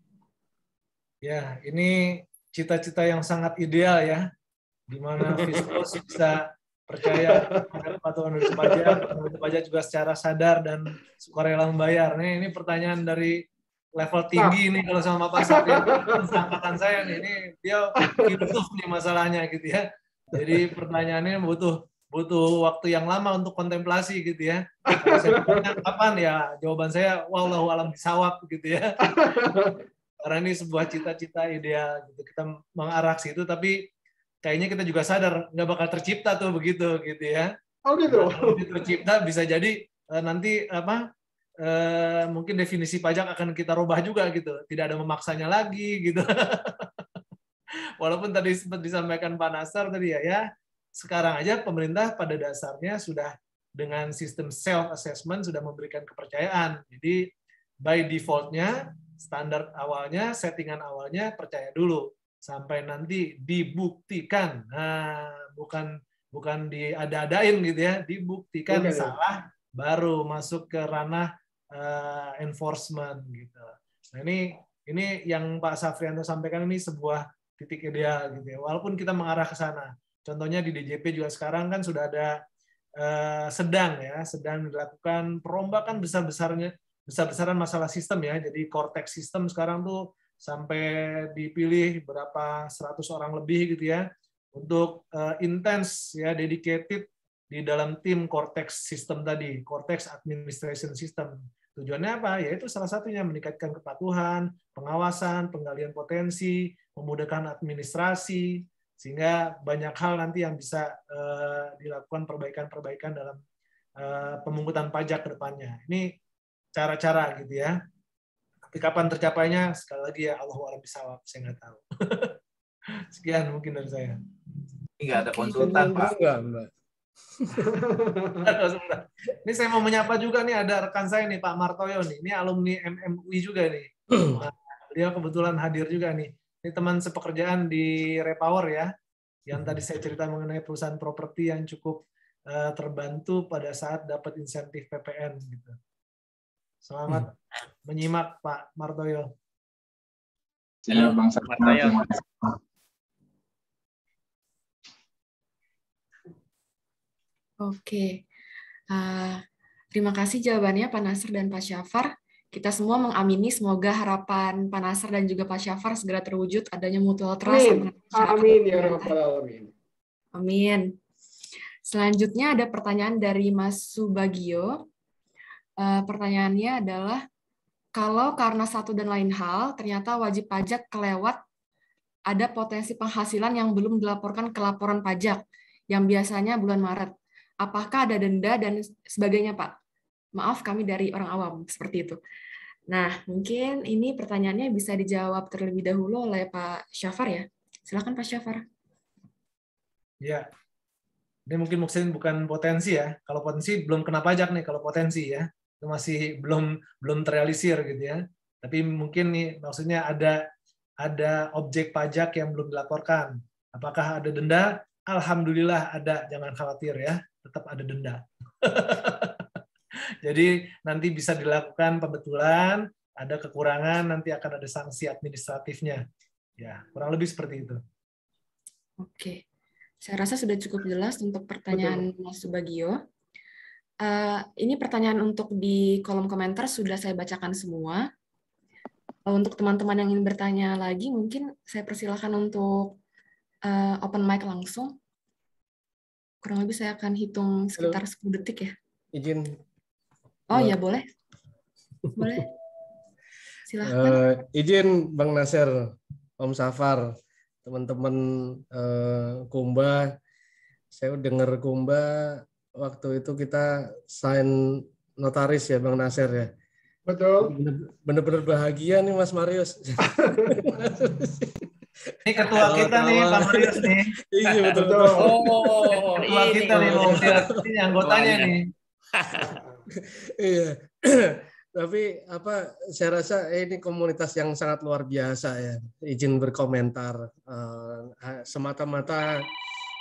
S5: Ya, ini cita-cita yang sangat ideal ya, di mana Fiskos bisa percaya pada kepatuhan wajib pajak, wajib pajak juga secara sadar dan sukarela membayar. Ini pertanyaan dari level tinggi nih kalau sama Pak Sapri, angkatan saya nih, ini dia filsuf nih masalahnya gitu ya. Jadi pertanyaannya butuh waktu yang lama untuk kontemplasi gitu ya. Kalau saya tanya kapan ya, jawaban saya wallahu alam bisawab gitu ya. Karena ini sebuah cita-cita ideal gitu, kita mengarah ke situ, tapi kayaknya kita juga sadar nggak bakal tercipta tuh begitu gitu ya.
S4: Oh gitu.
S5: Nah, kalau tercipta bisa jadi nanti mungkin definisi pajak akan kita rubah juga gitu, tidak ada memaksanya lagi gitu. Walaupun tadi sempat disampaikan Pak Nasar tadi ya sekarang aja pemerintah pada dasarnya sudah dengan sistem self assessment sudah memberikan kepercayaan. Jadi by default-nya standar awalnya, settingan awalnya percaya dulu sampai nanti dibuktikan. Nah, bukan diada-adain gitu ya, dibuktikan salah baru masuk ke ranah enforcement gitu. Nah, ini yang Pak Safrianto sampaikan ini sebuah titik ideal gitu ya. Walaupun kita mengarah ke sana. Contohnya di DJP juga sekarang kan sudah ada sedang dilakukan perombakan besar-besaran masalah sistem ya. Jadi Cortex sistem sekarang tuh sampai dipilih berapa 100 orang lebih gitu ya untuk intens ya dedicated di dalam tim Cortex sistem tadi, Cortex Administration System. Tujuannya apa? Yaitu salah satunya meningkatkan kepatuhan, pengawasan, penggalian potensi, memudahkan administrasi, sehingga banyak hal nanti yang bisa dilakukan perbaikan-perbaikan dalam pemungutan pajak ke depannya. Ini cara-cara gitu ya. Tapi kapan tercapainya, sekali lagi ya Allahu a'lam bishawab, saya nggak tahu. Sekian mungkin dari saya.
S7: Ini nggak ada konsultan, Pak.
S9: Enggak.
S5: Ini saya mau menyapa juga nih, ada rekan saya nih Pak Martoyo nih. Ini alumni MMUI juga nih. Nah, beliau kebetulan hadir juga nih. Ini teman sepekerjaan di Repower ya. Yang tadi saya cerita mengenai perusahaan properti yang cukup terbantu pada saat dapat insentif PPN gitu. Selamat menyimak Pak Martoyo.
S7: Siap, Bang Martoyo.
S8: Oke, terima kasih jawabannya Pak Nasr dan Pak Syafar. Kita semua mengamini semoga harapan Pak Nasr dan juga Pak Syafar segera terwujud adanya mutual trust.
S4: Amin ya rabbal alamin.
S8: Amin. Selanjutnya ada pertanyaan dari Mas Subagio. Pertanyaannya adalah, kalau karena satu dan lain hal ternyata wajib pajak kelewat ada potensi penghasilan yang belum dilaporkan ke laporan pajak yang biasanya bulan Maret. Apakah ada denda dan sebagainya, Pak? Maaf, kami dari orang awam, seperti itu. Nah, mungkin ini pertanyaannya bisa dijawab terlebih dahulu oleh Pak Syafar ya. Silakan Pak Syafar.
S5: Ya, ini mungkin maksudnya bukan potensi ya. Kalau potensi belum kena pajak nih, kalau potensi ya. Itu masih belum terrealisir gitu ya. Tapi mungkin nih maksudnya ada objek pajak yang belum dilaporkan. Apakah ada denda? Alhamdulillah ada, jangan khawatir ya. Tetap ada denda. Jadi nanti bisa dilakukan pembetulan, ada kekurangan, nanti akan ada sanksi administratifnya. Ya, kurang lebih seperti itu.
S8: Oke, saya rasa sudah cukup jelas untuk pertanyaan Mas Subagio. Ini pertanyaan untuk di kolom komentar sudah saya bacakan semua. Untuk teman-teman yang ingin bertanya lagi, mungkin saya persilakan untuk open mic langsung. Kurang lebih saya akan hitung sekitar 10 detik ya.
S9: Izin.
S8: Oh ya, boleh. Boleh. Silahkan.
S9: Izin Bang Nasir, Om Safar, teman-teman Kumba. Saya dengar Kumba waktu itu kita sign notaris ya Bang Nasir ya.
S4: Betul.
S9: Benar-benar bahagia nih Mas Marius.
S5: Ini ketua kita nih, Pak Marius nih.
S9: Iya betul.
S5: Ketua kita nih, ini anggotanya nih.
S9: Iya. Tapi saya rasa ini komunitas yang sangat luar biasa ya. Izin berkomentar. Semata-mata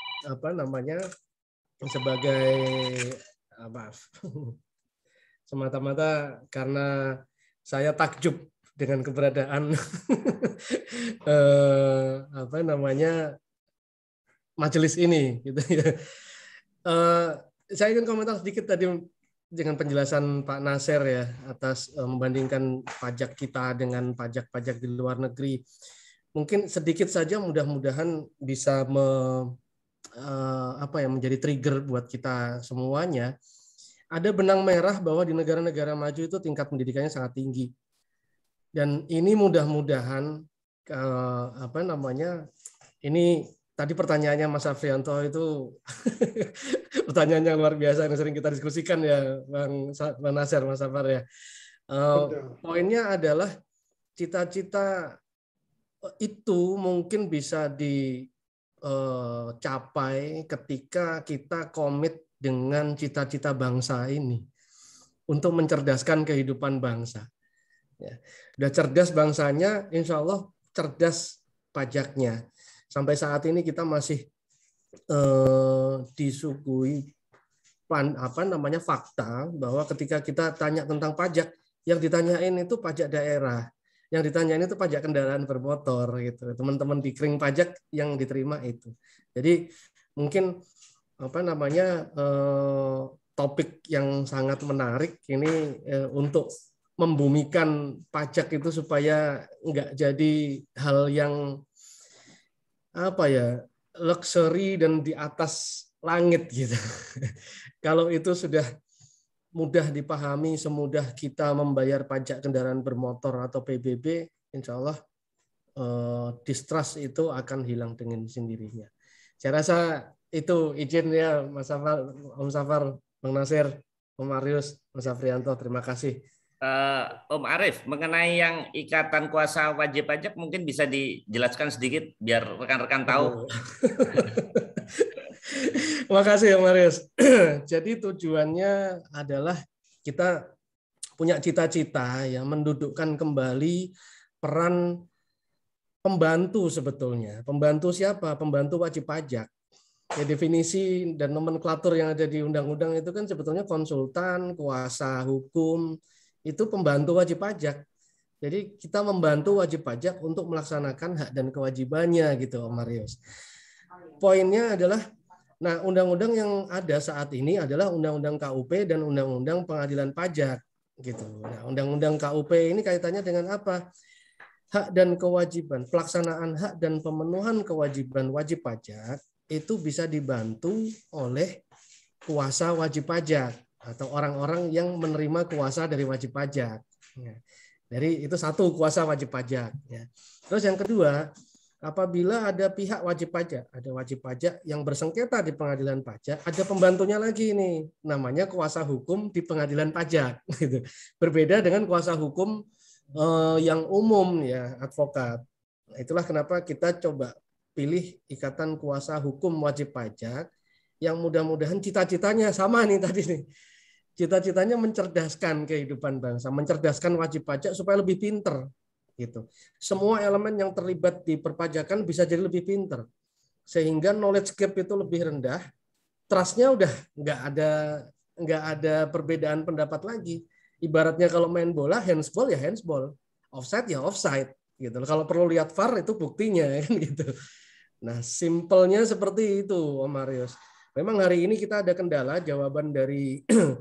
S9: sebagai semata-mata karena saya takjub dengan keberadaan apa namanya majelis ini, gitu ya. Saya ingin komentar sedikit tadi dengan penjelasan Pak Nasir ya atas membandingkan pajak kita dengan pajak-pajak di luar negeri. Mungkin sedikit saja mudah-mudahan bisa menjadi trigger buat kita semuanya. Ada benang merah bahwa di negara-negara maju itu tingkat pendidikannya sangat tinggi. Dan ini mudah-mudahan ini tadi pertanyaannya Mas Afrianto itu pertanyaan yang luar biasa yang sering kita diskusikan ya Bang Nasir, Mas Safar ya. Poinnya adalah cita-cita itu mungkin bisa dicapai ketika kita komit dengan cita-cita bangsa ini untuk mencerdaskan kehidupan bangsa. Ya. Udah cerdas bangsanya, insya Allah cerdas pajaknya. Sampai saat ini kita masih disuguhi fakta bahwa ketika kita tanya tentang pajak, yang ditanyain itu pajak daerah, yang ditanyain itu pajak kendaraan bermotor gitu. Teman-teman di kering pajak yang diterima itu. Jadi mungkin topik yang sangat menarik ini untuk membumikan pajak itu supaya nggak jadi hal yang luxury dan di atas langit gitu. Kalau itu sudah mudah dipahami, semudah kita membayar pajak kendaraan bermotor atau PBB, insya Allah distrust itu akan hilang dengan sendirinya. Saya rasa itu izin ya Mas Safar, Om Safar, Bang Nasir, Om Marius, Mas Afrianto, terima kasih.
S3: Om Arief, mengenai yang ikatan kuasa wajib pajak mungkin bisa dijelaskan sedikit biar rekan-rekan tahu.
S9: Makasih Om Marius. Jadi tujuannya adalah kita punya cita-cita ya mendudukkan kembali peran pembantu sebetulnya. Pembantu siapa? Pembantu wajib pajak. Ya, definisi dan nomenklatur yang ada di undang-undang itu kan sebetulnya konsultan, kuasa hukum, itu pembantu wajib pajak. Jadi kita membantu wajib pajak untuk melaksanakan hak dan kewajibannya gitu Om Marius. Poinnya adalah, nah undang-undang yang ada saat ini adalah undang-undang KUP dan undang-undang pengadilan pajak gitu. Nah, undang-undang KUP ini kaitannya dengan apa? Hak dan kewajiban, pelaksanaan hak dan pemenuhan kewajiban wajib pajak itu bisa dibantu oleh kuasa wajib pajak atau orang-orang yang menerima kuasa dari wajib pajak. Dari itu satu kuasa wajib pajak. Terus yang kedua, apabila ada pihak wajib pajak, ada wajib pajak yang bersengketa di pengadilan pajak, ada pembantunya lagi nih, namanya kuasa hukum di pengadilan pajak. Berbeda dengan kuasa hukum yang umum ya, advokat. Itulah kenapa kita coba pilih ikatan kuasa hukum wajib pajak yang mudah-mudahan cita-citanya sama nih tadi nih. Cita-citanya mencerdaskan kehidupan bangsa, mencerdaskan wajib pajak supaya lebih pinter gitu. Semua elemen yang terlibat di perpajakan bisa jadi lebih pinter. Sehingga knowledge gap itu lebih rendah, trust-nya udah nggak ada perbedaan pendapat lagi. Ibaratnya kalau main bola, handsball ya handsball, offside ya offside gitu. Kalau perlu lihat VAR itu buktinya kan gitu. Nah, simpelnya seperti itu Om Marius. Memang hari ini kita ada kendala, jawaban dari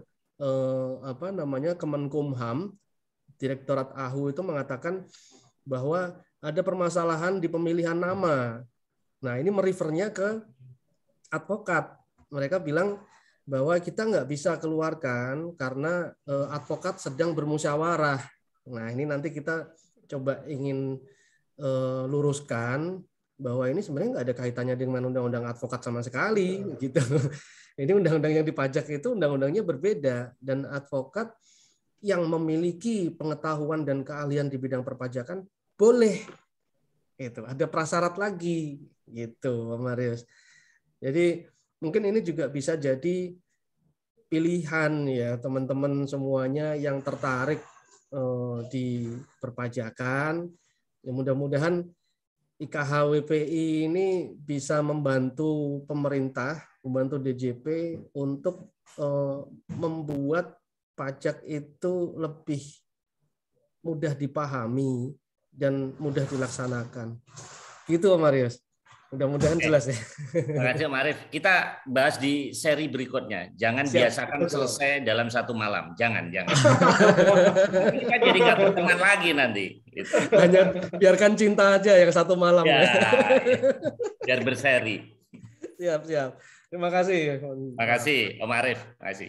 S9: Kemenkumham, Direktorat AHU itu mengatakan bahwa ada permasalahan di pemilihan nama. Nah, ini merefernya ke advokat. Mereka bilang bahwa kita nggak bisa keluarkan karena advokat sedang bermusyawarah. Nah, ini nanti kita coba ingin luruskan bahwa ini sebenarnya nggak ada kaitannya dengan undang-undang advokat sama sekali, gitu. Ini undang-undang yang dipajak itu undang-undangnya berbeda, dan advokat yang memiliki pengetahuan dan keahlian di bidang perpajakan boleh. Itu ada prasyarat lagi, gitu, Marius. Jadi mungkin ini juga bisa jadi pilihan ya teman-teman semuanya yang tertarik di perpajakan. Ya, mudah-mudahan IKHWPI ini bisa membantu pemerintah, membantu DJP untuk membuat pajak itu lebih mudah dipahami dan mudah dilaksanakan. Gitu Om Marius. Mudah-mudahan jelas ya.
S3: Terima kasih Om Arief. Kita bahas di seri berikutnya. Jangan biasakan selesai dalam satu malam. Jangan. Nanti kita jadi nggak berteman lagi nanti. Gitu.
S9: Hanya biarkan cinta aja yang satu malam.
S3: Ya. Biar berseri.
S9: Siap. Terima kasih.
S3: Terima kasih Om Arief. Terima kasih.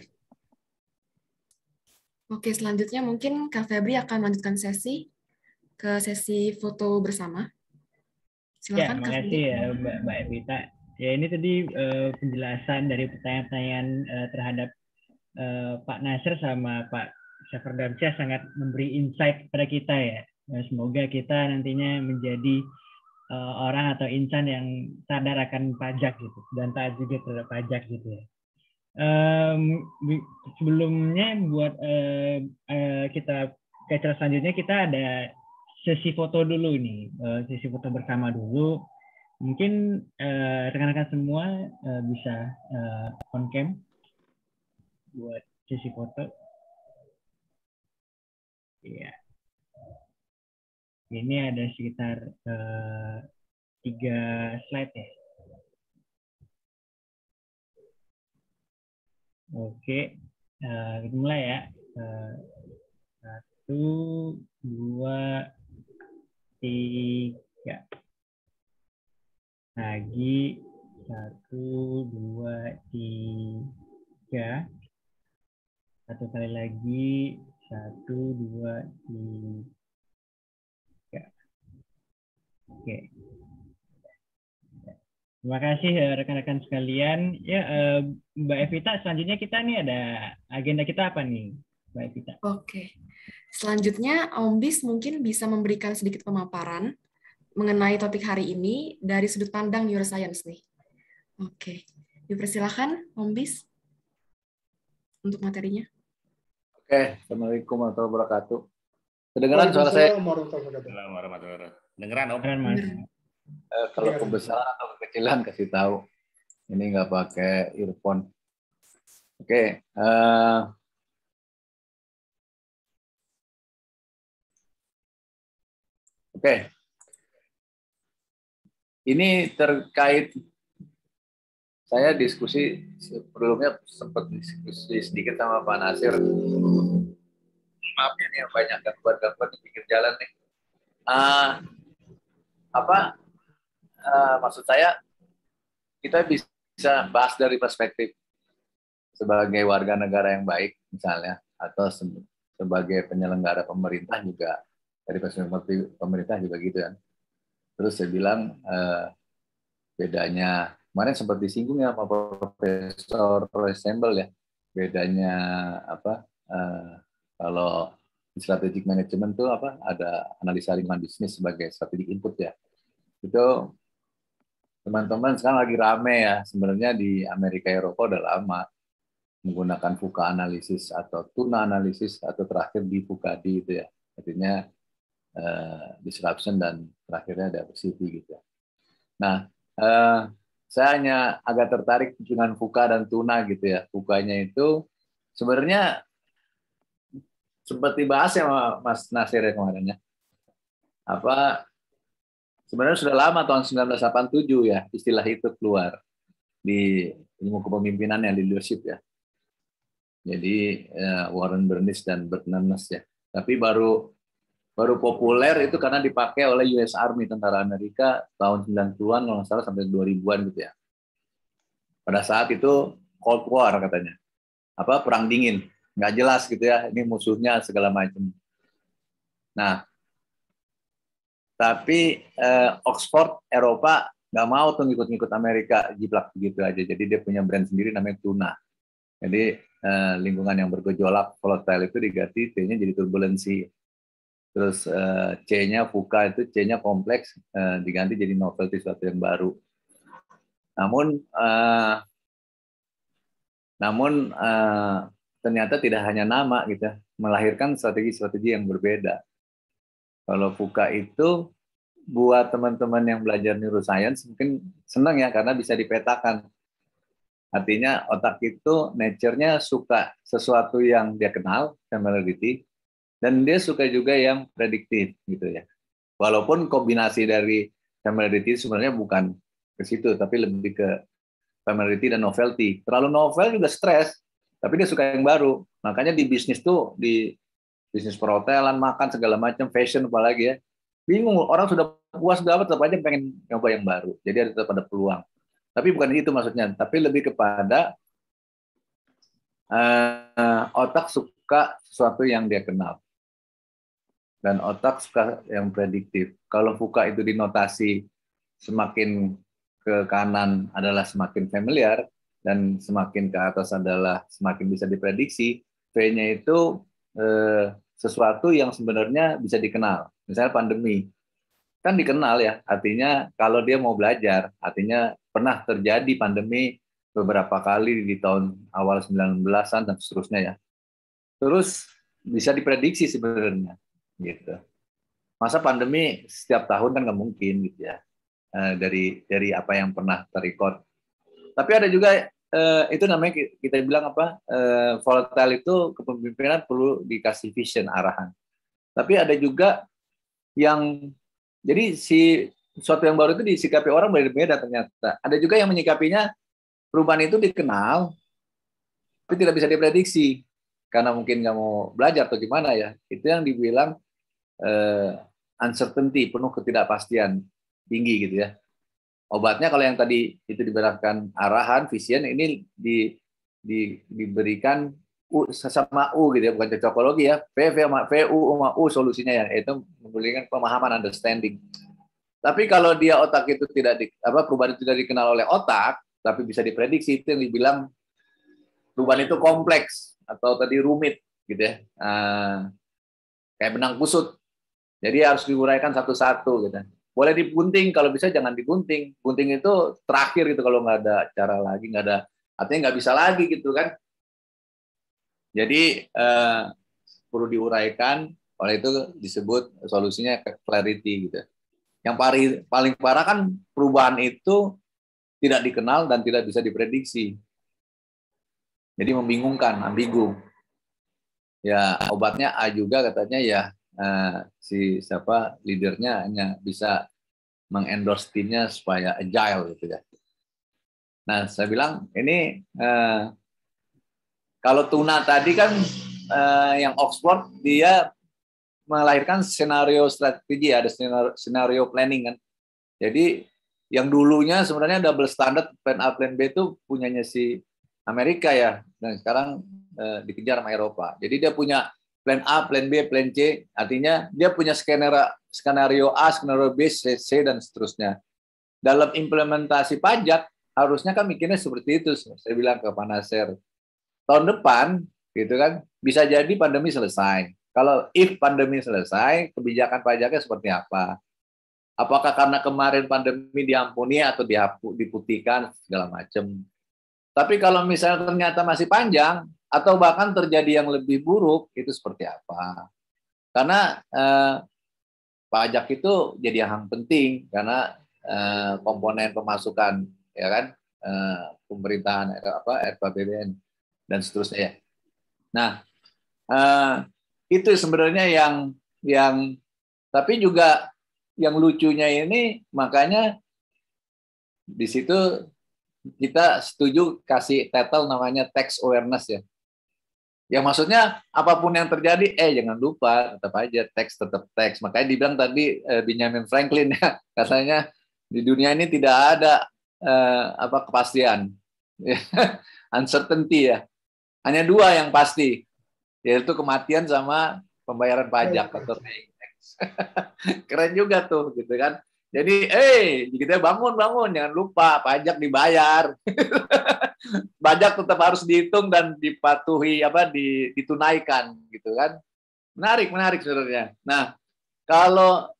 S8: Oke, selanjutnya mungkin Kak Febri akan melanjutkan sesi ke sesi foto bersama.
S1: Ya,
S8: Silakan,
S1: terima kasih ya Mbak Evita. Ya, ini tadi penjelasan dari pertanyaan-pertanyaan terhadap Pak Nasir sama Pak Syafardamsyah sangat memberi insight pada kita ya. Semoga kita nantinya menjadi orang atau insan yang sadar akan pajak gitu dan taat juga terhadap pajak gitu ya. Sebelumnya buat kita ke acara selanjutnya kita ada sesi foto dulu nih, sesi foto bersama dulu. Mungkin rekan-rekan semua bisa on cam buat sesi foto. Iya. Ini ada sekitar 3 slide ya. Oke, kita mulai ya. 1, 2, 3. Lagi 1, 2, 3. Satu kali lagi 1, 2, 3. Oke. Terima kasih rekan-rekan sekalian. Ya, Mbak Evita, selanjutnya kita nih ada agenda kita apa nih, Mbak Evita?
S8: Oke. Selanjutnya, Om Bis mungkin bisa memberikan sedikit pemaparan mengenai topik hari ini dari sudut pandang neuroscience nih. Oke. Dipersilakan, Om Bis, untuk materinya.
S7: Oke, Assalamualaikum warahmatullahi wabarakatuh. Kedengeran suara saya?
S3: Assalamualaikum warahmatullahi wabarakatuh. Dengeran Om?
S7: Kalau kebesaran atau kekecilan kasih tahu. Ini nggak pakai earphone. Oke. Oke. Ini terkait saya diskusi sebelumnya sempat diskusi sedikit sama Pak Nasir. Maaf ya nih banyak gangguan-gangguan di pinggir jalan nih. Maksud saya kita bisa bahas dari perspektif sebagai warga negara yang baik misalnya, atau sebagai penyelenggara pemerintah juga dari perspektif pemerintah juga gitu kan. Terus saya bilang bedanya kemarin sempat disinggung ya sama Profesor Sembel ya, bedanya kalau strategic management tuh ada analisa lingkungan bisnis sebagai strategic input ya. Itu teman-teman sekarang lagi rame ya, sebenarnya di Amerika Eropa udah lama menggunakan VUCA analisis atau tuna analisis atau terakhir di VUCAD itu ya, artinya disruption dan terakhirnya diversity gitu ya. Nah, saya hanya agak tertarik dengan VUCA dan tuna gitu ya. VUCA-nya itu sebenarnya seperti bahas ya Mas Nasir ya kemarin ya. Sebenarnya sudah lama tahun 1987 ya istilah itu keluar di ilmu kepemimpinan yang leadership ya. Jadi Warren Bernis dan Bert Nanas ya. Tapi baru populer itu karena dipakai oleh US Army, tentara Amerika tahun 90-an kalau nggak salah sampai 2000-an gitu ya. Pada saat itu Cold War katanya. Perang dingin. Nggak jelas gitu ya, ini musuhnya segala macam. Nah, tapi Oxford, Eropa nggak mau tuh ngikut-ngikut Amerika, jiplak begitu aja. Jadi dia punya brand sendiri namanya tuna. Jadi lingkungan yang bergejolak, volatile itu diganti T-nya jadi turbulensi. Terus C-nya VUCA itu C-nya kompleks, diganti jadi novelty, sesuatu yang baru. Namun ternyata tidak hanya nama gitu, melahirkan strategi-strategi yang berbeda. Kalau VUCA itu buat teman-teman yang belajar neuroscience mungkin senang ya karena bisa dipetakan. Artinya otak itu nature-nya suka sesuatu yang dia kenal, familiarity, Dan dia suka juga yang prediktif gitu ya. Walaupun kombinasi dari familiarity sebenarnya bukan ke situ, tapi lebih ke familiarity dan novelty. Terlalu novel juga stres, tapi dia suka yang baru. Makanya di bisnis tuh, di bisnis perhotelan, makan segala macam, fashion apalagi ya, bingung, orang sudah puas dapat, tetap aja pengen nyoba yang baru. Jadi ada tetap ada peluang. Tapi bukan itu maksudnya, tapi lebih kepada otak suka sesuatu yang dia kenal. Dan otak suka yang prediktif. Kalau VUCA itu dinotasi semakin ke kanan adalah semakin familiar, dan semakin ke atas adalah semakin bisa diprediksi, V-nya itu sesuatu yang sebenarnya bisa dikenal. Misalnya pandemi, kan dikenal ya, artinya kalau dia mau belajar, artinya pernah terjadi pandemi beberapa kali di tahun awal 19-an dan seterusnya ya. Terus bisa diprediksi sebenarnya. Gitu. Masa pandemi setiap tahun kan nggak mungkin gitu ya, dari apa yang pernah terrecord. Tapi ada juga itu namanya kita bilang apa, volatile itu kepemimpinan perlu dikasih vision, arahan. Tapi ada juga yang jadi sesuatu yang baru itu disikapi orang berbeda ternyata. Ada juga yang menyikapinya perubahan itu dikenal, tapi tidak bisa diprediksi karena mungkin nggak mau belajar atau gimana ya. Itu yang dibilang uncertainty, penuh ketidakpastian tinggi gitu ya. Obatnya kalau yang tadi itu diberikan arahan, vision, ini diberikan sama U gitu ya, bukan cocokologi ya, sama VU sama U solusinya ya, itu memberikan pemahaman, understanding. Tapi kalau dia otak itu perubahan itu tidak dikenal oleh otak, tapi bisa diprediksi, itu yang dibilang perubahan itu kompleks atau tadi rumit gitu ya, kayak benang kusut. Jadi harus diuraikan satu-satu gitu. Boleh digunting, kalau bisa jangan digunting. Gunting itu terakhir gitu kalau nggak ada cara lagi, nggak ada, artinya nggak bisa lagi gitu kan. Jadi perlu diuraikan, oleh itu disebut solusinya clarity gitu. Yang paling parah kan perubahan itu tidak dikenal dan tidak bisa diprediksi. Jadi membingungkan, ambigu. Ya obatnya A juga katanya ya. Si leadernya hanya bisa mengendorse timnya supaya agile gitu ya. Nah saya bilang ini kalau Tuna tadi kan yang Oxford dia melahirkan skenario strategi, ada skenario planning kan. Jadi yang dulunya sebenarnya double standard plan A plan B itu punyanya si Amerika ya, dan sekarang dikejar sama Eropa. Jadi dia punya plan A, plan B, plan C, artinya dia punya skenario A, skenario B, C, dan seterusnya. Dalam implementasi pajak, harusnya kan mikirnya seperti itu. Saya bilang ke Pak Nasir, tahun depan, gitu kan, bisa jadi pandemi selesai. Kalau pandemi selesai, kebijakan pajaknya seperti apa? Apakah karena kemarin pandemi diampuni atau diputihkan, segala macam. Tapi kalau misalnya ternyata masih panjang, atau bahkan terjadi yang lebih buruk, itu seperti apa? Karena pajak itu jadi yang penting karena komponen pemasukan, ya kan, pemerintahan RPBN dan seterusnya. Nah, itu sebenarnya yang tapi juga yang lucunya ini, makanya di situ kita setuju kasih title namanya tax awareness ya. Yang maksudnya apapun yang terjadi, jangan lupa tetap aja tetap tax. Makanya dibilang tadi Benjamin Franklin ya, katanya di dunia ini tidak ada kepastian, uncertainty ya. Hanya dua yang pasti, yaitu kematian sama pembayaran pajak atau paying tax. Keren juga tuh, gitu kan. Jadi, kita bangun, jangan lupa pajak dibayar. Pajak tetap harus dihitung dan dipatuhi, ditunaikan, gitu kan. Menarik sebenarnya. Nah, kalau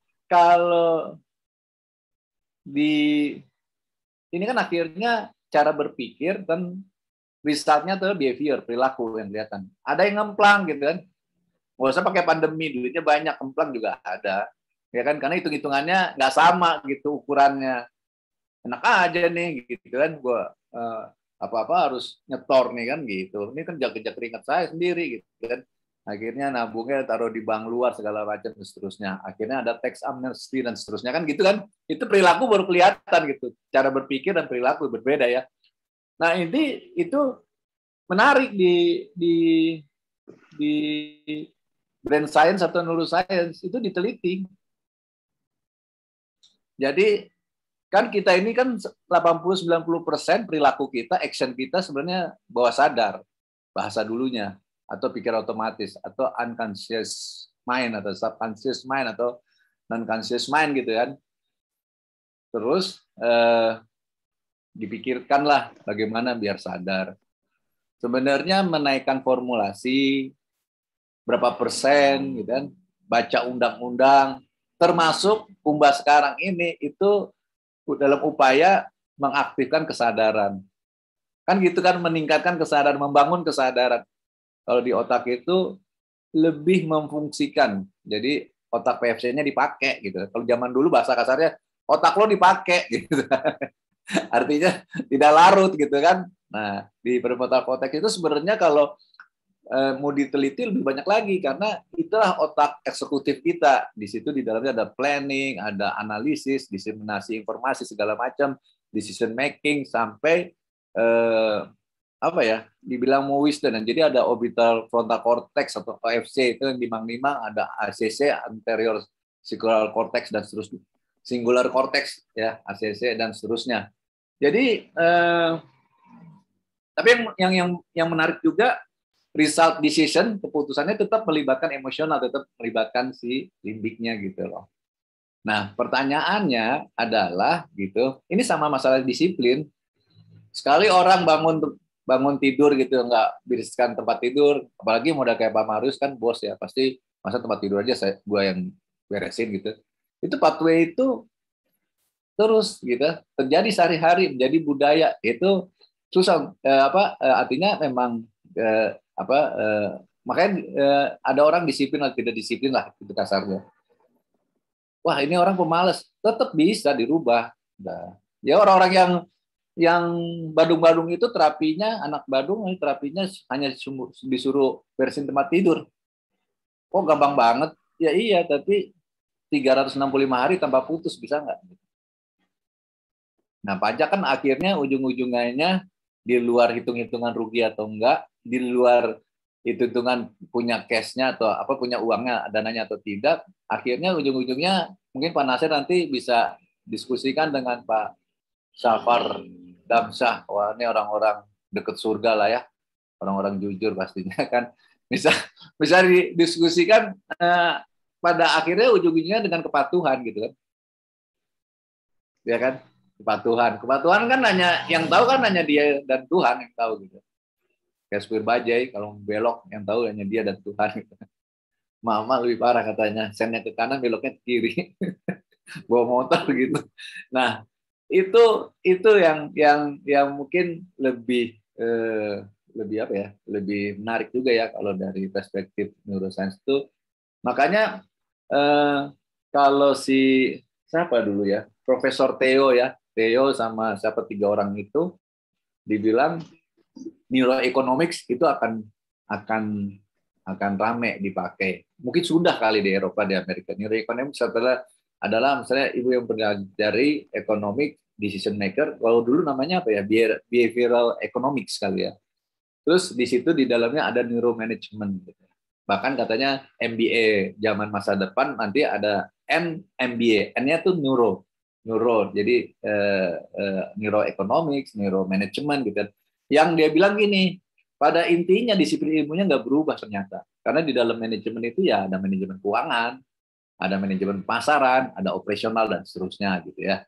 S7: ini kan akhirnya cara berpikir dan resultnya tuh behavior, perilaku yang kelihatan. Ada yang ngemplang, gitu kan. Nggak usah pakai pandemi, duitnya banyak, ngemplang juga ada. Ya kan, karena hitung-hitungannya nggak sama gitu ukurannya. Enak aja nih gitu kan, gua apa-apa harus nyetor nih kan gitu. Ini kan jaga-jaga keringat saya sendiri gitu kan. Akhirnya nabungnya taruh di bank luar segala macam dan seterusnya. Akhirnya ada tax amnesty dan seterusnya kan gitu kan. Itu perilaku baru kelihatan gitu. Cara berpikir dan perilaku berbeda ya. Nah, ini itu menarik di brain science atau neuroscience itu diteliti. Jadi kan kita ini kan 80-90% perilaku kita, action kita sebenarnya bawah sadar, bahasa dulunya, atau pikir otomatis, atau unconscious mind, atau subconscious mind, atau non-conscious mind gitu kan. Terus dipikirkanlah bagaimana biar sadar. Sebenarnya menaikkan formulasi, berapa persen, gitu kan, baca undang-undang, termasuk Kumba sekarang ini itu dalam upaya mengaktifkan kesadaran. Kan gitu kan, meningkatkan kesadaran, membangun kesadaran. Kalau di otak itu lebih memfungsikan. Jadi otak PFC-nya dipakai gitu. Kalau zaman dulu bahasa kasarnya otak lo dipakai gitu. Artinya tidak larut gitu kan. Nah, di prefrontal cortex itu sebenarnya kalau mau diteliti lebih banyak lagi karena itulah otak eksekutif kita. Di situ di dalamnya ada planning, ada analisis, diseminasi informasi segala macam, decision making sampai apa ya, dibilang mau wisdom. Jadi ada orbital frontal cortex atau OFC itu yang dimang-nimang, ada ACC anterior singular cortex dan seterusnya, singular cortex ya, ACC dan seterusnya. Jadi tapi yang menarik juga result decision, keputusannya tetap melibatkan emosional, tetap melibatkan si limbiknya gitu loh. Nah, pertanyaannya adalah gitu, ini sama masalah disiplin. Sekali orang bangun tidur gitu, nggak bereskan tempat tidur, apalagi modal kayak Pak Marius kan bos ya, pasti masa tempat tidur aja gua yang beresin gitu. Itu pathway itu terus gitu terjadi sehari-hari, menjadi budaya. Itu susah artinya memang makanya ada orang disiplin atau tidak disiplin lah itu kasarnya. Wah, ini orang pemalas, tetap bisa dirubah. Nah, ya orang-orang yang badung-badung itu terapinya, anak badung terapinya hanya disuruh bersihin tempat tidur. Kok gampang banget? Ya iya, tapi 365 hari tanpa putus bisa nggak? Nah, pajak kan akhirnya ujung-ujungnya di luar hitung-hitungan rugi atau enggak, di luar hitung-hitungan punya cash-nya atau apa, punya uangnya, dananya atau tidak, akhirnya ujung-ujungnya mungkin Pak Nasir nanti bisa diskusikan dengan Pak Safar Damsyah. Wah, ini orang-orang deket surga lah ya, orang-orang jujur pastinya kan, bisa didiskusikan pada akhirnya ujung-ujungnya dengan kepatuhan gitu kan, ya kan, kepatuhan kan hanya yang tahu kan hanya dia dan Tuhan yang tahu gitu. Kayak supir bajai kalau belok yang tahu hanya dia dan Tuhan gitu. Mama lebih parah katanya, sennya ke kanan beloknya ke kiri. Bawa motor gitu. Nah, itu yang mungkin lebih apa ya, lebih menarik juga ya kalau dari perspektif neuroscience itu. Makanya kalau si siapa dulu ya, Profesor Theo ya, Theo sama siapa 3 orang itu dibilang neuroeconomics itu akan rame dipakai. Mungkin sudah kali di Eropa, di Amerika. Neuroeconomics adalah misalnya ibu yang dari economic decision maker. Kalau dulu namanya apa ya, behavioral economics kali ya. Terus di situ di dalamnya ada neuromanagement. Bahkan katanya MBA zaman masa depan nanti ada MBA. N-nya tuh neuro. Jadi neuroeconomics, neuromanagement gitu. Yang dia bilang gini, pada intinya disiplin ilmunya nggak berubah ternyata. Karena di dalam manajemen itu ya ada manajemen keuangan, ada manajemen pemasaran, ada operasional dan seterusnya gitu ya.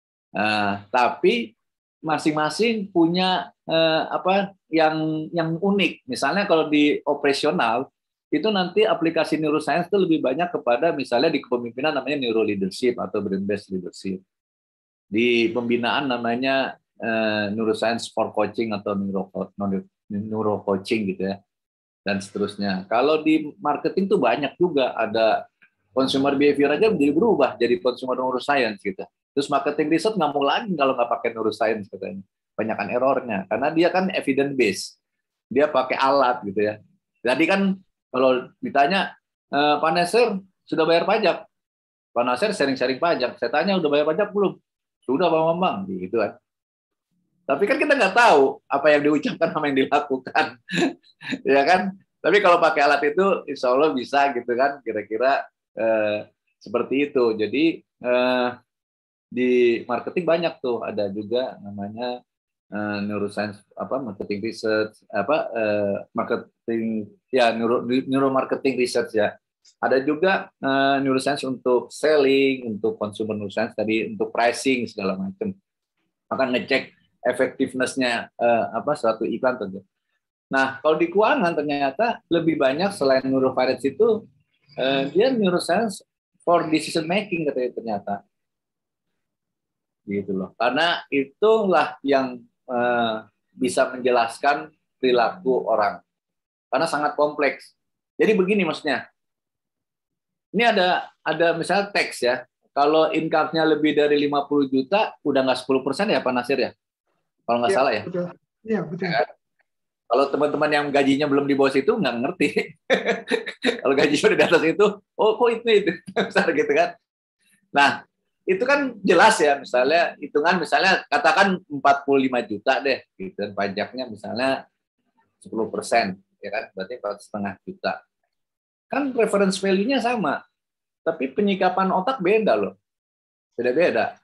S7: Tapi masing-masing punya apa yang unik. Misalnya kalau di operasional itu nanti aplikasi neuroscience itu lebih banyak kepada misalnya di kepemimpinan namanya neuro leadership atau brain based leadership. Di pembinaan namanya neuroscience for coaching atau neuro coaching gitu ya, dan seterusnya. Kalau di marketing tuh banyak juga, ada consumer behavior aja jadi berubah jadi consumer neuroscience gitu. Terus marketing research nggak mau lagi kalau nggak pakai neuroscience katanya, banyakkan errornya karena dia kan evidence based, dia pakai alat gitu ya. Jadi kan Kalau ditanya, Pak Nasir sudah bayar pajak? Pak Nasir sharing-sharing pajak. Saya tanya, udah bayar pajak belum? Sudah, Pak Bambang. Gitu kan. Tapi kan kita nggak tahu apa yang diucapkan sama yang dilakukan. Ya kan? Tapi kalau pakai alat itu, insya Allah bisa gitu kan. Kira-kira seperti itu. Jadi di marketing banyak tuh. Ada juga namanya neuroscience, marketing research, marketing ya neuromarketing research ya. Ada juga neuroscience untuk selling, untuk consumer neuroscience tadi, untuk pricing segala macam. Akan ngecek effectiveness-nya suatu iklan tentu. Nah, kalau di keuangan ternyata lebih banyak selain neurofinance itu dia neuroscience for decision making katanya ternyata. Gitu loh. Karena itulah yang bisa menjelaskan perilaku orang. Karena sangat kompleks. Jadi begini maksudnya. Ini ada misalnya teks ya. Kalau income-nya lebih dari 50 juta, udah nggak 10% ya Pak Nasir ya? Kalau nggak salah ya?
S4: Betul. Iya, betul.
S7: Ya, kalau teman-teman yang gajinya belum di bawah itu, nggak ngerti. Kalau gajinya udah di atas itu, oh kok itu. Besar gitu kan. Nah, itu kan jelas ya, misalnya hitungan misalnya katakan 45 juta deh, gitu, dan pajaknya misalnya 10%, ya kan, berarti 4,5 juta. Kan reference value-nya sama, tapi penyikapan otak beda loh, beda-beda.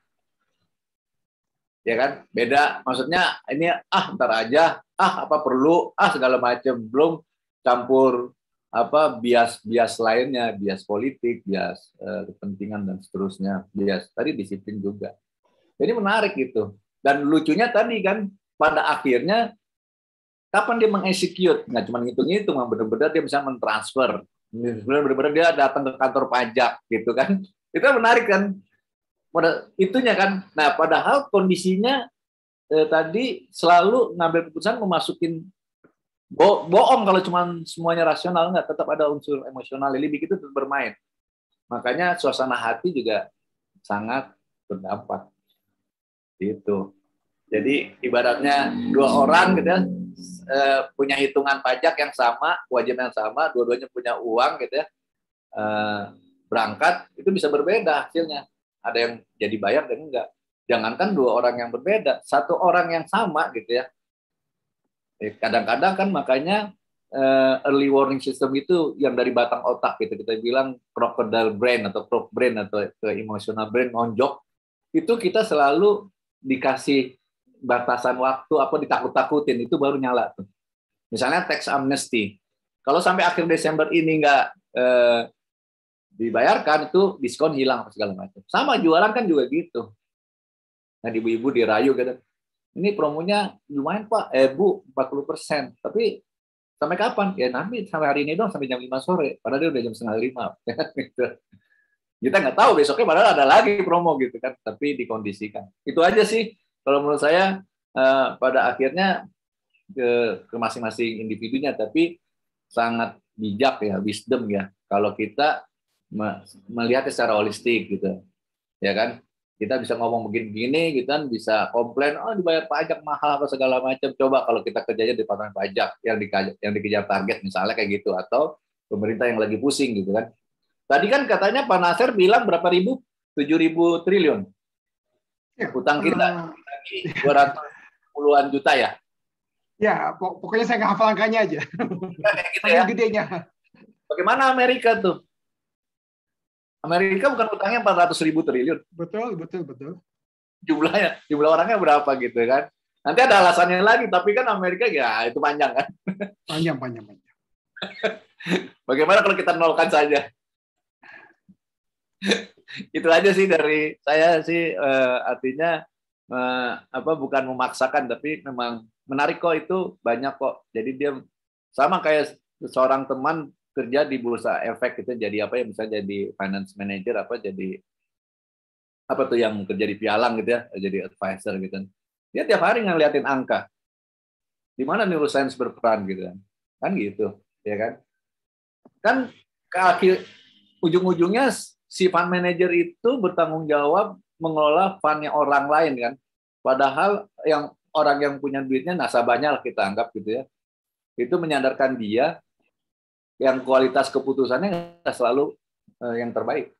S7: Ya kan, beda. Maksudnya ini ntar aja, apa perlu, segala macam, belum campur bias lainnya, bias politik, bias kepentingan dan seterusnya, bias tadi disiplin juga. Jadi menarik gitu. Dan lucunya tadi kan pada akhirnya kapan dia mengexecute, nggak cuma ngitung-ngitung, benar-benar dia bisa mentransfer, benar-benar dia datang ke kantor pajak gitu kan. Itu menarik kan. Pada itunya kan. Nah, padahal kondisinya tadi selalu ngambil keputusan memasukin bohong kalau cuma semuanya rasional, nggak, tetap ada unsur emosional. Jadi begitu tetap bermain. Makanya suasana hati juga sangat berdampak. Gitu. Jadi ibaratnya dua orang gitu ya, punya hitungan pajak yang sama, kewajiban yang sama, dua-duanya punya uang gitu ya, berangkat itu bisa berbeda hasilnya. Ada yang jadi bayar dan enggak. Jangankan dua orang yang berbeda, satu orang yang sama gitu ya. Kadang-kadang kan makanya early warning system itu yang dari batang otak gitu, kita bilang crocodile brain atau crop brain atau emotional brain nonjok, itu kita selalu dikasih batasan waktu, ditakut-takutin, itu baru nyala tuh. Misalnya tax amnesty, kalau sampai akhir Desember ini nggak dibayarkan, itu diskon hilang segala macam. Sama jualan kan juga gitu. Nah, ibu-ibu dirayu gitu, ini promonya lumayan Pak, Bu, 40%, tapi sampai kapan? Ya nanti sampai hari ini dong, sampai jam 5 sore, padahal dia udah jam 4:30. Kita nggak tahu besoknya padahal ada lagi promo gitu kan, tapi dikondisikan. Itu aja sih kalau menurut saya pada akhirnya ke masing-masing individunya, tapi sangat bijak ya, wisdom ya, kalau kita melihatnya secara holistik gitu, ya kan. Kita bisa ngomong begini-begini, gitu kan, bisa komplain, dibayar pajak mahal apa segala macam. Coba kalau kita kerjanya di departemen pajak yang dikejar target misalnya kayak gitu, atau pemerintah yang lagi pusing gitu kan. Tadi kan katanya Pak Nasir bilang berapa ribu? 7.000 triliun. Hutang kita 200-an juta ya?
S4: Ya, pokoknya saya nggak hafal angkanya aja.
S7: Gitu ya.
S4: Gedenya.
S7: Bagaimana Amerika tuh? Amerika bukan hutangnya 400.000 triliun.
S4: Betul.
S7: Jumlah orangnya berapa gitu kan? Nanti ada alasannya lagi, tapi kan Amerika ya itu panjang kan?
S4: Panjang.
S7: Bagaimana kalau kita nolkan saja? Itu aja sih dari saya sih, artinya bukan memaksakan, tapi memang menarik kok, itu banyak kok. Jadi dia sama kayak seorang teman kerja di bursa efek itu, jadi misalnya jadi finance manager, jadi yang kerja di pialang gitu ya, jadi advisor gitu. Dia tiap hari ngeliatin angka. Di mana neuroscience berperan gitu kan gitu, ya kan? Kan ke akhir ujung-ujungnya si fund manager itu bertanggung jawab mengelola fundnya orang lain kan. Padahal yang orang yang punya duitnya, nasabahnya lah kita anggap gitu ya, itu menyadarkan dia yang kualitas keputusannya nggak selalu yang terbaik.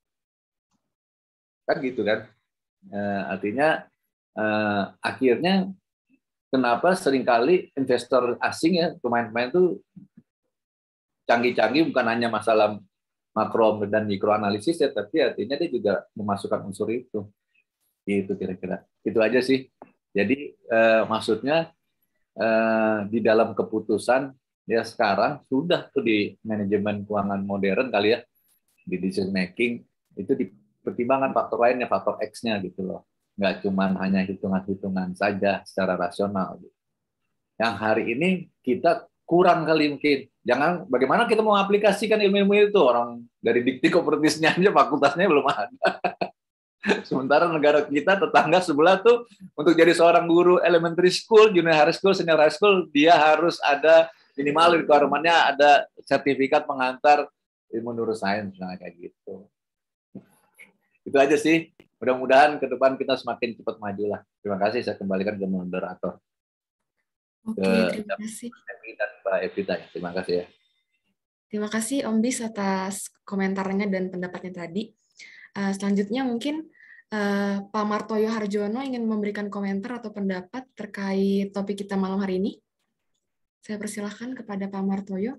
S7: Kan gitu kan. Artinya akhirnya kenapa seringkali investor asing ya, pemain-pemain itu canggih-canggih bukan hanya masalah makro dan mikro analisis ya, tapi artinya dia juga memasukkan unsur itu. Gitu kira-kira. Itu aja sih. Jadi maksudnya di dalam keputusan ya sekarang sudah tuh di manajemen keuangan modern kali ya, di decision making itu dipertimbangkan faktor lainnya, faktor X-nya gitu loh. Nggak cuma hanya hitungan-hitungan saja secara rasional. Yang hari ini kita kurang kali mungkin. Jangan bagaimana kita mau aplikasikan ilmu-ilmu itu, orang dari dikti kopertisnya aja fakultasnya belum ada. Sementara negara kita tetangga sebelah tuh untuk jadi seorang guru elementary school, junior high school, senior high school, dia harus ada minimal requirement-nya ada sertifikat pengantar ilmu neuroscience, nah kayak gitu. Itu aja sih. Mudah-mudahan ke depan kita semakin cepat maju lah. Terima kasih, saya kembalikan ke moderator.
S8: Oke, terima kasih.
S7: Dan Mbak Evita, terima kasih ya.
S8: Terima kasih Om Bis atas komentarnya dan pendapatnya tadi. Selanjutnya mungkin Pak Martoyo Harjono ingin memberikan komentar atau pendapat terkait topik kita malam hari ini. Saya persilahkan kepada Pak Martoyo.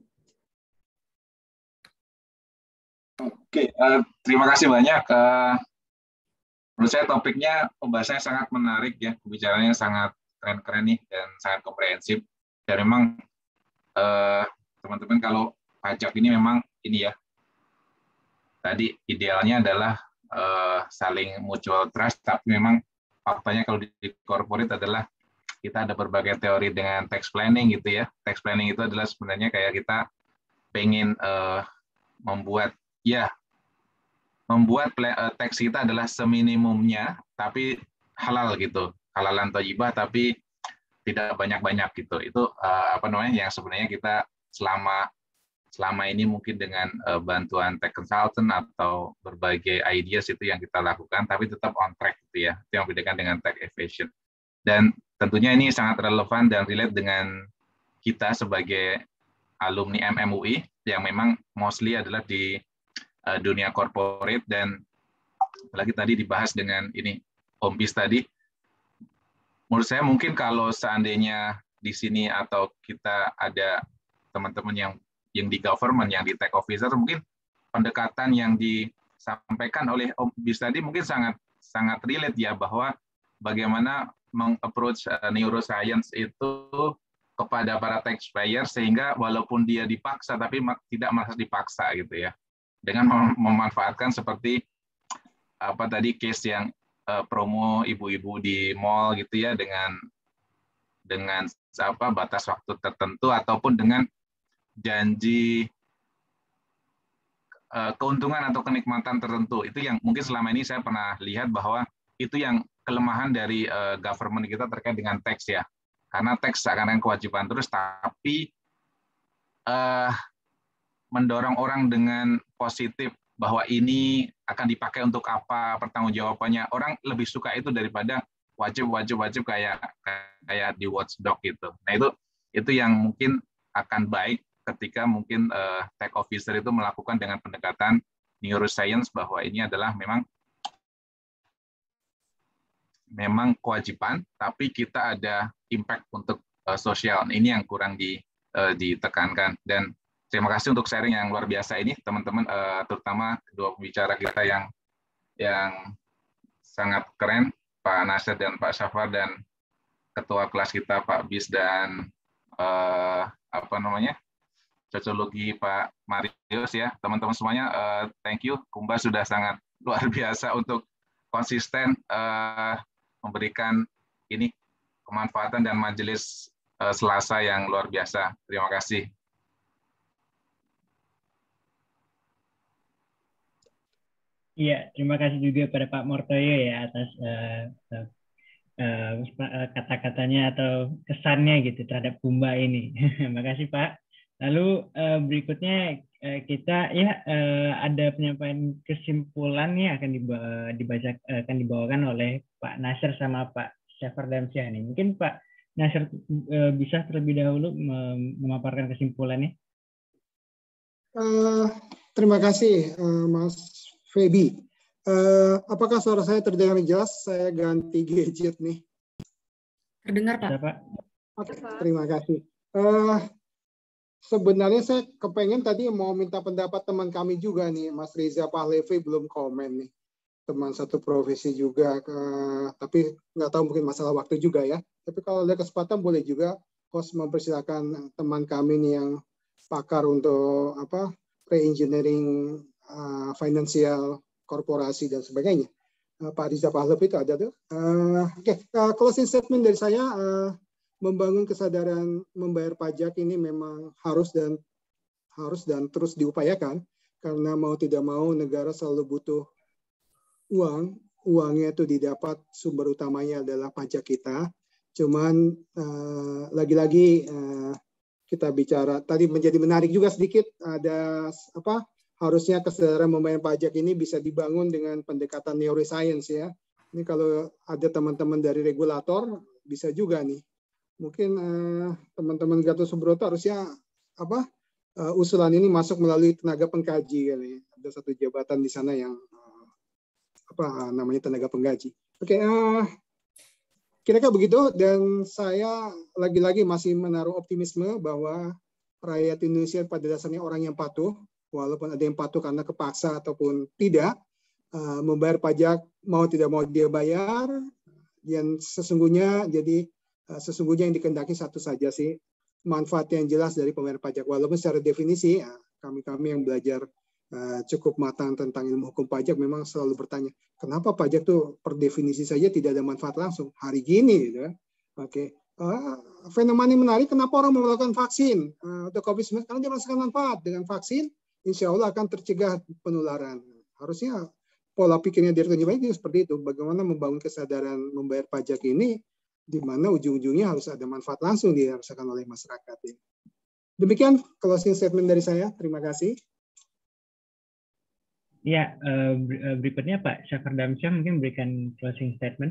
S10: Oke, terima kasih banyak. Menurut saya topiknya, pembahasannya sangat menarik ya, pembicaranya sangat keren-keren nih dan sangat komprehensif. Dan memang teman-teman kalau pajak ini memang ini ya, tadi idealnya adalah saling mutual trust, tapi memang faktanya kalau di corporate adalah kita ada berbagai teori dengan tax planning gitu ya. Tax planning itu adalah sebenarnya kayak kita pengen membuat tax kita adalah seminimumnya, tapi halal gitu, halalan thayyibah, tapi tidak banyak-banyak gitu. Itu yang sebenarnya kita selama ini mungkin dengan bantuan tech consultant atau berbagai ideas itu yang kita lakukan, tapi tetap on track gitu ya. Itu yang membedakan dengan tech evasion. Dan tentunya ini sangat relevan dan relate dengan kita sebagai alumni MMUI yang memang mostly adalah di dunia corporate, dan lagi tadi dibahas dengan ini Om Bis tadi. Menurut saya mungkin kalau seandainya di sini atau kita ada teman-teman yang di government, yang di tech officer, mungkin pendekatan yang disampaikan oleh Om Bis tadi mungkin sangat relate ya, bahwa bagaimana meng-approach neuroscience itu kepada para taxpayer sehingga walaupun dia dipaksa tapi tidak merasa dipaksa gitu ya, dengan memanfaatkan seperti apa tadi case yang promo ibu-ibu di mall gitu ya, dengan batas waktu tertentu ataupun dengan janji keuntungan atau kenikmatan tertentu. Itu yang mungkin selama ini saya pernah lihat bahwa itu yang kelemahan dari government kita terkait dengan tax ya. Karena tax seakan-akan kewajiban terus, tapi mendorong orang dengan positif bahwa ini akan dipakai untuk apa, pertanggungjawabannya. Orang lebih suka itu daripada wajib kayak di watchdog gitu. Nah itu yang mungkin akan baik ketika mungkin tech officer itu melakukan dengan pendekatan neuroscience bahwa ini adalah memang kewajiban, tapi kita ada impact untuk sosial. Ini yang kurang ditekankan. Dan terima kasih untuk sharing yang luar biasa ini, teman-teman, terutama kedua pembicara kita yang sangat keren, Pak Nasir dan Pak Syafar, dan ketua kelas kita Pak Bis dan Sosiologi Pak Marius ya. Teman-teman semuanya, thank you. Kumba sudah sangat luar biasa untuk konsisten memberikan ini kemanfaatan dan majelis Selasa yang luar biasa. Terima kasih.
S1: Iya, terima kasih juga pada Pak Martoyo ya atas kata-katanya atau kesannya gitu terhadap Kumba ini. Terima kasih Pak. Lalu berikutnya kita ada penyampaian kesimpulannya akan dibawakan oleh Pak Nasir sama Pak Syafar Damsyah. Mungkin Pak Nasir bisa terlebih dahulu memaparkan kesimpulannya.
S4: Terima kasih, Mas Feby. Apakah suara saya terdengar jelas? Saya ganti gadget nih.
S8: Terdengar, Pak.
S4: Oke, terima kasih. Sebenarnya saya kepengen tadi mau minta pendapat teman kami juga nih, Mas Riza Pahlevi belum komen nih. Teman satu profesi juga, tapi nggak tahu mungkin masalah waktu juga ya. Tapi kalau ada kesempatan boleh juga host mempersilakan teman kami nih yang pakar untuk re-engineering financial korporasi dan sebagainya. Pak Riza Pahlevi itu ada tuh. Closing statement dari saya, membangun kesadaran membayar pajak ini memang harus dan terus diupayakan, karena mau tidak mau negara selalu butuh uangnya itu didapat, sumber utamanya adalah pajak kita. Cuman lagi-lagi kita bicara tadi menjadi menarik juga sedikit, ada harusnya kesadaran membayar pajak ini bisa dibangun dengan pendekatan neuroscience ya. Ini kalau ada teman-teman dari regulator bisa juga nih. Mungkin teman-teman Gatot Subroto harusnya usulan ini masuk melalui tenaga pengkaji kali. Ada satu jabatan di sana yang namanya tenaga pengkaji. Oke, kira-kira begitu, dan saya lagi-lagi masih menaruh optimisme bahwa rakyat Indonesia pada dasarnya orang yang patuh, walaupun ada yang patuh karena kepaksa ataupun tidak, membayar pajak mau tidak mau dia bayar, dan sesungguhnya yang dikehendaki satu saja sih, manfaat yang jelas dari pembayar pajak. Walaupun secara definisi kami yang belajar cukup matang tentang ilmu hukum pajak memang selalu bertanya, kenapa pajak tuh per definisi saja tidak ada manfaat langsung hari gini, gitu kan? Oke. Fenomena yang menarik, kenapa orang melakukan vaksin untuk COVID-19? Karena dia merasakan manfaat. Dengan vaksin, insya Allah akan tercegah penularan. Harusnya pola pikirnya dari penyidik seperti itu. Bagaimana membangun kesadaran membayar pajak ini, di mana ujung-ujungnya harus ada manfaat langsung dirasakan oleh masyarakat. Demikian closing statement dari saya. Terima kasih.
S1: Ya, berikutnya Pak Syafar Damsyah mungkin berikan closing statement.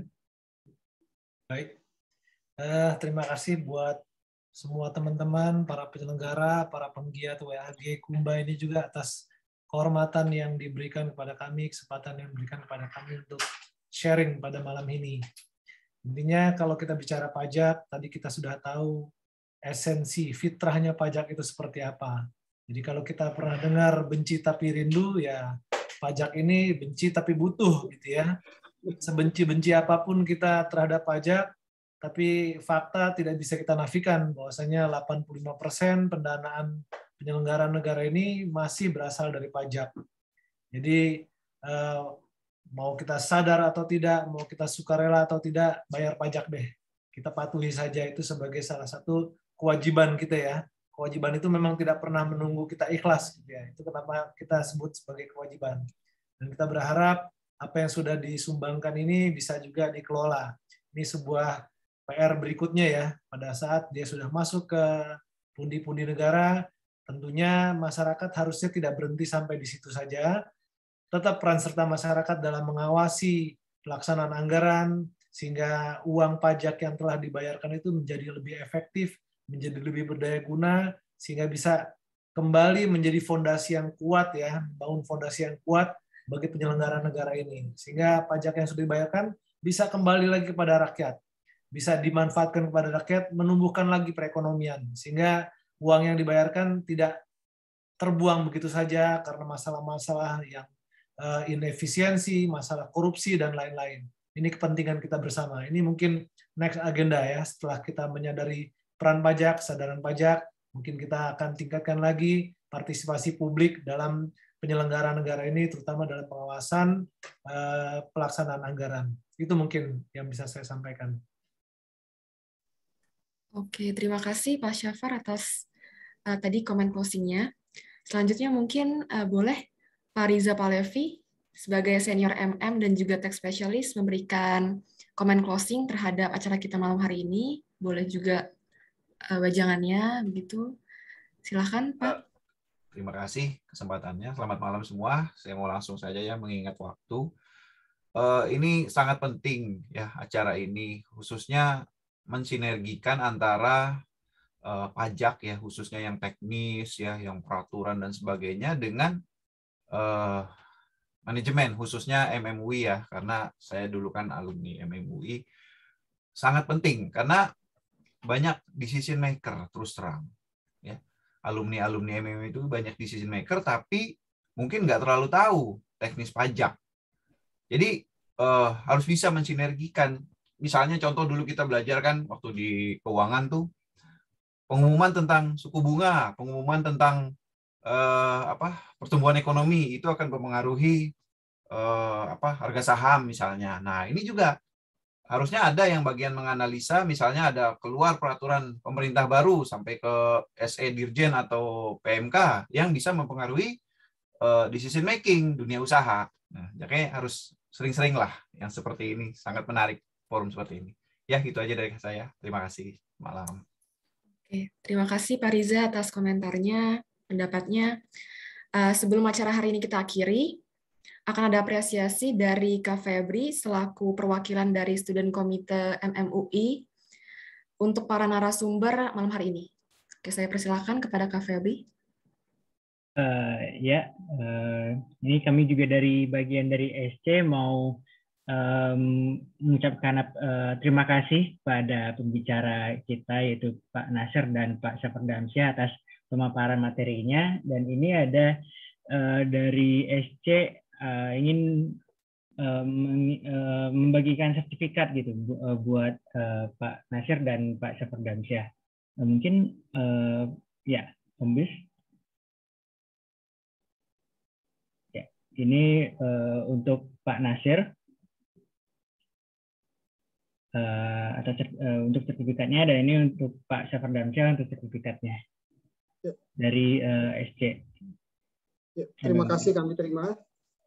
S5: Baik. Terima kasih buat semua teman-teman, para penyelenggara, para penggiat WAG Kumba ini juga atas kehormatan yang diberikan kepada kami, kesempatan yang diberikan kepada kami untuk sharing pada malam ini. Intinya kalau kita bicara pajak, tadi kita sudah tahu esensi, fitrahnya pajak itu seperti apa. Jadi kalau kita pernah dengar benci tapi rindu, ya pajak ini benci tapi butuh, gitu ya. Sebenci-benci apapun kita terhadap pajak, tapi fakta tidak bisa kita nafikan bahwasanya 85% pendanaan penyelenggaraan negara ini masih berasal dari pajak. Jadi mau kita sadar atau tidak, mau kita sukarela atau tidak, bayar pajak deh. Kita patuhi saja, itu sebagai salah satu kewajiban kita ya. Kewajiban itu memang tidak pernah menunggu kita ikhlas, gitu ya. Itu kenapa kita sebut sebagai kewajiban. Dan kita berharap apa yang sudah disumbangkan ini bisa juga dikelola. Ini sebuah PR berikutnya ya, pada saat dia sudah masuk ke pundi-pundi negara, tentunya masyarakat harusnya tidak berhenti sampai di situ saja. Tetap peran serta masyarakat dalam mengawasi pelaksanaan anggaran, sehingga uang pajak yang telah dibayarkan itu menjadi lebih efektif, menjadi lebih berdaya guna, sehingga bisa kembali menjadi fondasi yang kuat ya, membangun fondasi yang kuat bagi penyelenggara negara ini. Sehingga pajak yang sudah dibayarkan bisa kembali lagi kepada rakyat, bisa dimanfaatkan kepada rakyat, menumbuhkan lagi perekonomian, sehingga uang yang dibayarkan tidak terbuang begitu saja karena masalah-masalah yang inefisiensi, masalah korupsi, dan lain-lain. Ini kepentingan kita bersama. Ini mungkin next agenda ya, setelah kita menyadari peran pajak, kesadaran pajak, mungkin kita akan tingkatkan lagi partisipasi publik dalam penyelenggaraan negara ini, terutama dalam pengawasan pelaksanaan anggaran. Itu mungkin yang bisa saya sampaikan.
S8: Oke, terima kasih Pak Syafar atas tadi komen closing-nya. Selanjutnya mungkin boleh Pak Riza Pahlevi sebagai senior MM dan juga tax specialist memberikan komen closing terhadap acara kita malam hari ini. Boleh juga wajangannya, begitu. Silakan Pak.
S10: Terima kasih kesempatannya. Selamat malam semua. Saya mau langsung saja ya, mengingat waktu. Ini sangat penting ya acara ini, khususnya mensinergikan antara
S11: pajak ya, khususnya yang teknis ya, yang peraturan dan sebagainya dengan manajemen, khususnya MMUI ya, karena saya dulu kan alumni MMUI. Sangat penting karena banyak decision maker, terus terang ya. Alumni MMUI itu banyak decision maker, tapi mungkin nggak terlalu tahu teknis pajak. Jadi harus bisa mensinergikan. Misalnya contoh dulu kita belajar kan waktu di keuangan tuh, pengumuman tentang suku bunga, pengumuman tentang pertumbuhan ekonomi itu akan mempengaruhi harga saham misalnya. Nah, ini juga harusnya ada yang bagian menganalisa, misalnya ada keluar peraturan pemerintah baru sampai ke SE Dirjen atau PMK yang bisa mempengaruhi decision making dunia usaha. Nah, jadi harus sering-sering lah yang seperti ini, sangat menarik forum seperti ini. Ya, gitu aja dari saya. Terima kasih. Malam.
S8: Oke, terima kasih Pak Riza atas komentarnya, pendapatnya. Sebelum acara hari ini kita akhiri, akan ada apresiasi dari Kak Febri selaku perwakilan dari Student Komite MMUI untuk para narasumber malam hari ini. Oke, saya persilakan kepada Kak Febri.
S1: Ini kami juga dari bagian dari SC mau mengucapkan terima kasih pada pembicara kita yaitu Pak Nasir dan Pak Syafardamsyah atas pemaparan materinya, dan ini ada dari SC ingin membagikan sertifikat gitu buat Pak Nasir dan Pak Syafardamsyah. Mungkin ya, Ombis. Ya, ini untuk Pak Nasir. Untuk sertifikatnya, dan ini untuk Pak Syafardamsyah untuk sertifikatnya dari SC.
S4: Ya, terima kasih, kami terima.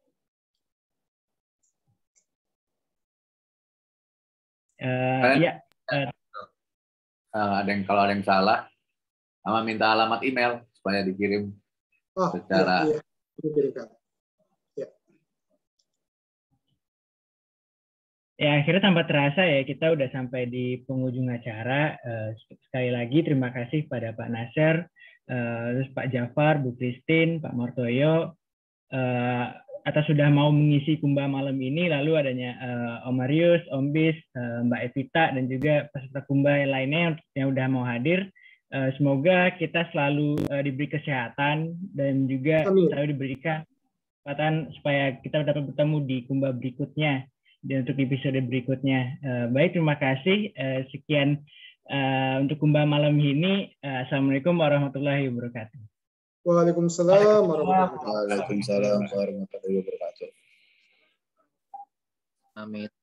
S7: Kalau ada yang salah, sama minta alamat email supaya dikirim secara.
S4: Iya.
S1: Ya, akhirnya tanpa terasa ya kita udah sampai di penghujung acara. Sekali lagi terima kasih pada Pak Nasir, terus Pak Jafar, Bu Christine, Pak Martoyo atas sudah mau mengisi Kumba malam ini. Lalu adanya Om Marius, Om Bis, Mbak Evita, dan juga peserta Kumba lainnya yang udah mau hadir. Semoga kita selalu diberi kesehatan dan juga selalu diberikan kesempatan supaya kita dapat bertemu di Kumba berikutnya. Dan untuk episode berikutnya. Baik, terima kasih. Sekian untuk Kumba malam ini. Assalamualaikum warahmatullahi wabarakatuh.
S4: Waalaikumsalam warahmatullahi
S12: wabarakatuh. Amin.